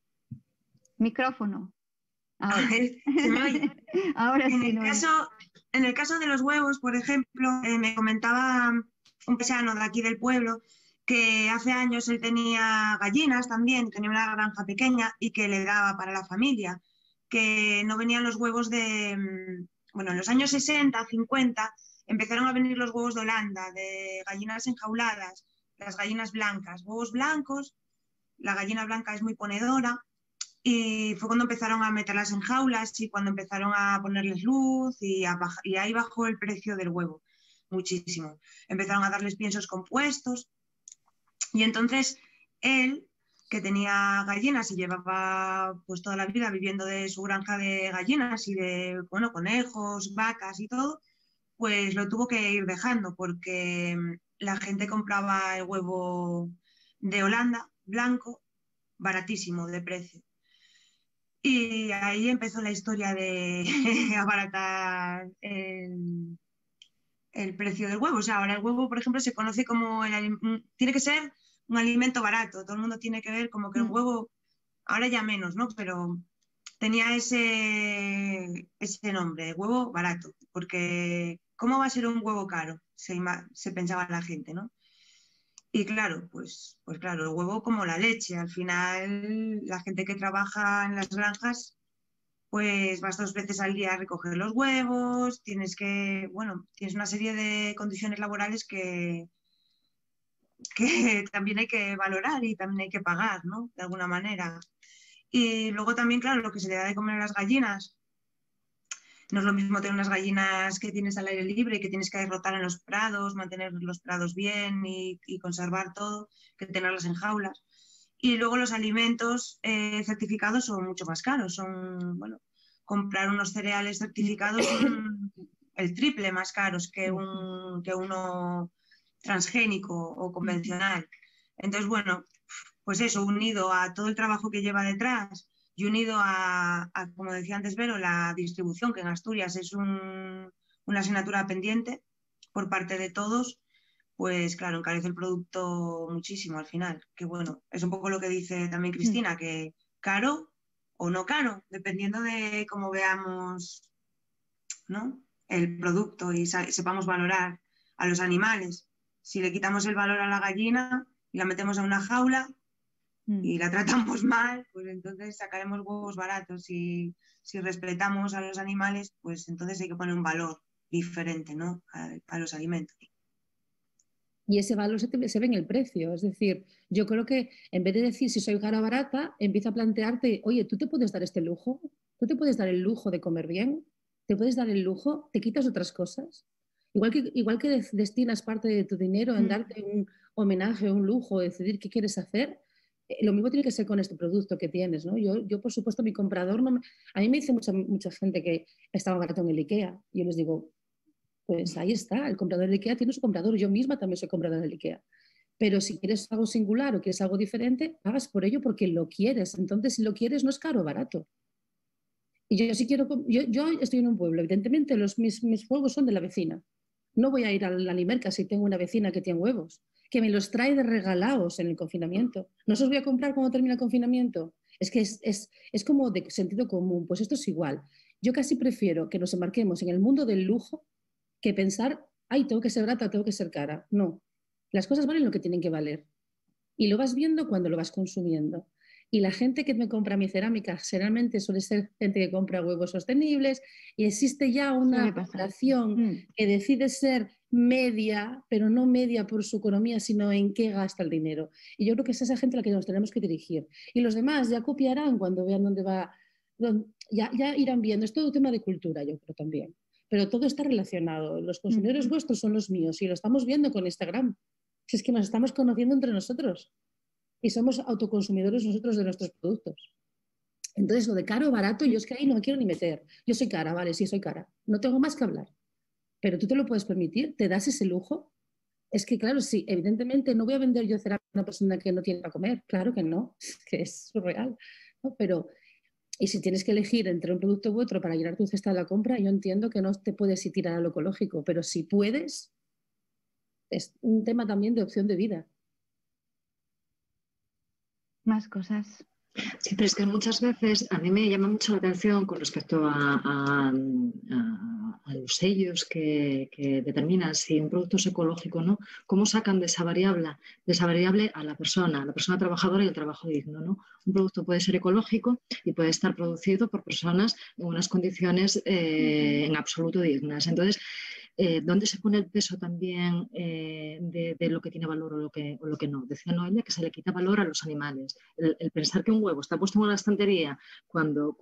micrófono. Ahora, ahora sí. En el caso de los huevos, por ejemplo, me comentaba un paisano de aquí del pueblo que hace años él tenía gallinas también, tenía una granja pequeña y que le daba para la familia, que no venían los huevos de... Bueno, en los años 60, 50, empezaron a venir los huevos de Holanda, de gallinas enjauladas, las gallinas blancas, huevos blancos, la gallina blanca es muy ponedora, y fue cuando empezaron a meterlas en jaulas y cuando empezaron a ponerles luz y ahí bajó el precio del huevo muchísimo. Empezaron a darles piensos compuestos y entonces él, que tenía gallinas y llevaba pues toda la vida viviendo de su granja de gallinas y de, bueno, conejos, vacas y todo, pues lo tuvo que ir dejando porque la gente compraba el huevo de Holanda, blanco, baratísimo de precio. Y ahí empezó la historia de abaratar el precio del huevo. O sea, ahora el huevo, por ejemplo, se conoce como tiene que ser un alimento barato. Todo el mundo tiene que ver como que el huevo, ahora ya menos, ¿no? Pero tenía ese nombre, huevo barato. Porque ¿cómo va a ser un huevo caro? Se pensaba la gente, ¿no? Y claro, pues claro, el huevo como la leche. Al final, la gente que trabaja en las granjas, pues vas 2 veces al día a recoger los huevos, tienes una serie de condiciones laborales que también hay que valorar y también hay que pagar, ¿no? De alguna manera. Y luego también, claro, lo que se le da de comer a las gallinas. No es lo mismo tener unas gallinas que tienes al aire libre y que tienes que rotar en los prados, mantener los prados bien y conservar todo, que tenerlas en jaulas. Y luego los alimentos certificados son mucho más caros. Comprar unos cereales certificados son el triple más caros que uno transgénico o convencional. Entonces, bueno, pues eso, unido a todo el trabajo que lleva detrás y unido a, como decía antes Vero, la distribución, que en Asturias es una asignatura pendiente por parte de todos, pues claro, encarece el producto muchísimo al final. Que bueno, es un poco lo que dice también Cristina, que caro o no caro, dependiendo de cómo veamos, ¿no?, el producto y sepamos valorar a los animales. Si le quitamos el valor a la gallina y la metemos en una jaula y la tratamos mal, pues entonces sacaremos huevos baratos. Y si respetamos a los animales, pues entonces hay que poner un valor diferente, ¿no?, a los alimentos. Y ese valor se ve en el precio. Es decir, yo creo que en vez de decir si soy cara o barata, empieza a plantearte, oye, ¿tú te puedes dar este lujo? ¿Tú te puedes dar el lujo de comer bien? ¿Te puedes dar el lujo? ¿Te quitas otras cosas? Igual que destinas parte de tu dinero en darte un homenaje, un lujo, decidir qué quieres hacer, lo mismo tiene que ser con este producto que tienes, ¿no? Yo por supuesto, mi comprador, a mí me dice mucha gente que estaba barato en el IKEA. Yo les digo, pues ahí está, el comprador de IKEA tiene su comprador. Yo misma también soy compradora del IKEA. Pero si quieres algo singular o quieres algo diferente, pagas por ello porque lo quieres. Entonces, si lo quieres, no es caro o barato. Y yo si quiero, yo estoy en un pueblo, evidentemente mis huevos son de la vecina. No voy a ir a la Limerca si tengo una vecina que tiene huevos, que me los trae de regalados en el confinamiento. ¿No se los voy a comprar cuando termine el confinamiento? Es que es como de sentido común. Pues esto es igual. Yo casi prefiero que nos embarquemos en el mundo del lujo que pensar, ay, tengo que ser barata, tengo que ser cara. No, las cosas valen lo que tienen que valer. Y lo vas viendo cuando lo vas consumiendo. Y la gente que me compra mi cerámica generalmente suele ser gente que compra huevos sostenibles y existe ya una población que decide ser media, pero no media por su economía, sino en qué gasta el dinero. Y yo creo que es esa gente a la que nos tenemos que dirigir. Y los demás ya copiarán cuando vean dónde va, ya irán viendo. Es todo un tema de cultura, yo creo también. Pero todo está relacionado. Los consumidores vuestros son los míos y lo estamos viendo con Instagram. Si es que nos estamos conociendo entre nosotros y somos autoconsumidores nosotros de nuestros productos. Entonces, lo de caro o barato, yo es que ahí no me quiero ni meter. Yo soy cara, vale, sí soy cara. No tengo más que hablar. Pero tú te lo puedes permitir, te das ese lujo. Es que, claro, sí, evidentemente no voy a vender yo cerámica a una persona que no tiene para comer. Claro que no, que es surreal, ¿no? Pero, y si tienes que elegir entre un producto u otro para llenar tu cesta de la compra, yo entiendo que no te puedes ir tirar a lo ecológico, pero si puedes, es un tema también de opción de vida. Más cosas. Sí, pero es que muchas veces a mí me llama mucho la atención con respecto a a los sellos que determinan si un producto es ecológico o no, cómo sacan de esa variable a la persona trabajadora y el trabajo digno, ¿no? Un producto puede ser ecológico y puede estar producido por personas en unas condiciones en absoluto dignas. Entonces, ¿dónde se pone el peso también de lo que tiene valor o lo que no? Decía Noelia que se le quita valor a los animales. El pensar que un huevo está puesto en una estantería cuando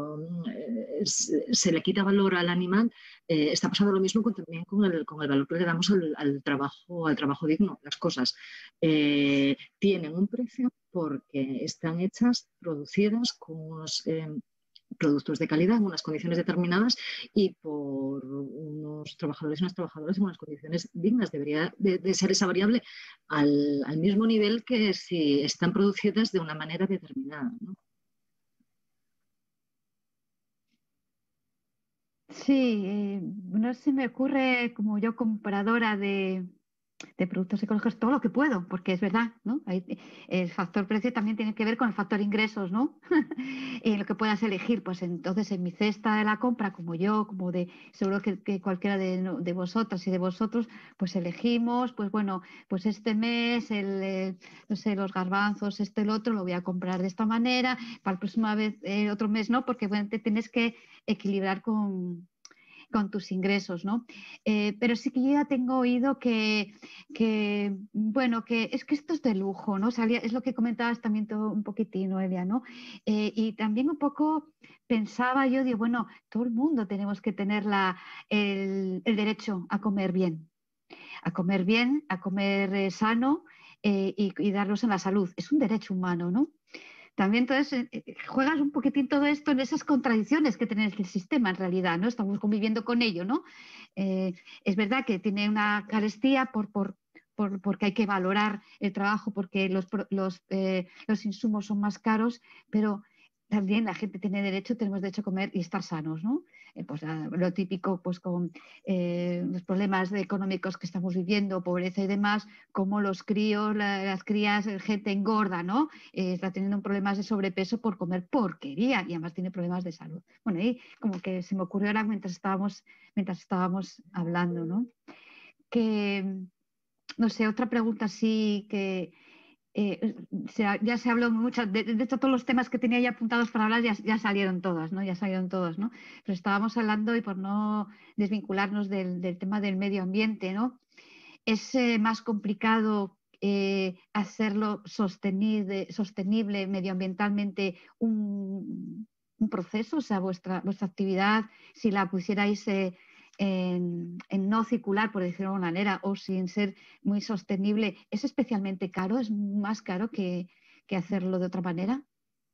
se le quita valor al animal, está pasando lo mismo también con el valor que le damos al trabajo digno. Las cosas tienen un precio porque están hechas, producidas con unos productos de calidad en unas condiciones determinadas y por unos trabajadores y unas trabajadoras en unas condiciones dignas. Debería de ser esa variable al mismo nivel que si están producidas de una manera determinada, ¿no? Sí, no se me ocurre como yo compradora de productos ecológicos todo lo que puedo, porque es verdad, ¿no? El factor precio también tiene que ver con el factor ingresos, ¿no? Y lo que puedas elegir, pues entonces en mi cesta de la compra, como yo, seguro que cualquiera de vosotras y de vosotros, pues elegimos, pues bueno, pues este mes, no sé, los garbanzos, el otro, lo voy a comprar de esta manera, para la próxima vez, otro mes no, porque bueno, te tienes que equilibrar con tus ingresos, ¿no? Pero sí que yo ya tengo oído bueno, que es que esto es de lujo, ¿no? Es lo que comentabas también todo un poquitín, Noelia, ¿no? Y también un poco pensaba yo, digo, bueno, todo el mundo tenemos que tener el derecho a comer bien, a comer sano y darnos en la salud. Es un derecho humano, ¿no? También entonces juegas un poquitín todo esto en esas contradicciones que tiene el sistema en realidad, ¿no? Estamos conviviendo con ello, ¿no? Es verdad que tiene una carestía porque hay que valorar el trabajo, porque los insumos son más caros, pero también la gente tenemos derecho a comer y estar sanos, ¿no? Pues lo típico, pues con los problemas económicos que estamos viviendo, pobreza y demás, como los críos, las crías, gente engorda, ¿no? Está teniendo problemas de sobrepeso por comer porquería y además tiene problemas de salud. Bueno, ahí como que se me ocurrió ahora mientras estábamos hablando, ¿no? Que, no sé, otra pregunta así que ya se habló mucho, de hecho todos los temas que tenía ya apuntados para hablar ya salieron todos, ¿no? Ya salieron todos, ¿no? Pero estábamos hablando, y por no desvincularnos del tema del medio ambiente, ¿no? Es más complicado hacerlo sostenible medioambientalmente un proceso, o sea, vuestra actividad, si la pusierais en no circular, por decirlo de alguna manera, o sin ser muy sostenible, ¿es especialmente caro? ¿Es más caro que hacerlo de otra manera?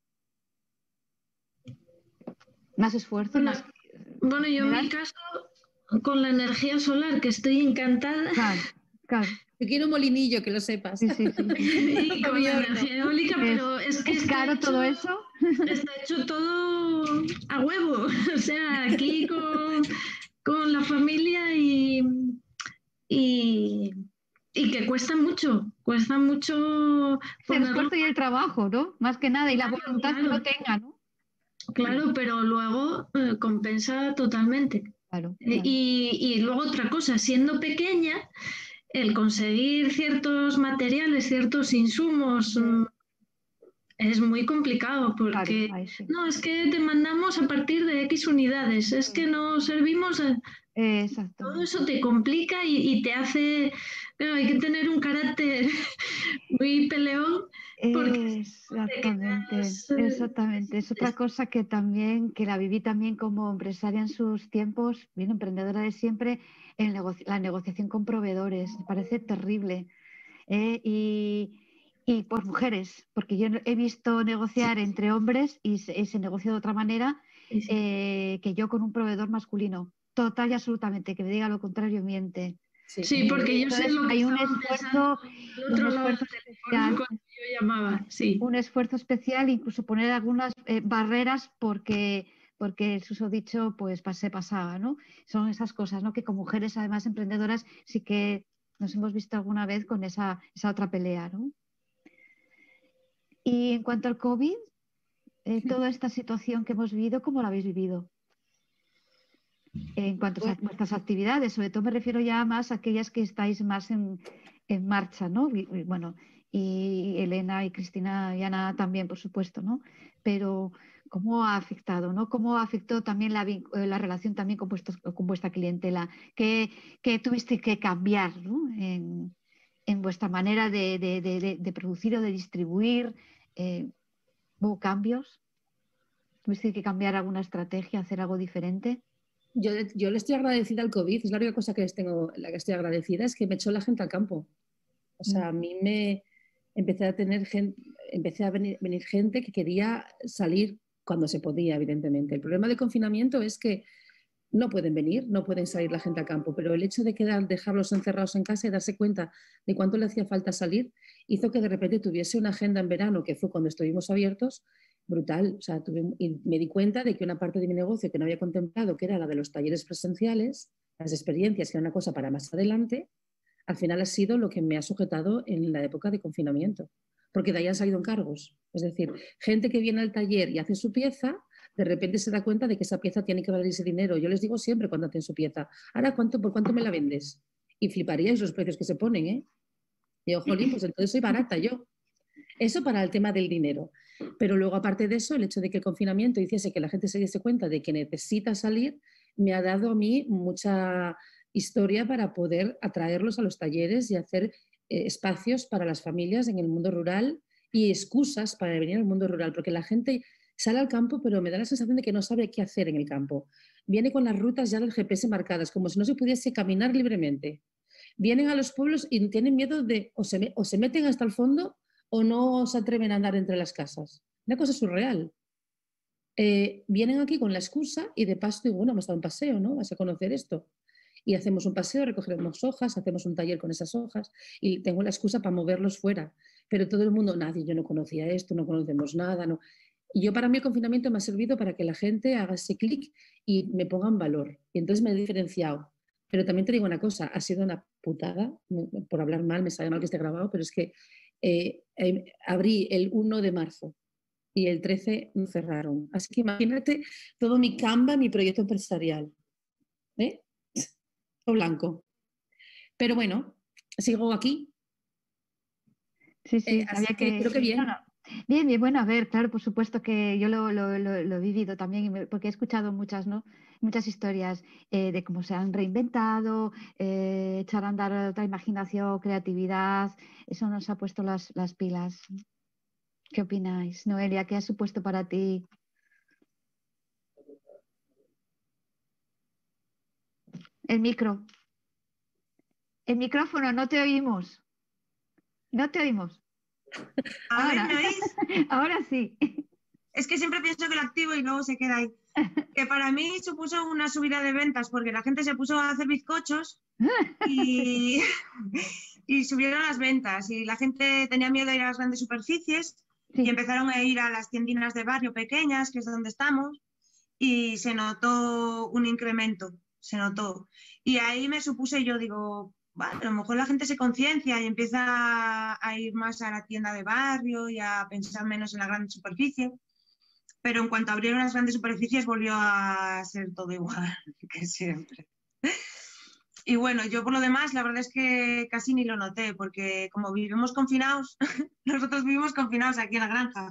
¿Más esfuerzo? Bueno, yo en mi caso, con la energía solar, que estoy encantada. Claro. Yo quiero un molinillo, que lo sepas. Sí. Y con la energía eólica, pero es que ¿es caro todo eso? Está hecho todo a huevo. O sea, aquí con la familia y que cuesta mucho. El esfuerzo y el trabajo, ¿no? Más que nada, y la voluntad que uno tenga, ¿no? Claro, pero luego compensa totalmente. Claro. Y luego otra cosa, siendo pequeña, el conseguir ciertos materiales, ciertos insumos, es muy complicado porque no, es que te mandamos a partir de X unidades, es que no servimos. Todo eso te complica y te hace, claro, hay que tener un carácter muy peleón. Exactamente. Es otra cosa que la viví también como empresaria en sus tiempos, bien emprendedora de siempre, en la negociación con proveedores. Me parece terrible. Y por mujeres, porque yo he visto negociar entre hombres y se negocia de otra manera que yo con un proveedor masculino. Total y absolutamente. Que me diga lo contrario miente. Sí, porque yo sé lo que hay un esfuerzo especial. Un esfuerzo especial, incluso poner algunas barreras porque el susodicho pues se pasaba, ¿no? Son esas cosas, ¿no? Que como mujeres además emprendedoras sí que nos hemos visto alguna vez con esa otra pelea, ¿no? Y en cuanto al COVID, toda esta situación que hemos vivido, ¿cómo la habéis vivido? en cuanto a vuestras actividades. Sobre todo me refiero ya más a aquellas que estáis más en marcha, ¿no? Bueno, y Elena y Cristina y Ana también, por supuesto, ¿no? Pero ¿cómo ha afectado, ¿no? ¿Cómo afectó también la relación también con vuestra clientela? ¿Qué tuviste que cambiar, ¿no? en vuestra manera de producir o de distribuir? ¿Hubo cambios? ¿Tuviste que cambiar alguna estrategia, hacer algo diferente? Yo le estoy agradecida al COVID, es la única cosa que la que estoy agradecida, es que me echó la gente al campo. O sea, a mí empecé a venir gente que quería salir cuando se podía, evidentemente. El problema del confinamiento es que no pueden venir, no pueden salir la gente al campo, pero el hecho de dejarlos encerrados en casa y darse cuenta de cuánto le hacía falta salir, hizo que de repente tuviese una agenda en verano, que fue cuando estuvimos abiertos, brutal. O sea, y me di cuenta de que una parte de mi negocio que no había contemplado, que era la de los talleres presenciales, las experiencias, que era una cosa para más adelante, al final ha sido lo que me ha sujetado en la época de confinamiento, porque de ahí han salido encargos. Es decir, gente que viene al taller y hace su pieza, de repente se da cuenta de que esa pieza tiene que valer ese dinero. Yo les digo siempre cuando hacen su pieza, ahora, ¿por cuánto me la vendes? Y fliparíais los precios que se ponen, ¿eh? Y yo, jolín, pues entonces soy barata yo. Eso para el tema del dinero. Pero luego, aparte de eso, el hecho de que el confinamiento hiciese que la gente se diese cuenta de que necesita salir, me ha dado a mí mucha historia para poder atraerlos a los talleres y hacer espacios para las familias en el mundo rural y excusas para venir al mundo rural, porque la gente sale al campo, pero me da la sensación de que no sabe qué hacer en el campo. Viene con las rutas ya del GPS marcadas, como si no se pudiese caminar libremente. Vienen a los pueblos y tienen miedo de o se meten hasta el fondo o no se atreven a andar entre las casas. Una cosa surreal. Vienen aquí con la excusa y de paso digo, bueno, hemos dado un paseo, ¿no? Vas a conocer esto. Y hacemos un paseo, recogemos hojas, hacemos un taller con esas hojas y tengo la excusa para moverlos fuera. Pero todo el mundo, yo no conocía esto, no conocemos nada, no. Y yo para mí el confinamiento me ha servido para que la gente haga ese clic y me ponga en valor. Y entonces me he diferenciado. Pero también te digo una cosa, ha sido una putada, por hablar mal, me sabe mal que esté grabado, pero es que abrí el 1 de marzo y el 13 me cerraron. Así que imagínate todo mi Canva, mi proyecto empresarial. Todo blanco. Pero bueno, sigo aquí. Sí, así que creo que bien. No. Bien, bueno, a ver, claro, por supuesto que yo lo he vivido también, porque he escuchado muchas historias de cómo se han reinventado, echar a andar otra imaginación, creatividad, eso nos ha puesto las pilas. ¿Qué opináis? Noelia, ¿qué ha supuesto para ti? El micrófono, no te oímos. No te oímos. Ahora, ¿me oís? Ahora sí. Es que siempre pienso que lo activo y luego se queda ahí. Que para mí supuso una subida de ventas porque la gente se puso a hacer bizcochos y subieron las ventas y la gente tenía miedo de ir a las grandes superficies y empezaron a ir a las tiendinas de barrio pequeñas, que es donde estamos, y se notó un incremento, se notó. Y ahí me supuse, yo digo, bueno, a lo mejor la gente se conciencia y empieza a ir más a la tienda de barrio y a pensar menos en la gran superficie. Pero en cuanto abrieron las grandes superficies volvió a ser todo igual que siempre. Y bueno, yo por lo demás, la verdad es que casi ni lo noté, porque como vivimos confinados, nosotros vivimos confinados aquí en la granja.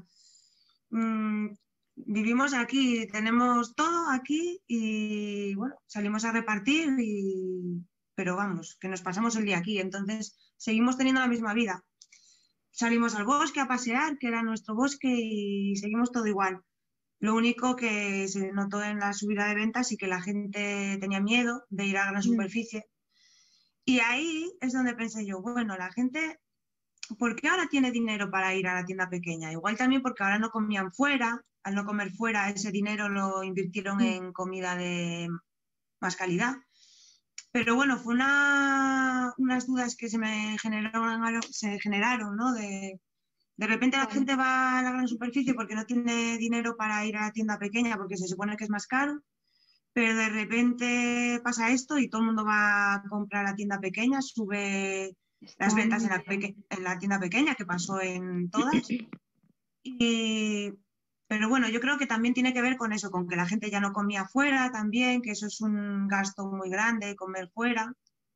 Vivimos aquí, tenemos todo aquí y bueno, salimos a repartir, pero vamos, que nos pasamos el día aquí, entonces seguimos teniendo la misma vida. Salimos al bosque a pasear, que era nuestro bosque, y seguimos todo igual. Lo único que se notó en la subida de ventas y que la gente tenía miedo de ir a gran superficie. Y ahí es donde pensé yo, bueno, la gente, ¿por qué ahora tiene dinero para ir a la tienda pequeña? Igual también porque ahora no comían fuera, al no comer fuera ese dinero lo invirtieron en comida de más calidad. Pero bueno, fue unas dudas que se generaron, ¿no? De repente la gente va a la gran superficie porque no tiene dinero para ir a la tienda pequeña porque se supone que es más caro, pero de repente pasa esto y todo el mundo va a comprar a la tienda pequeña, sube las ventas en la tienda pequeña, que pasó en todas. Y Pero bueno, yo creo que también tiene que ver con eso, con que la gente ya no comía fuera también, que eso es un gasto muy grande, comer fuera.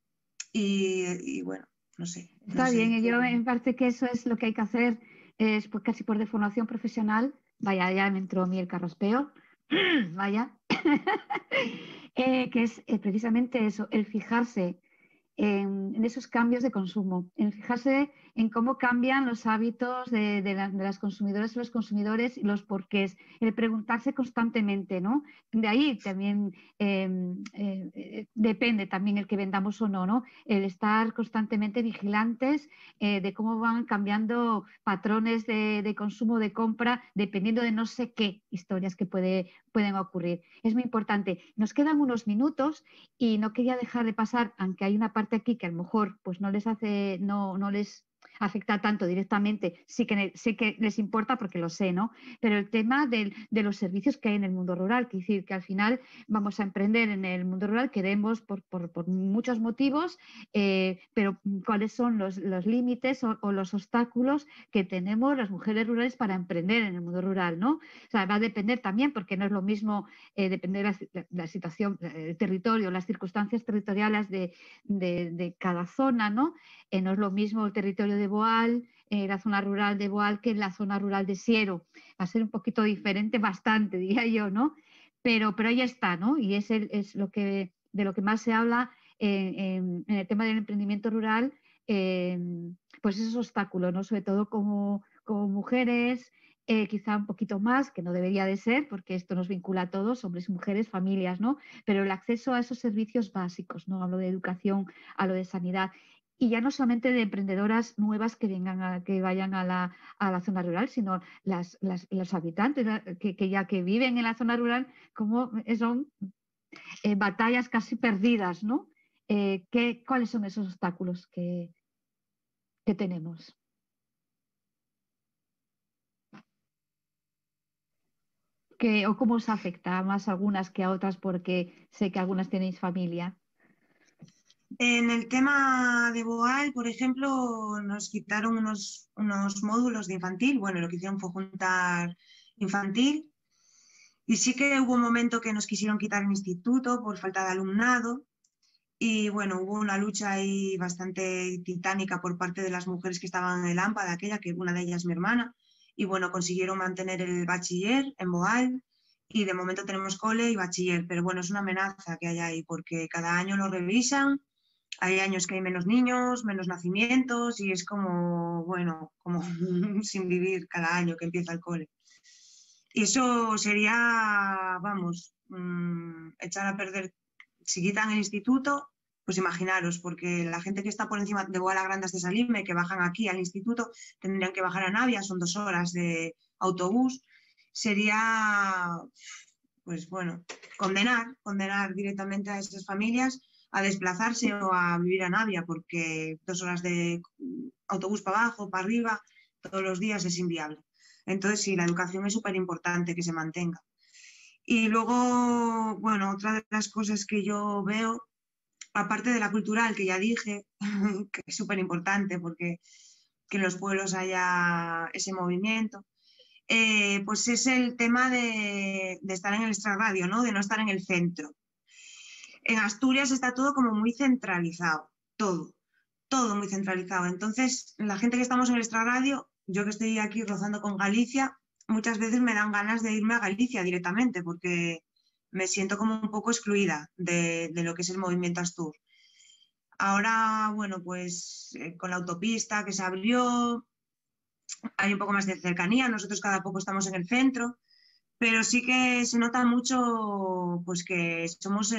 Y bueno, no sé. Está bien, y yo me parece que eso es lo que hay que hacer, es pues, casi por deformación profesional. Vaya, ya me entró a mí el carraspeo. Vaya. Que es precisamente eso, el fijarse en esos cambios de consumo, en fijarse en cómo cambian los hábitos de las consumidoras y los consumidores y los porqués, el preguntarse constantemente, ¿no? De ahí también depende también el que vendamos o no, ¿no? El estar constantemente vigilantes de cómo van cambiando patrones de consumo, de compra, dependiendo de no sé qué historias que pueden ocurrir. Es muy importante. Nos quedan unos minutos y no quería dejar de pasar, aunque hay una parte aquí que a lo mejor pues no les afecta tanto directamente, sí que les importa porque lo sé, ¿no? Pero el tema de los servicios que hay en el mundo rural, que decir que al final vamos a emprender en el mundo rural, queremos por muchos motivos, pero cuáles son los límites o los obstáculos que tenemos las mujeres rurales para emprender en el mundo rural, ¿no? O sea, va a depender también, porque no es lo mismo depender la situación, el territorio, las circunstancias territoriales de cada zona, ¿no? No es lo mismo el territorio de Boal, la zona rural de Boal, que la zona rural de Siero. Va a ser un poquito diferente, bastante, diría yo, ¿no? Pero ahí está, ¿no? Y es de lo que más se habla en el tema del emprendimiento rural, pues esos obstáculos, ¿no? Sobre todo como mujeres, quizá un poquito más, que no debería de ser, porque esto nos vincula a todos, hombres y mujeres, familias, ¿no? Pero el acceso a esos servicios básicos, ¿no? Hablo de educación, hablo de sanidad. Y ya no solamente de emprendedoras nuevas que vayan a la zona rural, sino los habitantes que viven en la zona rural, como son batallas casi perdidas, ¿no? ¿Cuáles son esos obstáculos que tenemos? ¿O cómo os afecta más a algunas que a otras? Porque sé que algunas tenéis familia. En el tema de Boal, por ejemplo, nos quitaron unos módulos de infantil. Bueno, lo que hicieron fue juntar infantil. Y sí que hubo un momento que nos quisieron quitar el instituto por falta de alumnado. Y bueno, hubo una lucha ahí bastante titánica por parte de las mujeres que estaban en el AMPA de aquella, que una de ellas es mi hermana. Y bueno, consiguieron mantener el bachiller en Boal. Y de momento tenemos cole y bachiller. Pero bueno, es una amenaza que hay ahí porque cada año lo revisan. Hay años que hay menos niños, menos nacimientos y es como, bueno, como sin vivir cada año que empieza el cole. Y eso sería, vamos, echar a perder. Si quitan el instituto, pues imaginaros, porque la gente que está por encima de Boal a Grandas de Salime, que bajan aquí al instituto, tendrían que bajar a Navia, son 2 horas de autobús. Sería, pues bueno, condenar directamente a esas familias a desplazarse o a vivir a Navia, porque 2 horas de autobús para abajo, para arriba, todos los días es inviable. Entonces, sí, la educación es súper importante que se mantenga. Y luego, bueno, otra de las cosas que yo veo, aparte de la cultural, que ya dije, que es súper importante porque que en los pueblos haya ese movimiento, pues es el tema de estar en el extrarradio, ¿no? De no estar en el centro. En Asturias está todo como muy centralizado, todo muy centralizado. Entonces, la gente que estamos en el extrarradio, yo que estoy aquí rozando con Galicia, muchas veces me dan ganas de irme a Galicia directamente porque me siento como un poco excluida de lo que es el movimiento Astur. Ahora, bueno, pues con la autopista que se abrió, hay un poco más de cercanía, nosotros cada poco estamos en el centro, pero sí que se nota mucho pues que somos,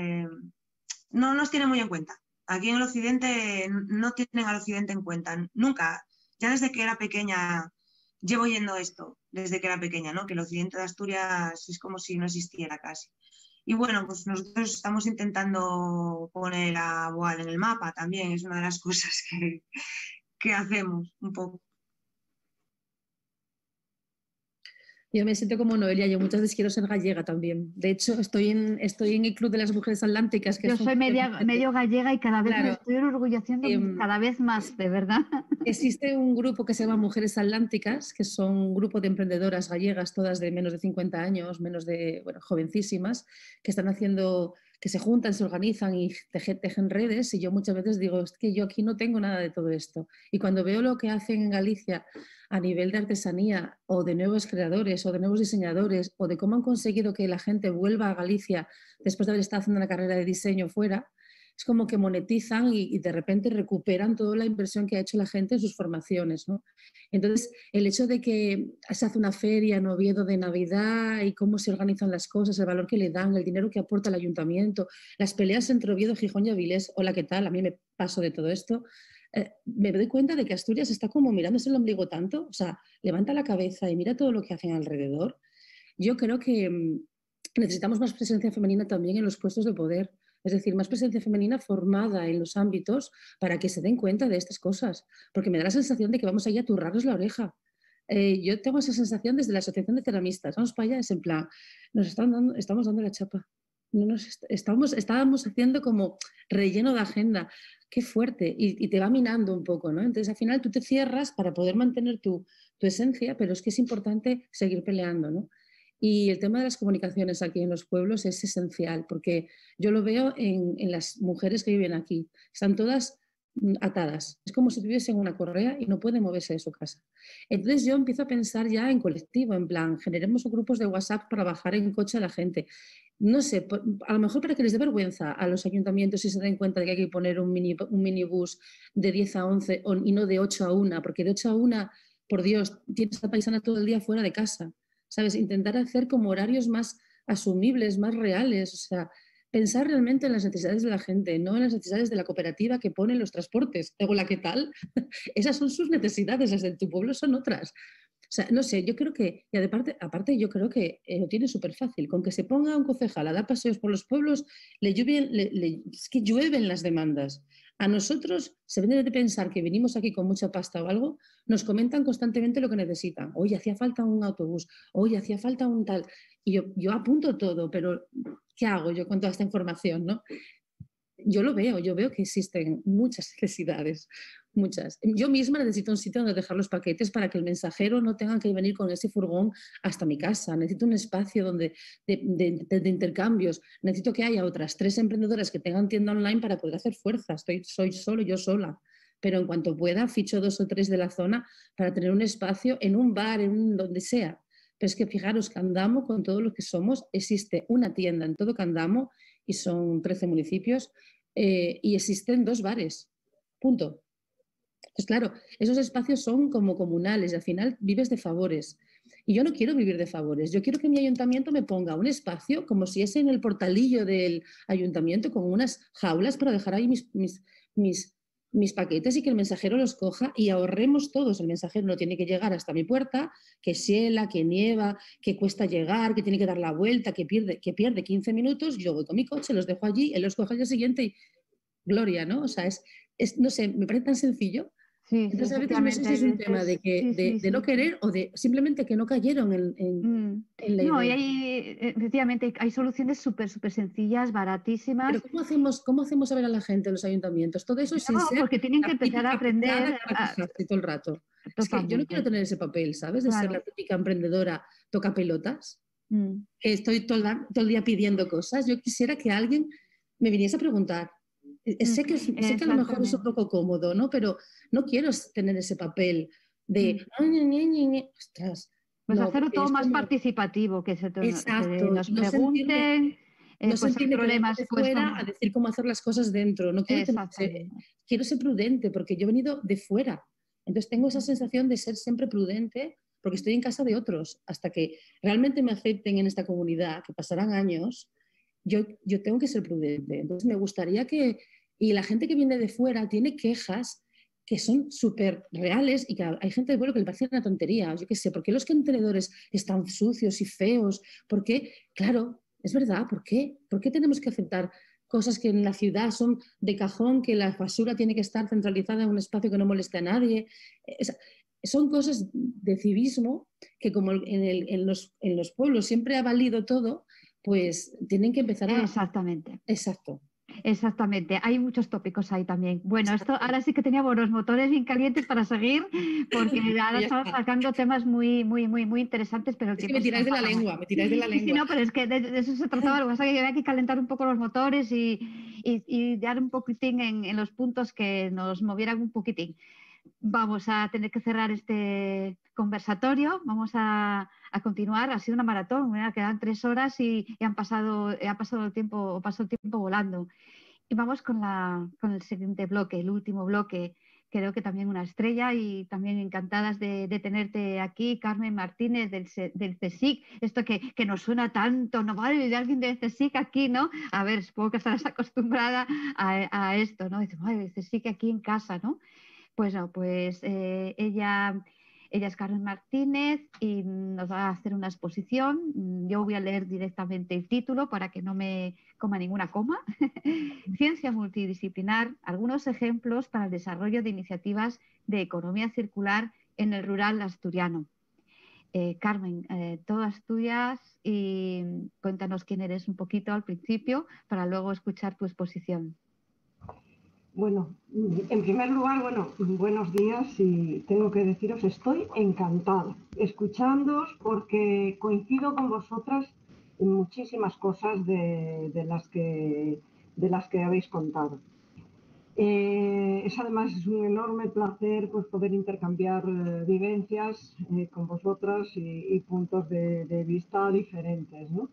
no nos tienen muy en cuenta. Aquí en el occidente no tienen al occidente en cuenta, nunca. Ya desde que era pequeña, llevo oyendo esto, desde que era pequeña, ¿no? Que el occidente de Asturias es como si no existiera casi. Y bueno, pues nosotros estamos intentando poner a Boal en el mapa también, es una de las cosas que hacemos un poco. Yo me siento como Noelia, yo muchas veces quiero ser gallega también. De hecho, estoy en el Club de las Mujeres Atlánticas. Que yo soy medio gallega y cada vez me estoy orgulleciendo cada vez más, de verdad. Existe un grupo que se llama Mujeres Atlánticas, que son un grupo de emprendedoras gallegas, todas de menos de 50 años, jovencísimas, que están haciendo, que se juntan, se organizan y tejen redes. Y yo muchas veces digo, es que yo aquí no tengo nada de todo esto. Y cuando veo lo que hacen en Galicia a nivel de artesanía o de nuevos creadores o de nuevos diseñadores o de cómo han conseguido que la gente vuelva a Galicia después de haber estado haciendo una carrera de diseño fuera, es como que monetizan y de repente recuperan toda la inversión que ha hecho la gente en sus formaciones, ¿no? Entonces, el hecho de que se hace una feria en Oviedo de Navidad y cómo se organizan las cosas, el valor que le dan, el dinero que aporta el ayuntamiento, las peleas entre Oviedo, Gijón y Avilés, hola, ¿qué tal? A mí me paso de todo esto. Me doy cuenta de que Asturias está como mirándose el ombligo tanto, o sea, levanta la cabeza y mira todo lo que hacen alrededor. Yo creo que necesitamos más presencia femenina también en los puestos de poder, es decir, más presencia femenina formada en los ámbitos para que se den cuenta de estas cosas, porque me da la sensación de que vamos ahí a turrarles la oreja. Yo tengo esa sensación desde la Asociación de Ceramistas, vamos para allá, es en plan, estamos dando la chapa. Estábamos haciendo como relleno de agenda. Qué fuerte, y te va minando un poco, ¿no? Entonces al final tú te cierras para poder mantener tu esencia, pero es que es importante seguir peleando, ¿no? Y el tema de las comunicaciones aquí en los pueblos es esencial, porque yo lo veo en las mujeres que viven aquí. Están todas atadas. Es como si tuviesen una correa y no pueden moverse de su casa. Entonces yo empiezo a pensar ya en colectivo, en plan, generemos grupos de WhatsApp para bajar en coche a la gente. No sé, a lo mejor para que les dé vergüenza a los ayuntamientos y se den cuenta de que hay que poner un minibús de 10 a 11 y no de 8 a 1, porque de 8 a 1, por Dios, tienes a paisana todo el día fuera de casa. ¿Sabes? Intentar hacer como horarios más asumibles, más reales, o sea, pensar realmente en las necesidades de la gente, no en las necesidades de la cooperativa que pone los transportes. Hola, ¿qué tal? Esas son sus necesidades, las de tu pueblo son otras. O sea, no sé, yo creo que, y aparte yo creo que lo tiene súper fácil. Con que se ponga un concejal a dar paseos por los pueblos, es que llueven las demandas. A nosotros se debe de pensar que venimos aquí con mucha pasta o algo, nos comentan constantemente lo que necesitan. Oye, hacía falta un autobús, oye, hacía falta un tal. Y yo apunto todo, pero ¿qué hago yo con toda esta información, no? Yo veo que existen muchas necesidades, muchas. Yo misma necesito un sitio donde dejar los paquetes para que el mensajero no tenga que venir con ese furgón hasta mi casa. Necesito un espacio de intercambios. Necesito que haya otras 3 emprendedoras que tengan tienda online para poder hacer fuerza. Soy solo, yo sola. Pero en cuanto pueda, ficho 2 o 3 de la zona para tener un espacio en un bar, donde sea. Pero es que fijaros, Candamo, con todo lo que somos, existe una tienda en todo Candamo y son 13 municipios y existen 2 bares. Punto. Pues claro, esos espacios son como comunales y al final vives de favores. Y yo no quiero vivir de favores. Yo quiero que mi ayuntamiento me ponga un espacio como si es en el portalillo del ayuntamiento con unas jaulas para dejar ahí mis paquetes y que el mensajero los coja y ahorremos todos. El mensajero no tiene que llegar hasta mi puerta, que siela, que nieva, que cuesta llegar, que tiene que dar la vuelta, que pierde 15 minutos. Yo voy con mi coche, los dejo allí, él los coge al día siguiente y gloria, ¿no? O sea, no sé, me parece tan sencillo. Sí, entonces a veces no sé si es un tema de no querer o de simplemente que no cayeron en la idea. No, y efectivamente hay soluciones súper sencillas, baratísimas. Pero ¿cómo hacemos a ver a la gente en los ayuntamientos? Todo eso sin ser porque tienen que empezar a aprender todo el rato. Es que yo no quiero tener ese papel, ¿sabes? De ser la típica emprendedora toca pelotas. Que estoy todo el día pidiendo cosas. Yo quisiera que alguien me viniese a preguntar. Sé que a lo mejor es un poco cómodo, ¿no? Pero no quiero tener ese papel de ostras. Pues hacerlo todo más participativo, que nos pregunten. No sentirme problemas de fuera a decir cómo hacer las cosas dentro. No quiero ser prudente porque yo he venido de fuera. Entonces tengo esa sensación de ser siempre prudente porque estoy en casa de otros. Hasta que realmente me acepten en esta comunidad, que pasarán años, yo tengo que ser prudente. Entonces me gustaría y la gente que viene de fuera tiene quejas que son súper reales y que hay gente de vuelo que le parece una tontería. Yo qué sé, ¿por qué los contenedores están sucios y feos? ¿Por qué? Claro, es verdad, ¿por qué? ¿Por qué tenemos que aceptar cosas que en la ciudad son de cajón, que la basura tiene que estar centralizada en un espacio que no moleste a nadie? son cosas de civismo que como en los pueblos siempre ha valido todo, pues tienen que empezar a... Exactamente. Exacto. Exactamente, hay muchos tópicos ahí también. Bueno, esto ahora sí que teníamos los motores bien calientes para seguir, porque ahora estamos sacando temas muy interesantes, pero el tiempo me tiráis de la lengua, me tiráis de la lengua. Sí, no, pero es que de eso se trataba, lo que pasa es que había que calentar un poco los motores y dar un poquitín en los puntos que nos movieran un poquitín. Vamos a tener que cerrar este conversatorio, vamos a continuar, ha sido una maratón, quedan 3 horas y ha pasado el tiempo volando. Y vamos con el siguiente bloque, el último bloque, creo que también una estrella y también encantadas de tenerte aquí, Carmen Martínez del CSIC, esto que nos suena tanto, ¿no? Vale, de alguien del CSIC aquí, ¿no? A ver, supongo que estarás acostumbrada a esto, ¿no? Dices, vale, el CSIC aquí en casa, ¿no? Pues no, pues ella es Carmen Martínez y nos va a hacer una exposición. Yo voy a leer directamente el título para que no me coma ninguna coma. Ciencia multidisciplinar, algunos ejemplos para el desarrollo de iniciativas de economía circular en el rural asturiano. Carmen, todas tuyas y cuéntanos quién eres un poquito al principio para luego escuchar tu exposición. Bueno, en primer lugar, buenos días y tengo que deciros, estoy encantada escuchándoos porque coincido con vosotras en muchísimas cosas de las que habéis contado. Además es un enorme placer pues, poder intercambiar vivencias con vosotras y puntos de vista diferentes, ¿no?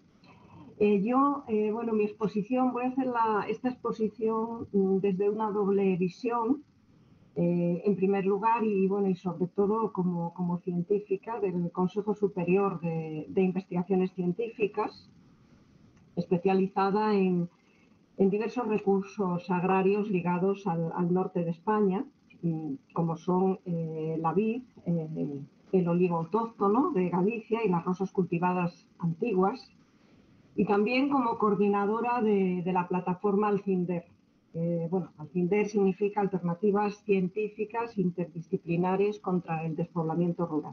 Mi exposición, voy a hacer esta exposición desde una doble visión, en primer lugar y sobre todo como científica del Consejo Superior de Investigaciones Científicas, especializada en diversos recursos agrarios ligados al norte de España, como son la vid, el olivo autóctono de Galicia y las rosas cultivadas antiguas, y también como coordinadora de la plataforma Alcinder. Alcinder significa Alternativas Científicas Interdisciplinares contra el Despoblamiento Rural.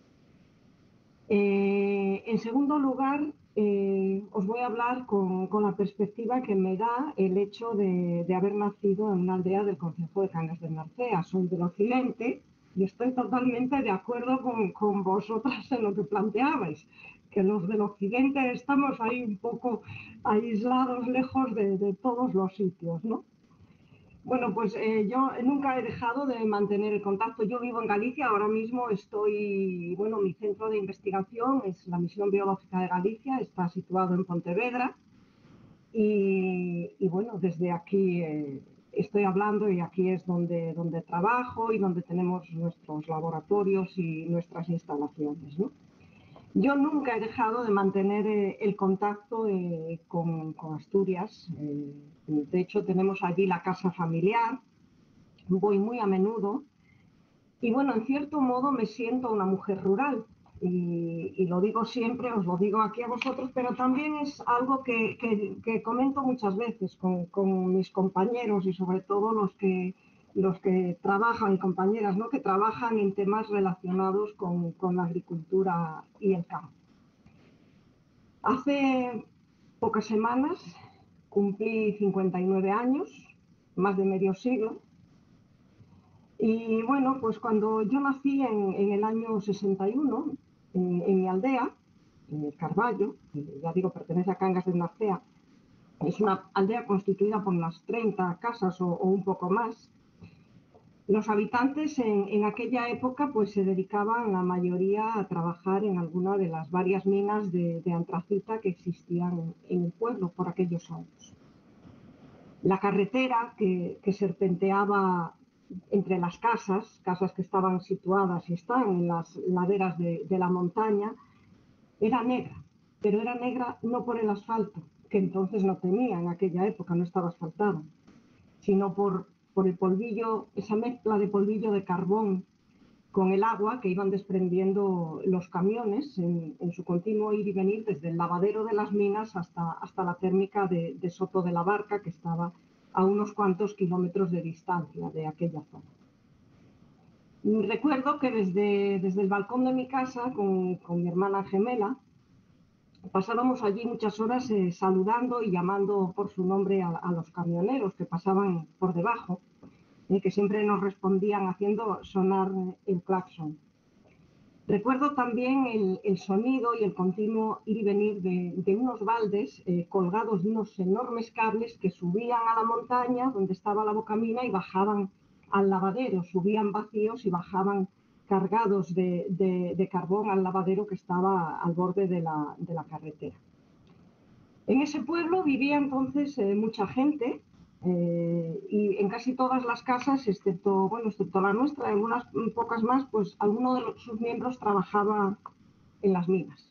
En segundo lugar, os voy a hablar con la perspectiva que me da el hecho de haber nacido en una aldea del concejo de Cangas de Narcea. Soy del occidente y estoy totalmente de acuerdo con vosotras en lo que planteabais, que los del occidente estamos ahí un poco aislados, lejos de todos los sitios, ¿no? Bueno, pues yo nunca he dejado de mantener el contacto. Yo vivo en Galicia, ahora mismo mi centro de investigación es la Misión Biológica de Galicia, está situado en Pontevedra y desde aquí estoy hablando y aquí es donde trabajo y donde tenemos nuestros laboratorios y nuestras instalaciones, ¿no? Yo nunca he dejado de mantener el contacto con Asturias. De hecho, tenemos allí la casa familiar. Voy muy a menudo. Y en cierto modo me siento una mujer rural. Y lo digo siempre, os lo digo aquí a vosotros, pero también es algo que comento muchas veces con mis compañeros y sobre todo los que trabajan, compañeras, ¿no? Que trabajan en temas relacionados con la agricultura y el campo. Hace pocas semanas cumplí 59 años, más de medio siglo, y pues cuando yo nací en el año 61, en mi aldea, en el Carballo, que ya digo pertenece a Cangas de Narcea, es una aldea constituida por unas 30 casas o un poco más. Los habitantes en aquella época pues se dedicaban la mayoría a trabajar en alguna de las varias minas de antracita que existían en el pueblo por aquellos años. La carretera que serpenteaba entre las casas que estaban situadas y están en las laderas de la montaña, era negra, pero era negra no por el asfalto, que entonces no tenía en aquella época, no estaba asfaltada, sino por el polvillo, esa mezcla de polvillo de carbón con el agua que iban desprendiendo los camiones en su continuo ir y venir desde el lavadero de las minas hasta la térmica de Soto de la Barca, que estaba a unos cuantos kilómetros de distancia de aquella zona. Recuerdo que desde el balcón de mi casa, con mi hermana gemela, pasábamos allí muchas horas saludando y llamando por su nombre a los camioneros que pasaban por debajo, que siempre nos respondían haciendo sonar el claxon. Recuerdo también el sonido y el continuo ir y venir de unos baldes colgados de unos enormes cables que subían a la montaña donde estaba la Bocamina y bajaban al lavadero, subían vacíos y bajaban cargados de carbón al lavadero que estaba al borde de la carretera. En ese pueblo vivía entonces mucha gente y en casi todas las casas, excepto la nuestra, en unas pocas más, pues alguno de sus miembros trabajaba en las minas.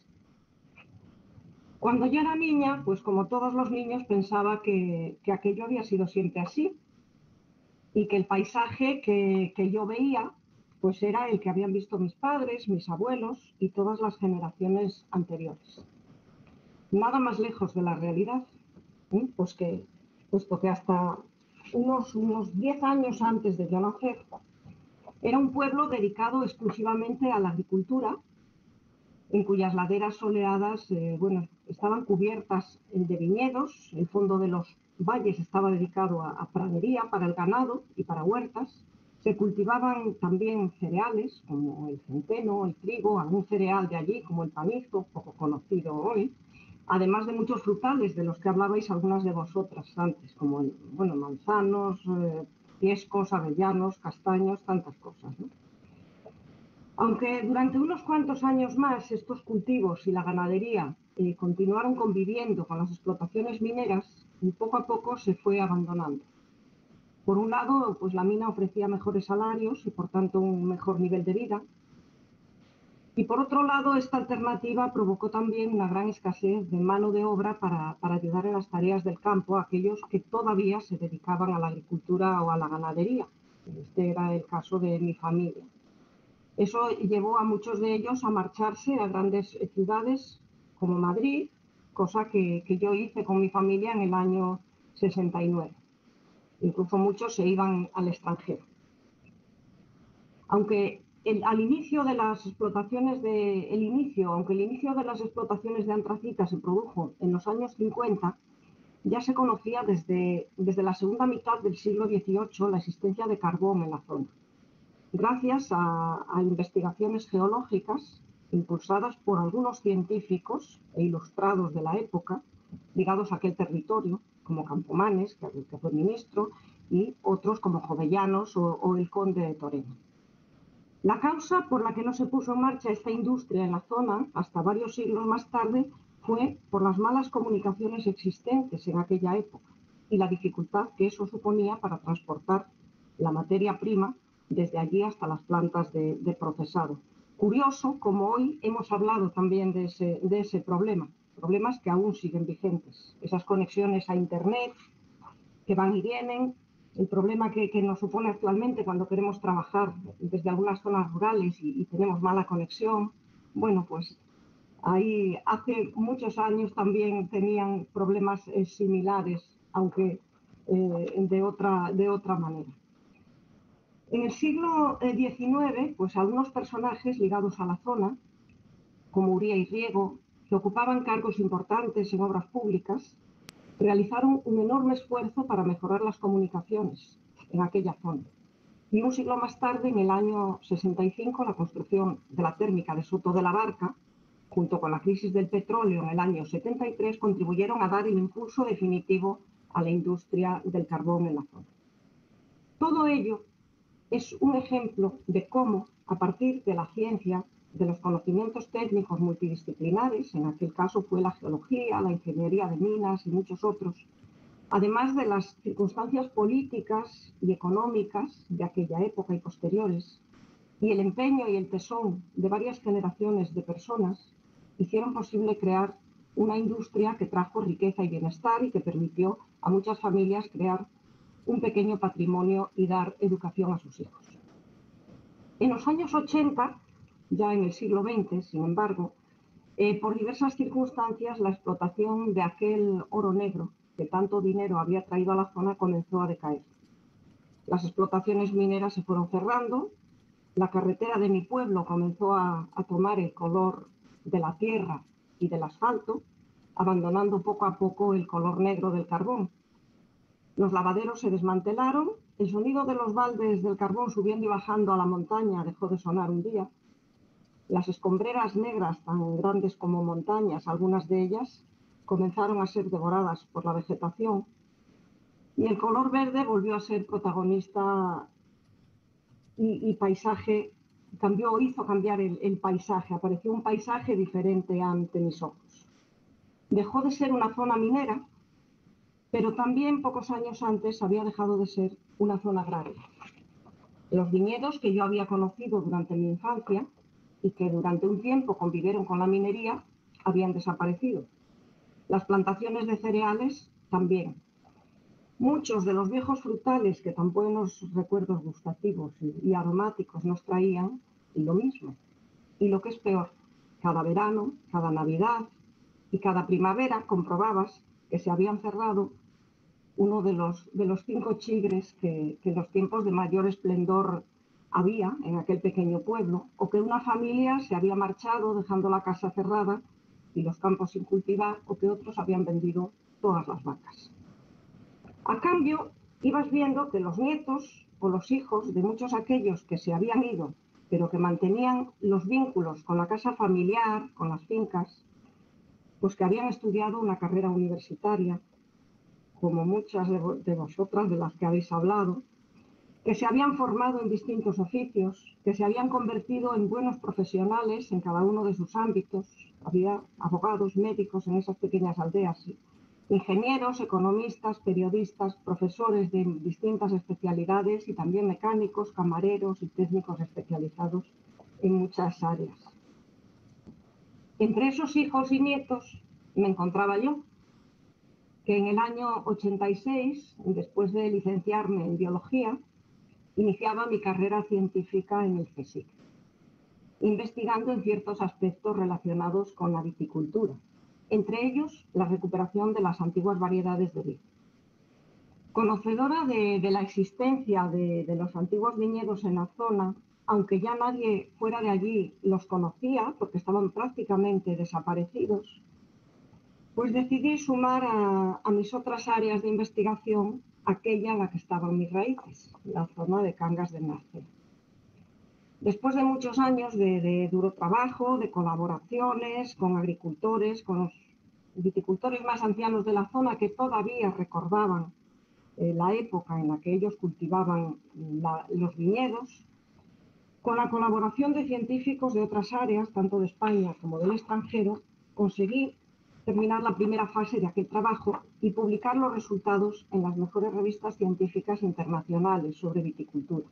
Cuando yo era niña, pues como todos los niños pensaba que aquello había sido siempre así y que el paisaje que yo veía pues era el que habían visto mis padres, mis abuelos y todas las generaciones anteriores. Nada más lejos de la realidad, puesto que hasta unos 10 años antes de yo nacer, era un pueblo dedicado exclusivamente a la agricultura, en cuyas laderas soleadas estaban cubiertas de viñedos, el fondo de los valles estaba dedicado a pradería para el ganado y para huertas. Se cultivaban también cereales como el centeno, el trigo, algún cereal de allí como el panizo, poco conocido hoy, además de muchos frutales de los que hablabais algunas de vosotras antes, como manzanos, piescos, avellanos, castaños, tantas cosas, ¿no? Aunque durante unos cuantos años más estos cultivos y la ganadería continuaron conviviendo con las explotaciones mineras, y poco a poco se fue abandonando. Por un lado, pues la mina ofrecía mejores salarios y por tanto un mejor nivel de vida. Y por otro lado, esta alternativa provocó también una gran escasez de mano de obra para ayudar en las tareas del campo a aquellos que todavía se dedicaban a la agricultura o a la ganadería. Este era el caso de mi familia. Eso llevó a muchos de ellos a marcharse a grandes ciudades como Madrid, cosa que yo hice con mi familia en el año 69. Incluso muchos se iban al extranjero. Aunque el inicio de las explotaciones de antracita se produjo en los años 50, ya se conocía desde la segunda mitad del siglo XVIII la existencia de carbón en la zona. Gracias a investigaciones geológicas impulsadas por algunos científicos e ilustrados de la época ligados a aquel territorio, como Campomanes, que fue ministro, y otros como Jovellanos o el conde de Toreno. La causa por la que no se puso en marcha esta industria en la zona hasta varios siglos más tarde fue por las malas comunicaciones existentes en aquella época y la dificultad que eso suponía para transportar la materia prima desde allí hasta las plantas de procesado. Curioso como hoy hemos hablado también de ese problema, problemas que aún siguen vigentes. Esas conexiones a Internet que van y vienen, el problema que nos supone actualmente cuando queremos trabajar desde algunas zonas rurales y tenemos mala conexión. Bueno, pues ahí hace muchos años también tenían problemas similares, aunque de otra manera. En el siglo XIX, pues algunos personajes ligados a la zona, como Uría y Riego, que ocupaban cargos importantes en obras públicas, realizaron un enorme esfuerzo para mejorar las comunicaciones en aquella zona. Y un siglo más tarde, en el año 65, la construcción de la térmica de Soto de la Barca, junto con la crisis del petróleo en el año 73, contribuyeron a dar el impulso definitivo a la industria del carbón en la zona. Todo ello es un ejemplo de cómo, a partir de la ciencia, de los conocimientos técnicos multidisciplinares, en aquel caso fue la geología, la ingeniería de minas y muchos otros, además de las circunstancias políticas y económicas de aquella época y posteriores, y el empeño y el tesón de varias generaciones de personas, hicieron posible crear una industria que trajo riqueza y bienestar y que permitió a muchas familias crear un pequeño patrimonio y dar educación a sus hijos. En los años 80, ya en el siglo XX, sin embargo, por diversas circunstancias, la explotación de aquel oro negro que tanto dinero había traído a la zona comenzó a decaer. Las explotaciones mineras se fueron cerrando, la carretera de mi pueblo comenzó a tomar el color de la tierra y del asfalto, abandonando poco a poco el color negro del carbón. Los lavaderos se desmantelaron, el sonido de los baldes del carbón subiendo y bajando a la montaña dejó de sonar un día. Las escombreras negras, tan grandes como montañas, algunas de ellas, comenzaron a ser devoradas por la vegetación y el color verde volvió a ser protagonista y paisaje, hizo cambiar el paisaje, apareció un paisaje diferente ante mis ojos. Dejó de ser una zona minera, pero también pocos años antes había dejado de ser una zona agraria. Los viñedos que yo había conocido durante mi infancia y que durante un tiempo convivieron con la minería habían desaparecido. Las plantaciones de cereales también. Muchos de los viejos frutales que tan buenos recuerdos gustativos y aromáticos nos traían, y lo mismo. Y lo que es peor, cada verano, cada Navidad y cada primavera comprobabas que se habían cerrado uno de los 5 chigres que en los tiempos de mayor esplendor había en aquel pequeño pueblo, o que una familia se había marchado dejando la casa cerrada y los campos sin cultivar, o que otros habían vendido todas las vacas. A cambio, ibas viendo que los nietos o los hijos de muchos aquellos que se habían ido, pero que mantenían los vínculos con la casa familiar, con las fincas, pues que habían estudiado una carrera universitaria, como muchas de vosotras de las que habéis hablado, que se habían formado en distintos oficios, que se habían convertido en buenos profesionales en cada uno de sus ámbitos. Había abogados, médicos en esas pequeñas aldeas, ingenieros, economistas, periodistas, profesores de distintas especialidades y también mecánicos, camareros y técnicos especializados en muchas áreas. Entre esos hijos y nietos me encontraba yo, que en el año 86, después de licenciarme en biología, iniciaba mi carrera científica en el CSIC, investigando en ciertos aspectos relacionados con la viticultura, entre ellos la recuperación de las antiguas variedades de vid. Conocedora de la existencia de los antiguos viñedos en la zona, aunque ya nadie fuera de allí los conocía porque estaban prácticamente desaparecidos, pues decidí sumar a mis otras áreas de investigación aquella en la que estaban mis raíces, la zona de Cangas de Narcea. Después de muchos años de duro trabajo, de colaboraciones con agricultores, con los viticultores más ancianos de la zona que todavía recordaban la época en la que ellos cultivaban los viñedos, con la colaboración de científicos de otras áreas, tanto de España como del extranjero, conseguí terminar la primera fase de aquel trabajo y publicar los resultados en las mejores revistas científicas internacionales sobre viticultura.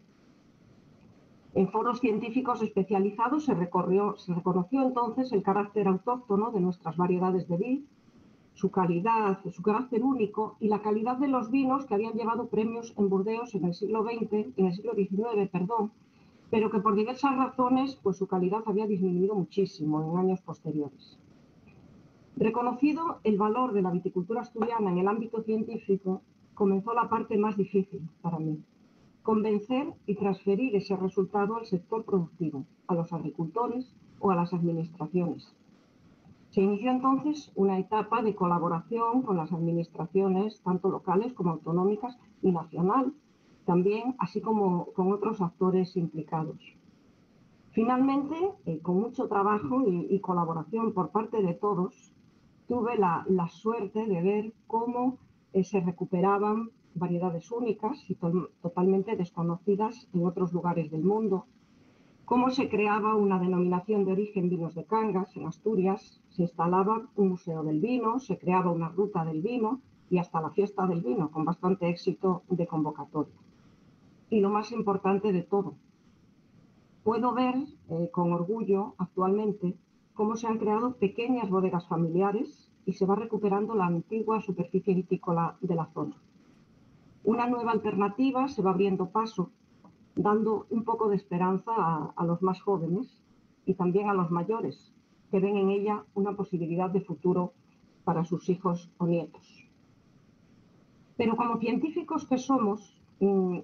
En foros científicos especializados se reconoció entonces el carácter autóctono de nuestras variedades de vid, su calidad, su carácter único y la calidad de los vinos que habían llevado premios en Burdeos en el siglo XIX, pero que por diversas razones pues su calidad había disminuido muchísimo en años posteriores. Reconocido el valor de la viticultura asturiana en el ámbito científico, comenzó la parte más difícil para mí: convencer y transferir ese resultado al sector productivo, a los agricultores o a las administraciones. Se inició entonces una etapa de colaboración con las administraciones, tanto locales como autonómicas y nacional, también, así como con otros actores implicados. Finalmente, con mucho trabajo y colaboración por parte de todos, tuve la suerte de ver cómo se recuperaban variedades únicas y totalmente desconocidas en otros lugares del mundo, cómo se creaba una denominación de origen Vinos de Cangas en Asturias, se instalaba un museo del vino, se creaba una ruta del vino y hasta la fiesta del vino, con bastante éxito de convocatoria. Y lo más importante de todo, puedo ver con orgullo actualmente cómo se han creado pequeñas bodegas familiares y se va recuperando la antigua superficie vitícola de la zona. Una nueva alternativa se va abriendo paso, dando un poco de esperanza a los más jóvenes y también a los mayores, que ven en ella una posibilidad de futuro para sus hijos o nietos. Pero como científicos que somos,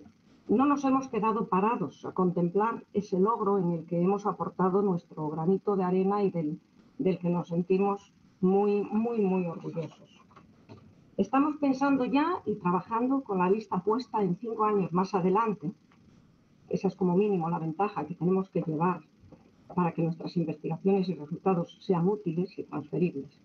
No nos hemos quedado parados a contemplar ese logro en el que hemos aportado nuestro granito de arena y del que nos sentimos muy orgullosos. Estamos pensando ya y trabajando con la vista puesta en 5 años más adelante. Esa es como mínimo la ventaja que tenemos que llevar para que nuestras investigaciones y resultados sean útiles y transferibles.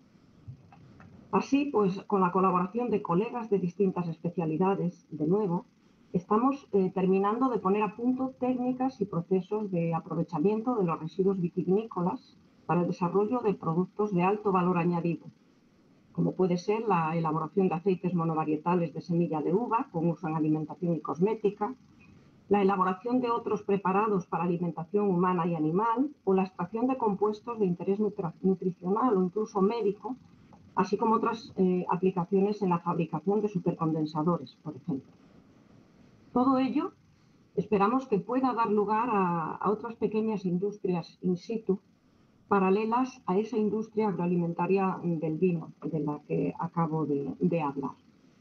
Así, pues, con la colaboración de colegas de distintas especialidades, de nuevo, estamos terminando de poner a punto técnicas y procesos de aprovechamiento de los residuos vitivinícolas para el desarrollo de productos de alto valor añadido, como puede ser la elaboración de aceites monovarietales de semilla de uva con uso en alimentación y cosmética, la elaboración de otros preparados para alimentación humana y animal o la extracción de compuestos de interés nutricional o incluso médico, así como otras aplicaciones en la fabricación de supercondensadores, por ejemplo. Todo ello esperamos que pueda dar lugar a otras pequeñas industrias in situ paralelas a esa industria agroalimentaria del vino de la que acabo de hablar.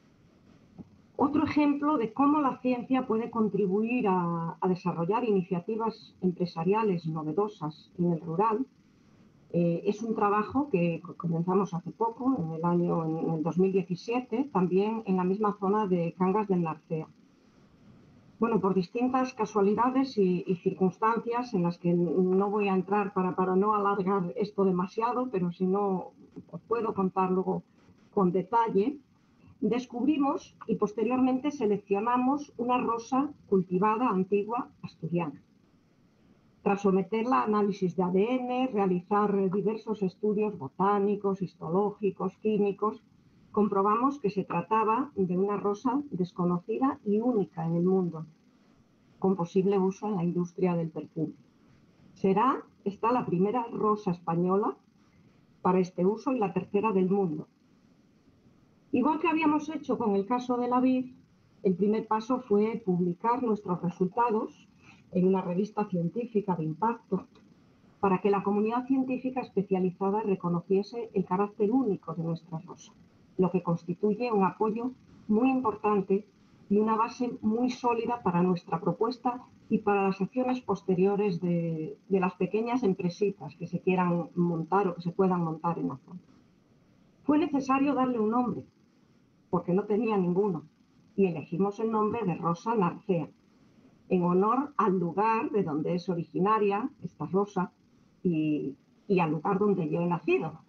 Otro ejemplo de cómo la ciencia puede contribuir a desarrollar iniciativas empresariales novedosas en el rural es un trabajo que comenzamos hace poco, en el 2017, también en la misma zona de Cangas del Narcea. Bueno, por distintas casualidades y circunstancias en las que no voy a entrar para no alargar esto demasiado, pero si no os puedo contar luego con detalle, descubrimos y posteriormente seleccionamos una rosa cultivada antigua asturiana. Tras someterla a análisis de ADN, realizar diversos estudios botánicos, histológicos, químicos, comprobamos que se trataba de una rosa desconocida y única en el mundo, con posible uso en la industria del perfume. Será esta la primera rosa española para este uso y la tercera del mundo. Igual que habíamos hecho con el caso de la vid, el primer paso fue publicar nuestros resultados en una revista científica de impacto para que la comunidad científica especializada reconociese el carácter único de nuestra rosa, lo que constituye un apoyo muy importante y una base muy sólida para nuestra propuesta y para las acciones posteriores de las pequeñas empresitas que se quieran montar o que se puedan montar en la zona. Fue necesario darle un nombre, porque no tenía ninguno, y elegimos el nombre de Rosa Narcea, en honor al lugar de donde es originaria esta rosa y al lugar donde yo he nacido.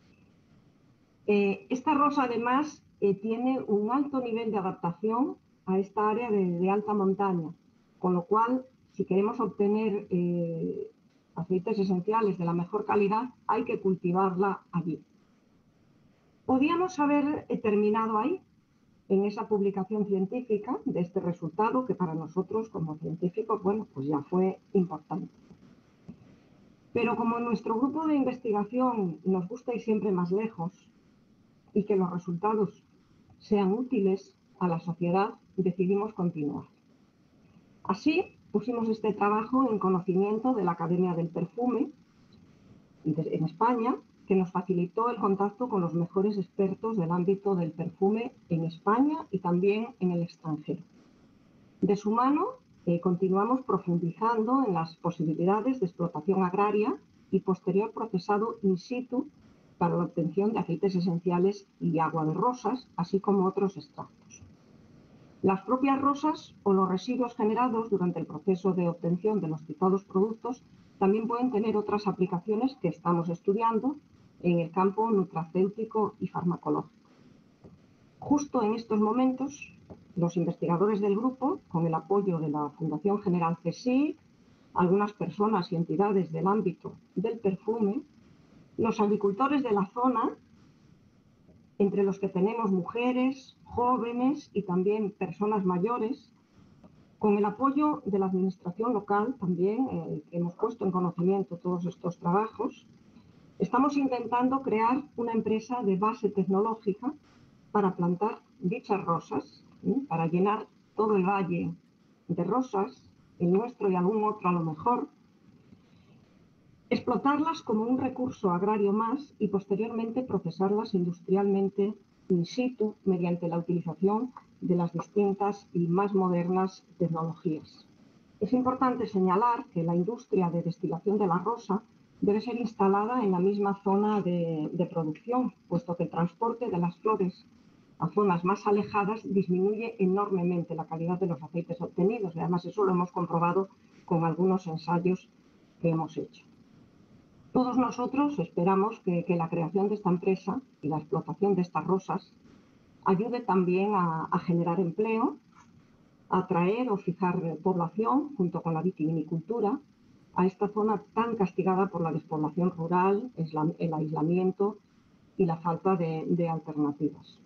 Esta rosa además tiene un alto nivel de adaptación a esta área de alta montaña, con lo cual si queremos obtener aceites esenciales de la mejor calidad hay que cultivarla allí. Podíamos haber terminado ahí, en esa publicación científica de este resultado que para nosotros como científicos, bueno, pues ya fue importante. Pero como en nuestro grupo de investigación nos gusta ir siempre más lejos y que los resultados sean útiles a la sociedad, decidimos continuar. Así pusimos este trabajo en conocimiento de la Academia del Perfume en España, que nos facilitó el contacto con los mejores expertos del ámbito del perfume en España y también en el extranjero. De su mano, continuamos profundizando en las posibilidades de explotación agraria y posterior procesado in situ para la obtención de aceites esenciales y agua de rosas, así como otros extractos. Las propias rosas o los residuos generados durante el proceso de obtención de los citados productos también pueden tener otras aplicaciones que estamos estudiando en el campo nutracéutico y farmacológico. Justo en estos momentos, los investigadores del grupo, con el apoyo de la Fundación General CSIC, algunas personas y entidades del ámbito del perfume, los agricultores de la zona, entre los que tenemos mujeres, jóvenes y también personas mayores, con el apoyo de la administración local también, que hemos puesto en conocimiento todos estos trabajos, estamos intentando crear una empresa de base tecnológica para plantar dichas rosas, para llenar todo el valle de rosas, el nuestro y algún otro a lo mejor, explotarlas como un recurso agrario más y posteriormente procesarlas industrialmente in situ mediante la utilización de las distintas y más modernas tecnologías. Es importante señalar que la industria de destilación de la rosa debe ser instalada en la misma zona de producción, puesto que el transporte de las flores a zonas más alejadas disminuye enormemente la calidad de los aceites obtenidos. Y además eso lo hemos comprobado con algunos ensayos que hemos hecho. Todos nosotros esperamos que la creación de esta empresa y la explotación de estas rosas ayude también a generar empleo, a atraer o fijar población junto con la vitivinicultura a esta zona tan castigada por la despoblación rural, el aislamiento y la falta de alternativas.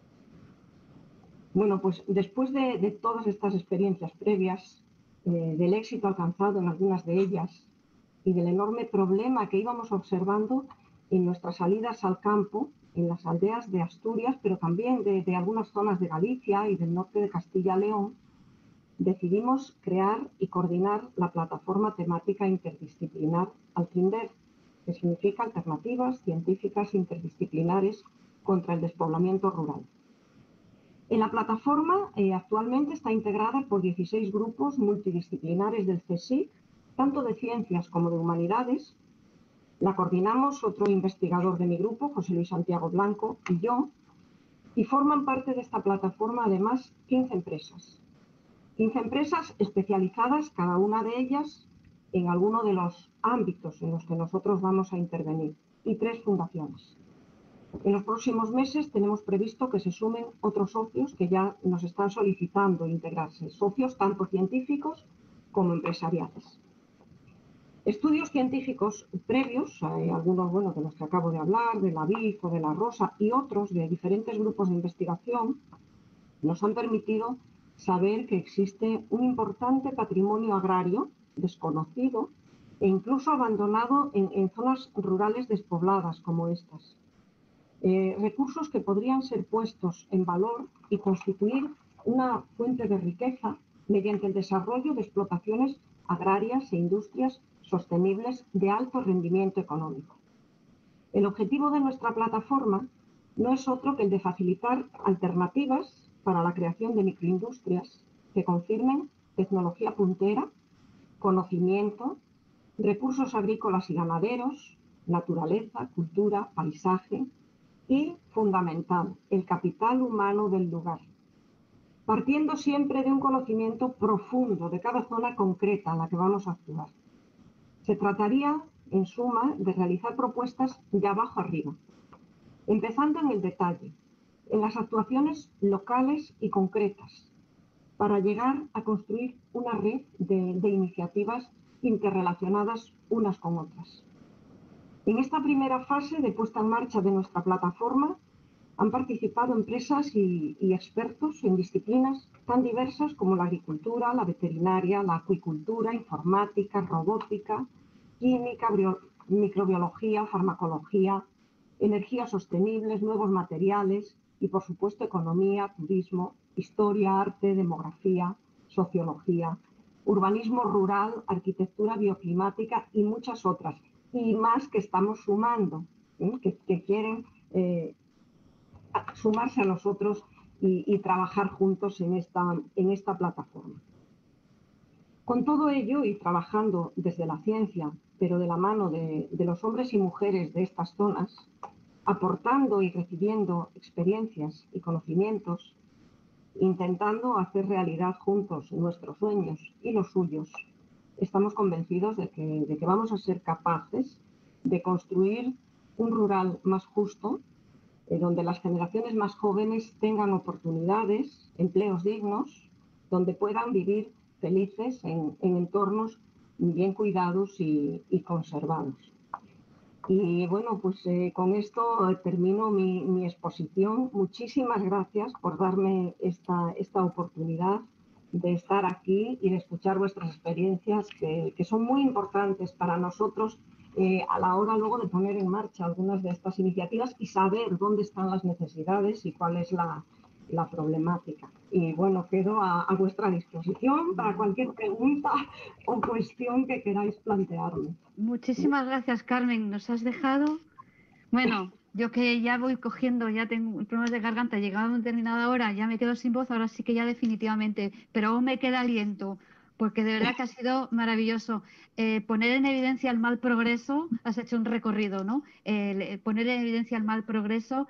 Bueno, pues después de todas estas experiencias previas, del éxito alcanzado en algunas de ellas y del enorme problema que íbamos observando en nuestras salidas al campo, en las aldeas de Asturias, pero también de algunas zonas de Galicia y del norte de Castilla y León, decidimos crear y coordinar la plataforma temática interdisciplinar Alcinder, que significa Alternativas Científicas Interdisciplinares contra el Despoblamiento Rural. En la plataforma actualmente está integrada por 16 grupos multidisciplinares del CSIC, tanto de ciencias como de humanidades. La coordinamos otro investigador de mi grupo, José Luis Santiago Blanco, y yo, y forman parte de esta plataforma además 15 empresas. 15 empresas especializadas, cada una de ellas, en alguno de los ámbitos en los que nosotros vamos a intervenir, y 3 fundaciones. En los próximos meses tenemos previsto que se sumen otros socios que ya nos están solicitando integrarse, socios tanto científicos como empresariales. Estudios científicos previos, algunos de los que acabo de hablar, de la vid o de la rosa y otros de diferentes grupos de investigación, nos han permitido saber que existe un importante patrimonio agrario desconocido e incluso abandonado en zonas rurales despobladas como estas. Recursos que podrían ser puestos en valor y constituir una fuente de riqueza mediante el desarrollo de explotaciones agrarias e industrias sostenibles de alto rendimiento económico. El objetivo de nuestra plataforma no es otro que el de facilitar alternativas para la creación de microindustrias que confirmen tecnología puntera, conocimiento, recursos agrícolas y ganaderos, naturaleza, cultura, paisaje y, fundamental, el capital humano del lugar, partiendo siempre de un conocimiento profundo de cada zona concreta en la que vamos a actuar. Se trataría, en suma, de realizar propuestas de abajo arriba, empezando en el detalle, en las actuaciones locales y concretas, para llegar a construir una red de iniciativas interrelacionadas unas con otras. En esta primera fase de puesta en marcha de nuestra plataforma han participado empresas y expertos en disciplinas tan diversas como la agricultura, la veterinaria, la acuicultura, informática, robótica, química, microbiología, farmacología, energías sostenibles, nuevos materiales y, por supuesto, economía, turismo, historia, arte, demografía, sociología, urbanismo rural, arquitectura bioclimática y muchas otras. Y más que estamos sumando, que quieren sumarse a nosotros y trabajar juntos en esta plataforma. Con todo ello y trabajando desde la ciencia, pero de la mano de los hombres y mujeres de estas zonas, aportando y recibiendo experiencias y conocimientos, intentando hacer realidad juntos nuestros sueños y los suyos, estamos convencidos de que vamos a ser capaces de construir un rural más justo, donde las generaciones más jóvenes tengan oportunidades, empleos dignos, donde puedan vivir felices en entornos bien cuidados y conservados. Y bueno, pues con esto termino mi exposición. Muchísimas gracias por darme esta oportunidad de estar aquí y de escuchar vuestras experiencias que son muy importantes para nosotros a la hora luego de poner en marcha algunas de estas iniciativas y saber dónde están las necesidades y cuál es la problemática. Y bueno, quedo a vuestra disposición para cualquier pregunta o cuestión que queráis plantearme. Muchísimas gracias, Carmen. Nos has dejado, bueno, Yo que ya voy cogiendo, ya tengo problemas de garganta, llegado a una determinada hora, ya me quedo sin voz, ahora sí que ya definitivamente, pero aún me queda aliento, porque de verdad que ha sido maravilloso. Poner en evidencia el mal progreso, has hecho un recorrido, ¿no? Poner en evidencia el mal progreso,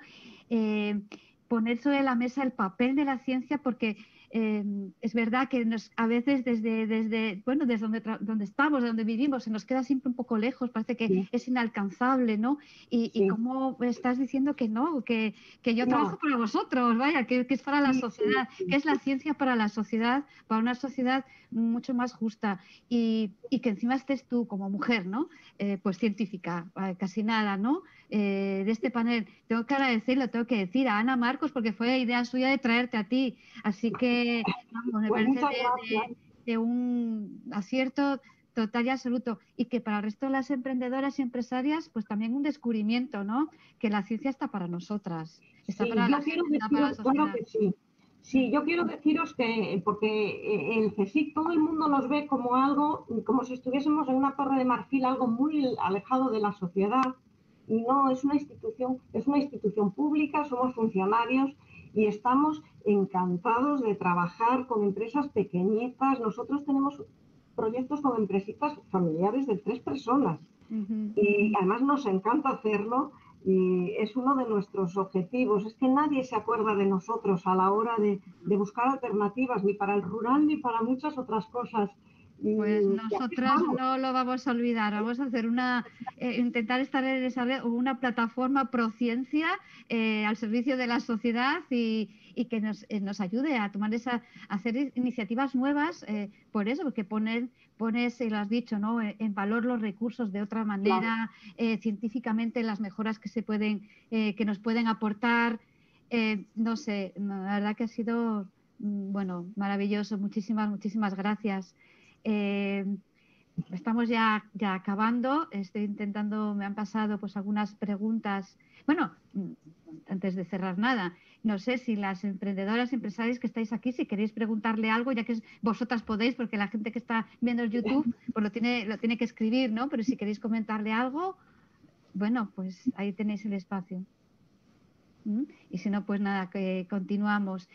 poner sobre la mesa el papel de la ciencia, porque es verdad que a veces desde donde estamos, de donde vivimos, se nos queda siempre un poco lejos, parece que es inalcanzable, ¿no? Y cómo estás diciendo que no, que yo trabajo para vosotros, vaya, que es para la sociedad, que es la ciencia para la sociedad, para una sociedad mucho más justa, y que encima estés tú como mujer, ¿no? Pues científica, casi nada, ¿no? De este panel. Tengo que agradecerlo, tengo que decir a Ana Marcos, porque fue idea suya de traerte a ti, así que vamos, me Pues parece de un acierto total y absoluto, y que para el resto de las emprendedoras y empresarias, pues también un descubrimiento, ¿no? Que la ciencia está para nosotras, está para la gente, está para la sociedad. Claro que sí. Sí, yo quiero deciros que, porque el CSIC todo el mundo nos ve como algo, como si estuviésemos en una torre de marfil, algo muy alejado de la sociedad, y no, es una institución pública, somos funcionarios y estamos encantados de trabajar con empresas pequeñitas. Nosotros tenemos proyectos con empresitas familiares de 3 personas y además nos encanta hacerlo. Y es uno de nuestros objetivos, es que nadie se acuerda de nosotros a la hora de buscar alternativas, ni para el rural ni para muchas otras cosas. Pues nosotras no lo vamos a olvidar, vamos a hacer intentar estar en una plataforma prociencia al servicio de la sociedad y que nos ayude a hacer iniciativas nuevas, por eso, porque pones, y lo has dicho, ¿no? En valor los recursos de otra manera, científicamente las mejoras que nos pueden aportar, no sé, la verdad que ha sido, bueno, maravilloso, muchísimas gracias. Estamos ya acabando, estoy intentando, me han pasado pues algunas preguntas, bueno, antes de cerrar nada, no sé si las emprendedoras, empresarias que estáis aquí, si queréis preguntarle algo, ya que vosotras podéis, porque la gente que está viendo el YouTube pues lo tiene que escribir, ¿no? Pero si queréis comentarle algo, bueno, pues ahí tenéis el espacio. Y si no, pues nada, que continuamos.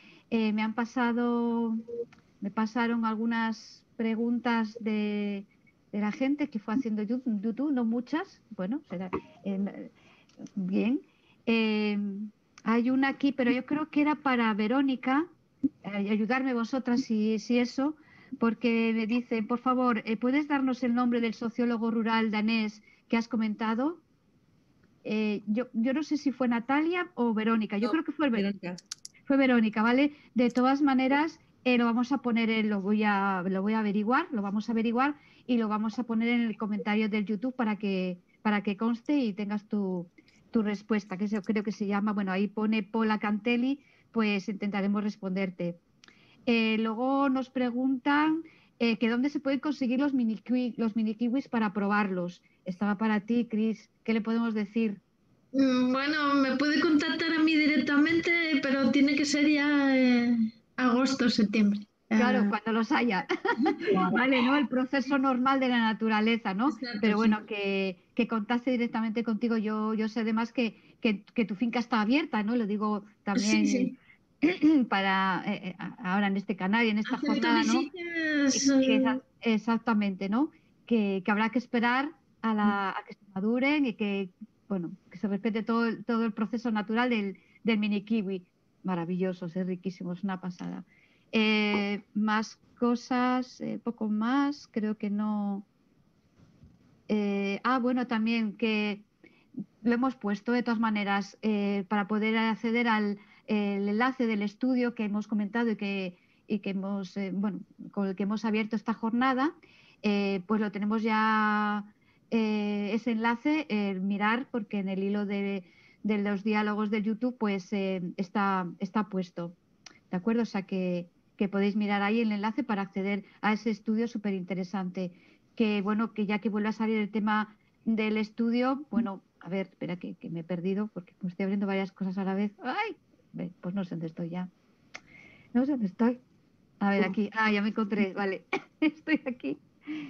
Me pasaron algunas preguntas de la gente que fue haciendo YouTube, no muchas, bueno, será bien. Hay una aquí, pero yo creo que era para Verónica, ayudarme vosotras si eso, porque me dice, por favor, ¿puedes darnos el nombre del sociólogo rural danés que has comentado? Yo no sé si fue Natalia o Verónica, yo creo que fue Verónica. Fue Verónica, ¿vale? De todas maneras, lo vamos a poner, lo voy a averiguar, lo vamos a averiguar y lo vamos a poner en el comentario del YouTube para que conste y tengas tu respuesta, que yo creo que se llama, bueno, ahí pone Paula Cantelli, pues intentaremos responderte. Luego nos preguntan que dónde se pueden conseguir los mini kiwis para probarlos. Estaba para ti, Cris, ¿qué le podemos decir? Bueno, me puede contactar a mí directamente, pero tiene que ser ya agosto o septiembre. Claro, cuando los haya. Vale, ¿no? El proceso normal de la naturaleza, ¿no? Exacto, pero bueno, sí. que contacte directamente contigo. Yo sé además que tu finca está abierta, ¿no? Lo digo también sí. para ahora en este canal y en esta jornada, ¿no? Exactamente, ¿no? Que habrá que esperar a que se maduren y que, bueno, que se respete todo el proceso natural del mini kiwi. Maravilloso, es riquísimo, es una pasada. Más cosas, poco más, creo que no. Bueno, también que lo hemos puesto de todas maneras para poder acceder al enlace del estudio que hemos comentado y que hemos, con el que hemos abierto esta jornada, pues lo tenemos ya ese enlace, mirar, porque en el hilo de los diálogos de YouTube pues está puesto, ¿de acuerdo? O sea que podéis mirar ahí el enlace para acceder a ese estudio súper interesante. Que bueno, que ya que vuelve a salir el tema del estudio, bueno, a ver, espera que me he perdido porque me estoy abriendo varias cosas a la vez. ¡Ay! Pues no sé dónde estoy ya. No sé dónde estoy. A ver, aquí. Ya me encontré, vale. Estoy aquí.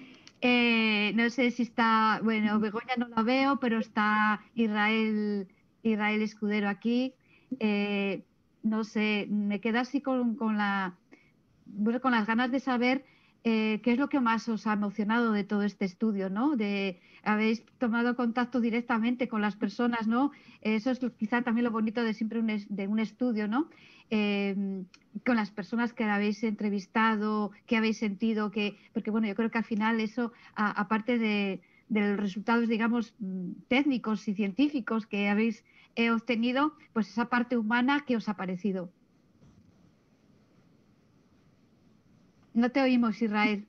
No sé si está, bueno, Begoña no la veo, pero está Israel Israel Escudero aquí. No sé, me queda así con las ganas de saber qué es lo que más os ha emocionado de todo este estudio, ¿no? Habéis tomado contacto directamente con las personas, ¿no? Eso es quizá también lo bonito de siempre de un estudio, ¿no? Con las personas que habéis entrevistado, qué habéis sentido, porque bueno, yo creo que al final eso, aparte de los resultados, digamos, técnicos y científicos que habéis obtenido, pues esa parte humana, ¿qué os ha parecido? No te oímos, Israel.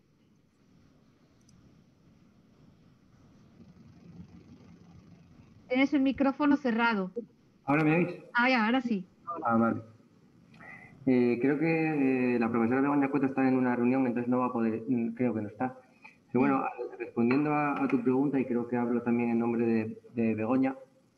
Tienes el micrófono cerrado. ¿Ahora me oís? Ahora sí. Vale. Creo que la profesora Begoña Cueto está en una reunión, entonces no va a poder, creo que no está. Pero bueno, respondiendo a tu pregunta, y creo que hablo también en nombre de Begoña,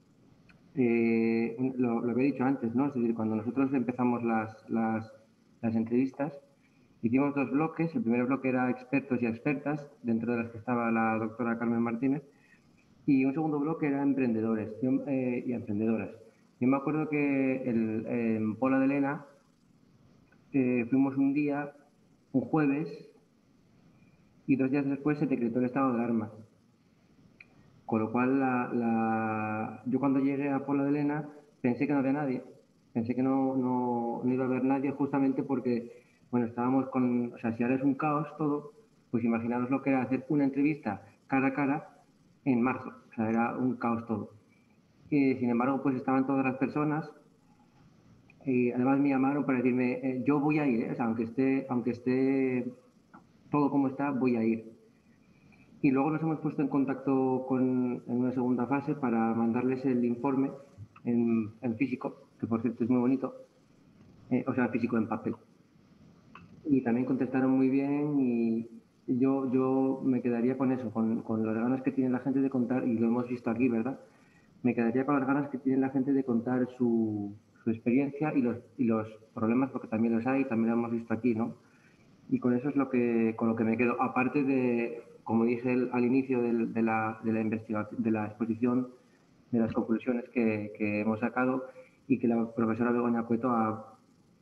lo que he dicho antes, ¿no? Es decir, cuando nosotros empezamos las entrevistas, hicimos 2 bloques. El primer bloque era expertos y expertas, dentro de las que estaba la doctora Carmen Martínez, y un segundo bloque era emprendedores y emprendedoras. Yo me acuerdo que en Pola de Lena fuimos un día, un jueves, y 2 días después se decretó el estado de alarma. Con lo cual, yo cuando llegué a Pola de Lena pensé que no había nadie. Pensé que no iba a haber nadie, justamente porque, bueno, estábamos o sea, si ahora es un caos todo, pues imaginaros lo que era hacer una entrevista cara a cara en marzo. O sea, era un caos todo. Sin embargo, pues estaban todas las personas, y además me llamaron para decirme, yo voy a ir, o sea, aunque esté todo como está, voy a ir. Y luego nos hemos puesto en contacto en una segunda fase para mandarles el informe en físico, que por cierto es muy bonito, o sea, físico en papel. Y también contestaron muy bien, y yo me quedaría con eso, con las ganas que tiene la gente de contar, y lo hemos visto aquí, ¿verdad? Me quedaría con las ganas que tiene la gente de contar su experiencia y los problemas, porque también los hay, también lo hemos visto aquí, ¿no? Y con eso es con lo que me quedo. Aparte de, como dije al inicio de la investigación, de la exposición, de las conclusiones que hemos sacado, y que la profesora Begoña Cueto ha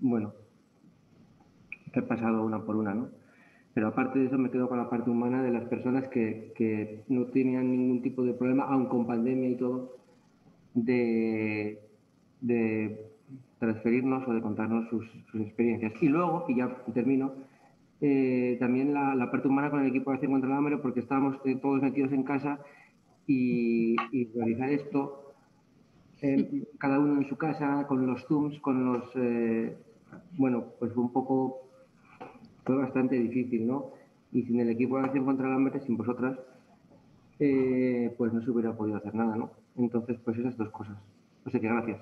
repasado una por una, ¿no? Pero aparte de eso me quedo con la parte humana de las personas que no tenían ningún tipo de problema, aun con pandemia y todo, de transferirnos o de contarnos sus experiencias. Y luego, y ya termino, también la parte humana con el equipo de Acción contra el Hambre, porque estábamos todos metidos en casa, y realizar esto, cada uno en su casa, con los Zooms, con los... pues fue bastante difícil, ¿no? Y sin el equipo de Acción contra el Hambre, sin vosotras, pues no se hubiera podido hacer nada, ¿no? Entonces, pues esas 2 cosas. O sea que gracias.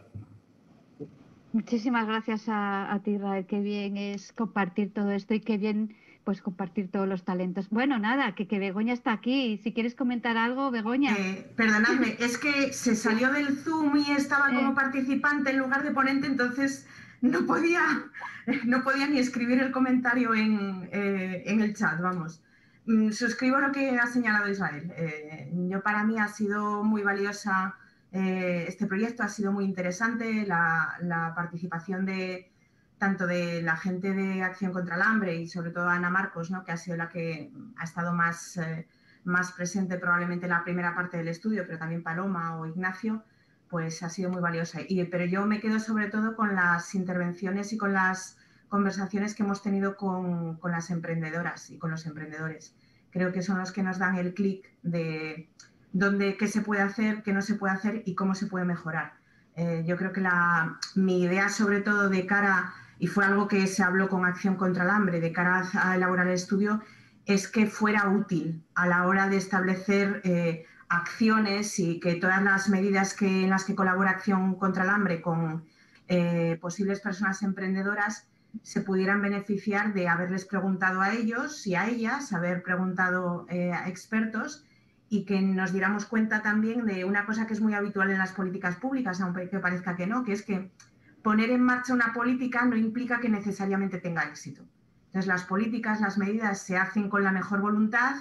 Muchísimas gracias a ti, Israel. Qué bien es compartir todo esto, y qué bien pues compartir todos los talentos. Bueno, nada, que Begoña está aquí. Si quieres comentar algo, Begoña. Perdonadme, es que se salió del Zoom y estaba como participante en lugar de ponente, entonces no podía ni escribir el comentario en el chat, vamos. Suscribo lo que ha señalado Israel. Para mí ha sido muy valiosa este proyecto, ha sido muy interesante la participación tanto de la gente de Acción contra el Hambre y sobre todo Ana Marcos, ¿no? Que ha sido la que ha estado más presente probablemente en la primera parte del estudio, pero también Paloma o Ignacio, pues ha sido muy valiosa. Pero yo me quedo sobre todo con las intervenciones y con las conversaciones que hemos tenido con las emprendedoras y con los emprendedores. Creo que son los que nos dan el clic de qué se puede hacer, qué no se puede hacer y cómo se puede mejorar. Yo creo que mi idea sobre todo de cara, y fue algo que se habló con Acción contra el Hambre, de cara a elaborar el estudio, es que fuera útil a la hora de establecer acciones, y que todas las medidas en las que colabora Acción contra el Hambre con posibles personas emprendedoras se pudieran beneficiar de haberles preguntado a ellos y a ellas, haber preguntado a expertos, y que nos diéramos cuenta también de una cosa que es muy habitual en las políticas públicas, aunque parezca que no, que es que poner en marcha una política no implica que necesariamente tenga éxito. Entonces, las políticas, las medidas se hacen con la mejor voluntad,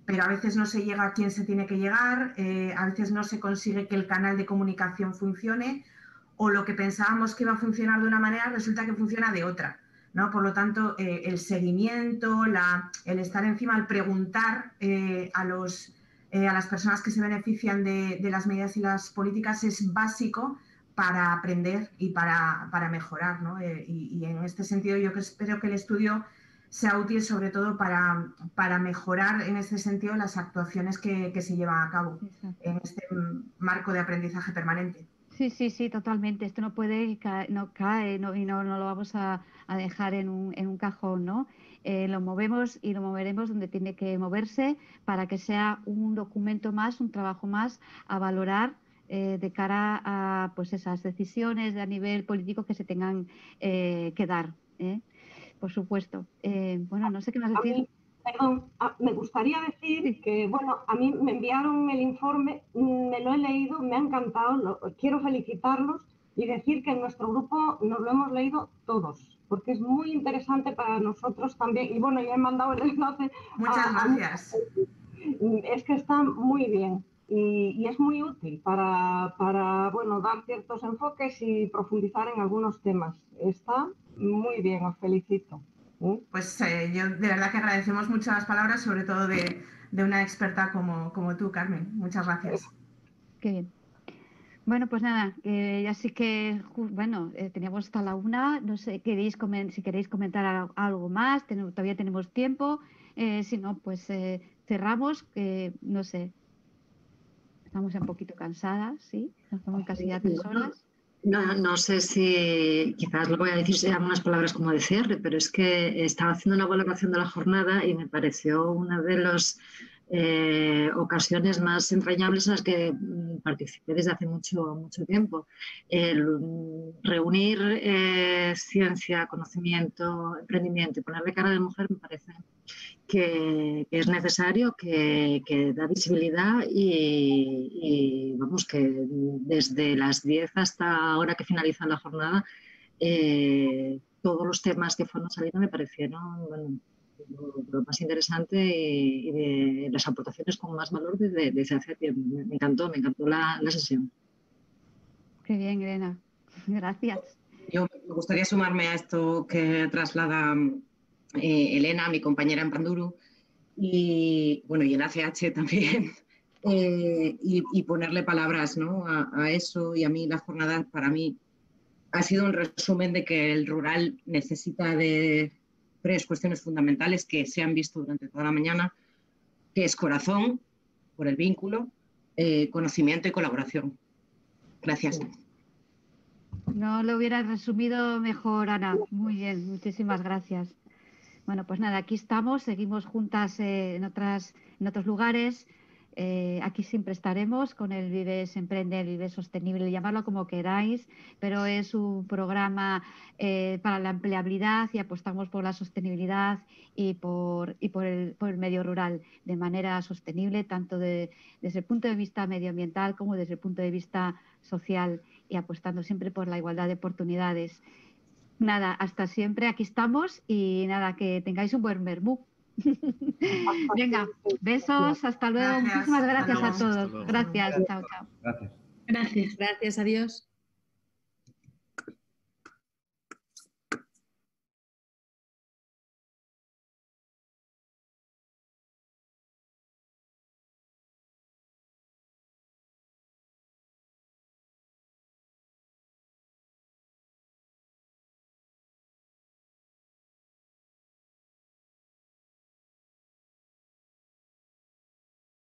pero a veces no se llega a quien se tiene que llegar, a veces no se consigue que el canal de comunicación funcione, o lo que pensábamos que iba a funcionar de una manera resulta que funciona de otra, ¿no? Por lo tanto, el seguimiento, el estar encima, el preguntar a las personas que se benefician de las medidas y las políticas es básico para aprender y para mejorar, ¿no? Y en este sentido yo espero que el estudio sea útil sobre todo para mejorar en este sentido las actuaciones que se llevan a cabo. Exacto. En este marco de aprendizaje permanente. Sí, totalmente. Esto no puede no cae y no lo vamos a dejar en un cajón, ¿no? Lo movemos y lo moveremos donde tiene que moverse para que sea un documento más, un trabajo más a valorar de cara a pues esas decisiones a nivel político que se tengan que dar, por supuesto. Bueno, no sé qué más decir. Perdón, me gustaría decir que, bueno, a mí me enviaron el informe, me lo he leído, me ha encantado, quiero felicitarlos y decir que en nuestro grupo nos lo hemos leído todos, porque es muy interesante para nosotros también. Y bueno, ya he mandado el enlace. Muchas gracias. Es que está muy bien y es muy útil para bueno, dar ciertos enfoques y profundizar en algunos temas. Está muy bien, os felicito. Pues yo de verdad que agradecemos mucho las palabras, sobre todo de una experta como tú, Carmen. Muchas gracias. Qué bien. Bueno, pues nada, ya sí que, bueno, teníamos hasta la 1, no sé, si queréis comentar algo más, todavía tenemos tiempo, si no, pues cerramos, no sé, estamos un poquito cansadas, ¿sí? Nos estamos casi ya 3 horas. No sé si, quizás lo voy a decir sean unas palabras como de cierre, pero es que estaba haciendo una valoración de la jornada y me pareció una de las ocasiones más entrañables en las que participé desde hace mucho tiempo. Reunir ciencia, conocimiento, emprendimiento y ponerle cara de mujer me parece que es necesario, que da visibilidad y vamos, que desde las 10 hasta ahora que finaliza la jornada, todos los temas que fueron saliendo me parecieron, bueno, lo más interesante y de las aportaciones con más valor desde hace tiempo. Me encantó la sesión. Qué bien, Elena. Gracias. Yo me gustaría sumarme a esto que traslada Elena, mi compañera en Panduru, y bueno, y en ACH también, y ponerle palabras, ¿no? a eso. Y a mí la jornada, para mí, ha sido un resumen de que el rural necesita de 3 cuestiones fundamentales que se han visto durante toda la mañana, que es corazón, por el vínculo, conocimiento y colaboración. Gracias. No lo hubiera resumido mejor, Ana. Muy bien, muchísimas gracias. Bueno, pues nada, aquí estamos, seguimos juntas en otros lugares. Aquí siempre estaremos con el Vives Emprende, el Vives Sostenible, llamarlo como queráis, pero es un programa para la empleabilidad y apostamos por la sostenibilidad y por el medio rural de manera sostenible, tanto desde el punto de vista medioambiental como desde el punto de vista social y apostando siempre por la igualdad de oportunidades. Nada, hasta siempre, aquí estamos y nada, que tengáis un buen vermú. Venga, besos, hasta luego. Gracias, muchísimas gracias hasta a luego. todos. Gracias, chao, chao. Gracias. Gracias. Gracias, adiós.